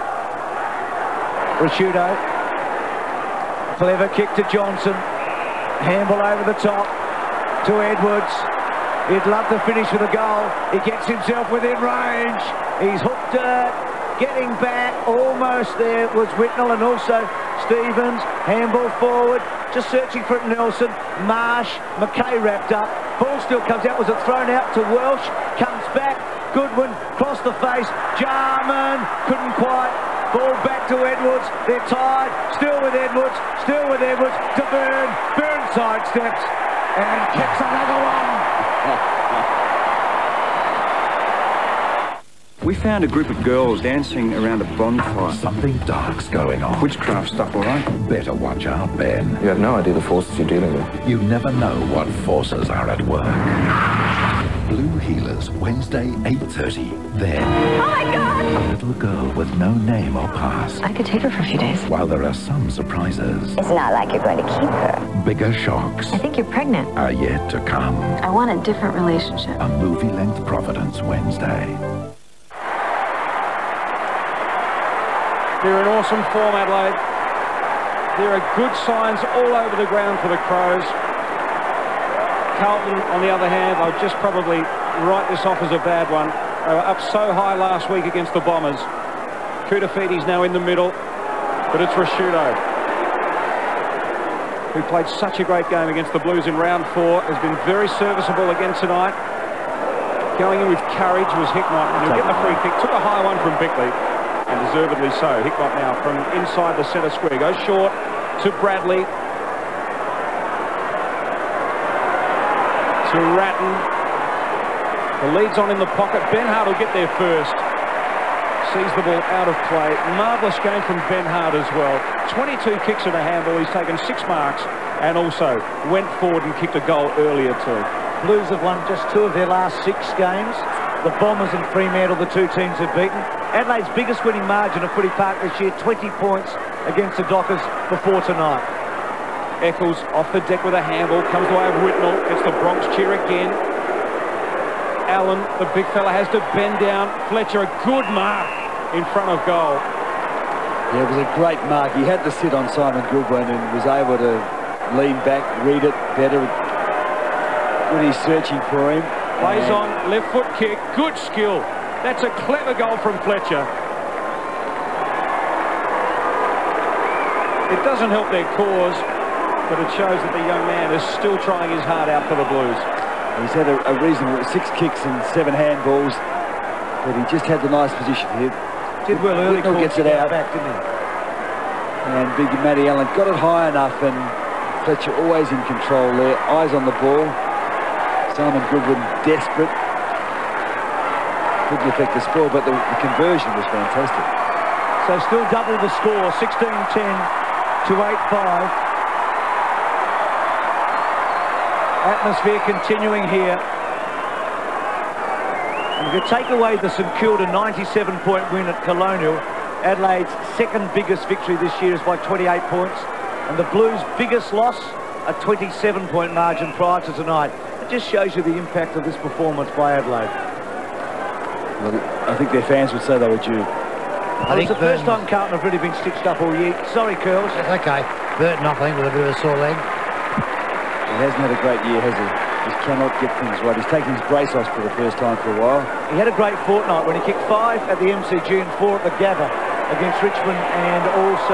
Rashudo. Clever kick to Johnson. Handball over the top to Edwards. He'd love to finish with a goal. He gets himself within range. He's hooked it. Getting back. Almost there was Whitnell and also Stevens. Handball forward. Just searching for it, Nelson. Marsh. McKay wrapped up. Ball still comes out. Was it thrown out to Welsh? Comes back. Goodwin. Cross the face. Jarman. Couldn't quite. Ball back to Edwards. They're tied. Still with Edwards. Still with Edwards. To Byrne. Byrne sidesteps and kicks another one. We found a group of girls dancing around a bonfire. Something dark's going on. Witchcraft stuff, all right? Better watch out, Ben. You have no idea the forces you're dealing with. You never know what forces are at work. Blue Healers, Wednesday, eight thirty. Then... Oh my God! A little girl with no name or past. I could take her for a few days. While there are some surprises. It's not like you're going to keep her. Bigger shocks I think you're pregnant. are yet to come. I want a different relationship. A movie-length Providence Wednesday. They're in awesome form, Adelaide. There are good signs all over the ground for the Crows. Carlton, on the other hand, I'll just probably write this off as a bad one. They were up so high last week against the Bombers. Kutafiti's now in the middle, but it's Rashudo, who played such a great game against the Blues in round four, has been very serviceable again tonight. Going in with courage was Hickmott, and he'll get the free kick. Took a high one from Bickley, and deservedly so. Hickmott now from inside the centre square. Goes short to Bradley. To Ratton. The lead's on in the pocket. Ben Hart will get there first. Sees the ball out of play. Marvellous game from Ben Hart as well. twenty-two kicks at a handball. He's taken six marks and also went forward and kicked a goal earlier too. Blues have won just two of their last six games. The Bombers and Fremantle, the two teams have beaten. Adelaide's biggest winning margin at Footy Park this year, twenty points against the Dockers before tonight. Eccles off the deck with a handball, comes the way of Whitnell, gets the Bronx cheer again. Allen, the big fella, has to bend down. Fletcher, a good mark in front of goal. Yeah, it was a great mark. He had to sit on Simon Goodwin and was able to lean back, read it better when he's searching for him. Plays on, left foot kick, good skill. That's a clever goal from Fletcher. It doesn't help their cause, but it shows that the young man is still trying his heart out for the Blues. He's had a, a reasonable six kicks and seven handballs, but he just had the nice position here. Did well early, gets it out. Back, didn't he? And big Matty Allen got it high enough, and Fletcher always in control there. Eyes on the ball. Simon Goodwin desperate. Couldn't affect the score, but the, the conversion was fantastic. So still double the score, sixteen ten to eight five. Atmosphere continuing here. And if you take away the St Kilda ninety-seven point win at Colonial, Adelaide's second biggest victory this year is by twenty-eight points, and the Blues' biggest loss, a twenty-seven point margin prior to tonight. It just shows you the impact of this performance by Adelaide. Well, I think their fans would say they were due. I think it's the first time Carlton have really been stitched up all year. Sorry, Curls. That's okay. Burton, I think, with a bit of a sore leg. He hasn't had a great year, has he? Just cannot get things right. He's taken his brace off for the first time for a while. He had a great fortnight when he kicked five at the M C G and four at the Gabba against Richmond and also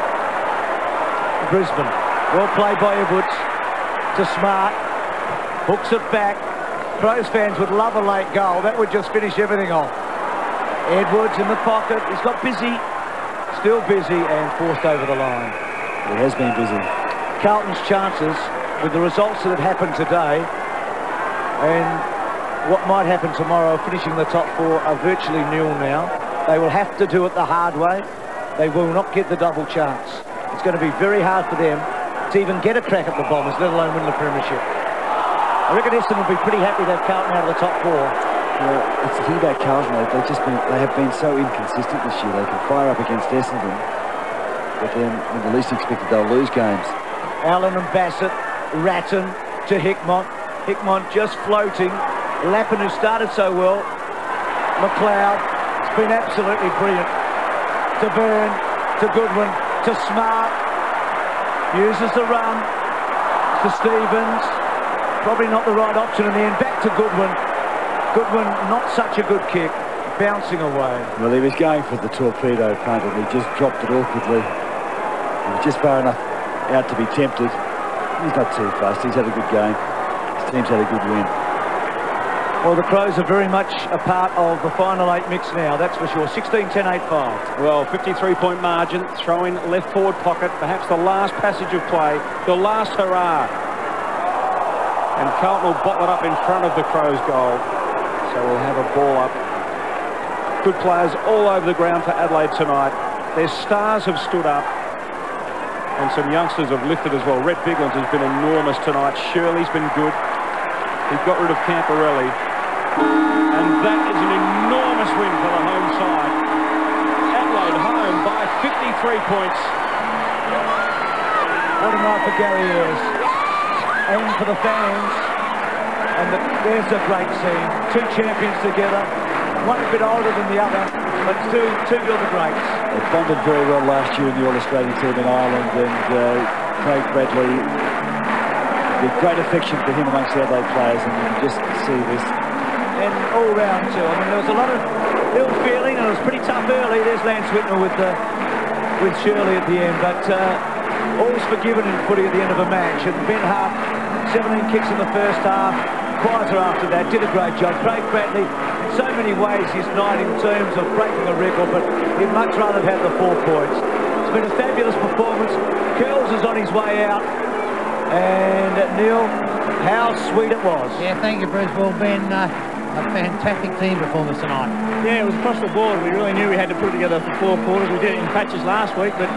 Brisbane. Well played by Edwards to Smart. Hooks it back. Crows fans would love a late goal. That would just finish everything off. Edwards in the pocket. He's got busy. Still busy and forced over the line. He has been busy. Carlton's chances with the results that have happened today and what might happen tomorrow, finishing the top four, are virtually nil now. They will have to do it the hard way. They will not get the double chance. It's going to be very hard for them to even get a crack at the Bombers, let alone win the premiership. I reckon Essendon will be pretty happy to have Carlton out of the top four. Well, it's the thing about Carlton, they've just been, they have been so inconsistent this year. They can fire up against Essendon, but then when the least expected, they'll lose games. Allen and Bassett, Ratton to Hickmont. Hickmont just floating. Lappin, who started so well. McLeod, it's been absolutely brilliant. To Byrne, to Goodwin, to Smart. Uses the run for Stevens. Probably not the right option in the end. Back to Goodwin. Goodwin, not such a good kick. Bouncing away. Well, he was going for the torpedo punt and he just dropped it awkwardly. He was just far enough out to be tempted. He's not too fast. He's had a good game. His team's had a good win. Well, the Crows are very much a part of the final eight mix now, that's for sure. sixteen ten eight five. Well, fifty-three point margin, throw in left forward pocket, perhaps the last passage of play, the last hurrah. And Carlton will bottle it up in front of the Crows' goal. So we'll have a ball up. Good players all over the ground for Adelaide tonight. Their stars have stood up. And some youngsters have lifted as well. Rhett Biglands has been enormous tonight. Shirley's been good. He got rid of Camporelli. And that is an enormous win for the home side. Adelaide home by fifty-three points. What a night for Gary Ayres. And for the fans. And the, there's a great scene. Two champions together. One a bit older than the other, but two, two of the greats. They bonded very well last year in the All-Australian team in Ireland, and uh, Craig Bradley, the great affection for him amongst the Adelaide players, and you can just see this. And all round too. I mean, there was a lot of ill feeling, and it was pretty tough early. There's Lance Whitnell with the, with Shirley at the end, but uh, all's forgiven in footy at the end of a match. And Ben Hart, seventeen kicks in the first half, quieter after that, did a great job. Craig Bradley, in so many ways, his night in terms of breaking a record, but he'd much rather have had the four points. It's been a fabulous performance. Curls is on his way out. And Neil, how sweet it was. Yeah, thank you, Bruce. Well, Ben, uh, a fantastic team performance tonight. Yeah, it was across the board. We really knew we had to put it together for four quarters. We did it in patches last week, but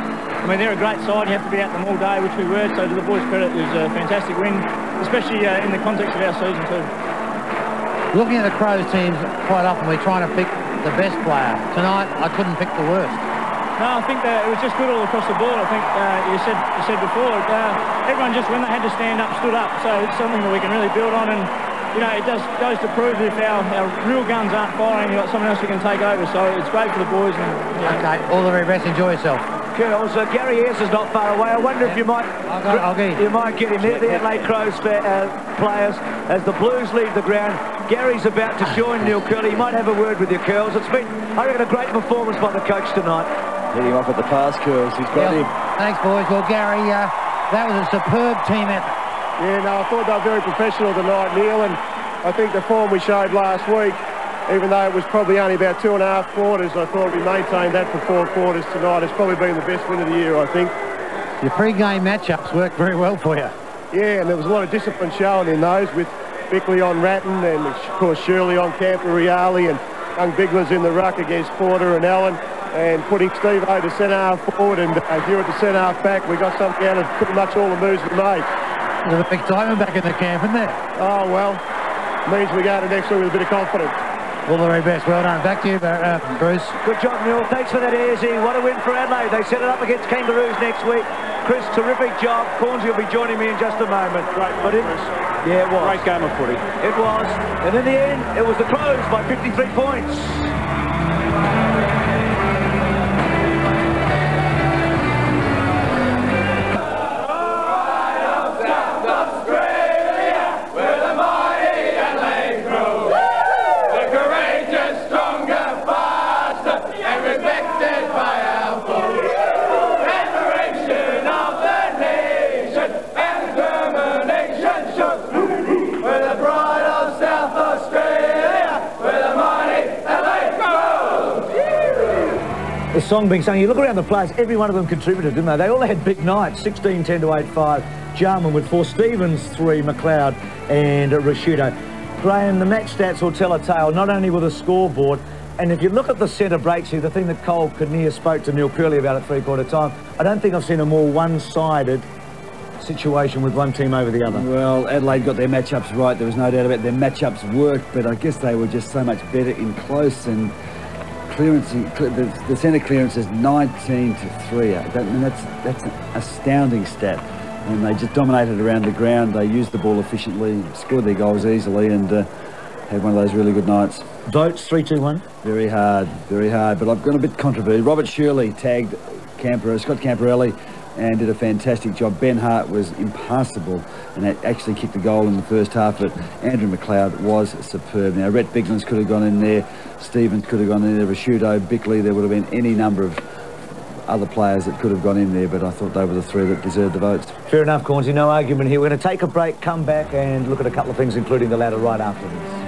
I mean, they're a great side. You have to be at them all day, which we were. So to the boys' credit, it was a fantastic win, especially uh, in the context of our season too. Looking at the Crows teams, quite often we're trying to pick the best player. Tonight, I couldn't pick the worst. No, I think that it was just good all across the board. I think uh, you said you said before, uh, everyone just, when they had to stand up, stood up. So it's something that we can really build on, and you know, it does goes to prove that if our, our real guns aren't firing, you've got someone else who can take over. So it's great for the boys. And, you know. Okay, all the very best. Enjoy yourself. Girls, uh, Gary Ayres is not far away. I wonder if you might I'll, I'll get you might get him there. The Adelaide Crows uh, players as the Blues leave the ground. Gary's about to join Neil Curley. He might have a word with you, Curls. It's been, I reckon, a great performance by the coach tonight. Hitting him off at the pass, Curls. He's got yeah. him. Thanks, boys. Well, Gary, uh, that was a superb team effort. Yeah, no, I thought they were very professional tonight, Neil, and I think the form we showed last week, even though it was probably only about two and a half quarters, I thought we maintained that for four quarters tonight. It's probably been the best win of the year, I think. Your pre-game matchups worked very well for you. Yeah, and there was a lot of discipline shown in those, with Bickley on Ratton and, of course, Shirley on Camper-Reale, and young Bigler's in the ruck against Porter and Allen, and putting Steve O to centre-half forward, and uh, Hewitt at the centre-half back. We got something out of pretty much all the moves we made. There's a big diamond back in the camp, isn't there? Oh, well, means we go to next week with a bit of confidence. All the very best. Well done. Back to you, uh, Bruce. Good job, Neil. Thanks for that, Ayresy. What a win for Adelaide. They set it up against Kangaroos next week. Chris, terrific job. Cornsey will be joining me in just a moment. Great, but it, yeah, it was. Great game of footy. It was. And in the end, it was the Crows by fifty-three points. The song being sung, you look around the players, every one of them contributed, didn't they? They all had big nights, sixteen, ten to eight, five. Jarman with four, Stevens three, McLeod and uh, Rashudo. Graham, the match stats will tell a tale, not only with a scoreboard, and if you look at the centre breaks here, the thing that Cole Kinnear spoke to Neil Curley about at three-quarter time, I don't think I've seen a more one-sided situation with one team over the other. Well, Adelaide got their matchups right, there was no doubt about it. Their matchups worked, but I guess they were just so much better in close, and clearance, the, the centre clearance is nineteen to three. I mean, that's, that's an astounding stat. And they just dominated around the ground. They used the ball efficiently, scored their goals easily, and uh, had one of those really good nights. Votes, three two one. Very hard, very hard. But I've got a bit controversial. Robert Shirley tagged Camper, Scott Camperelli, and did a fantastic job. Ben Hart was impassable and actually kicked the goal in the first half, but Andrew McLeod was superb. Now, Rhett Biglands could have gone in there, Stevens could have gone in there, Rashudo, Bickley, there would have been any number of other players that could have gone in there, but I thought they were the three that deserved the votes. Fair enough, Cornsey, no argument here. We're going to take a break, come back and look at a couple of things, including the ladder right after this.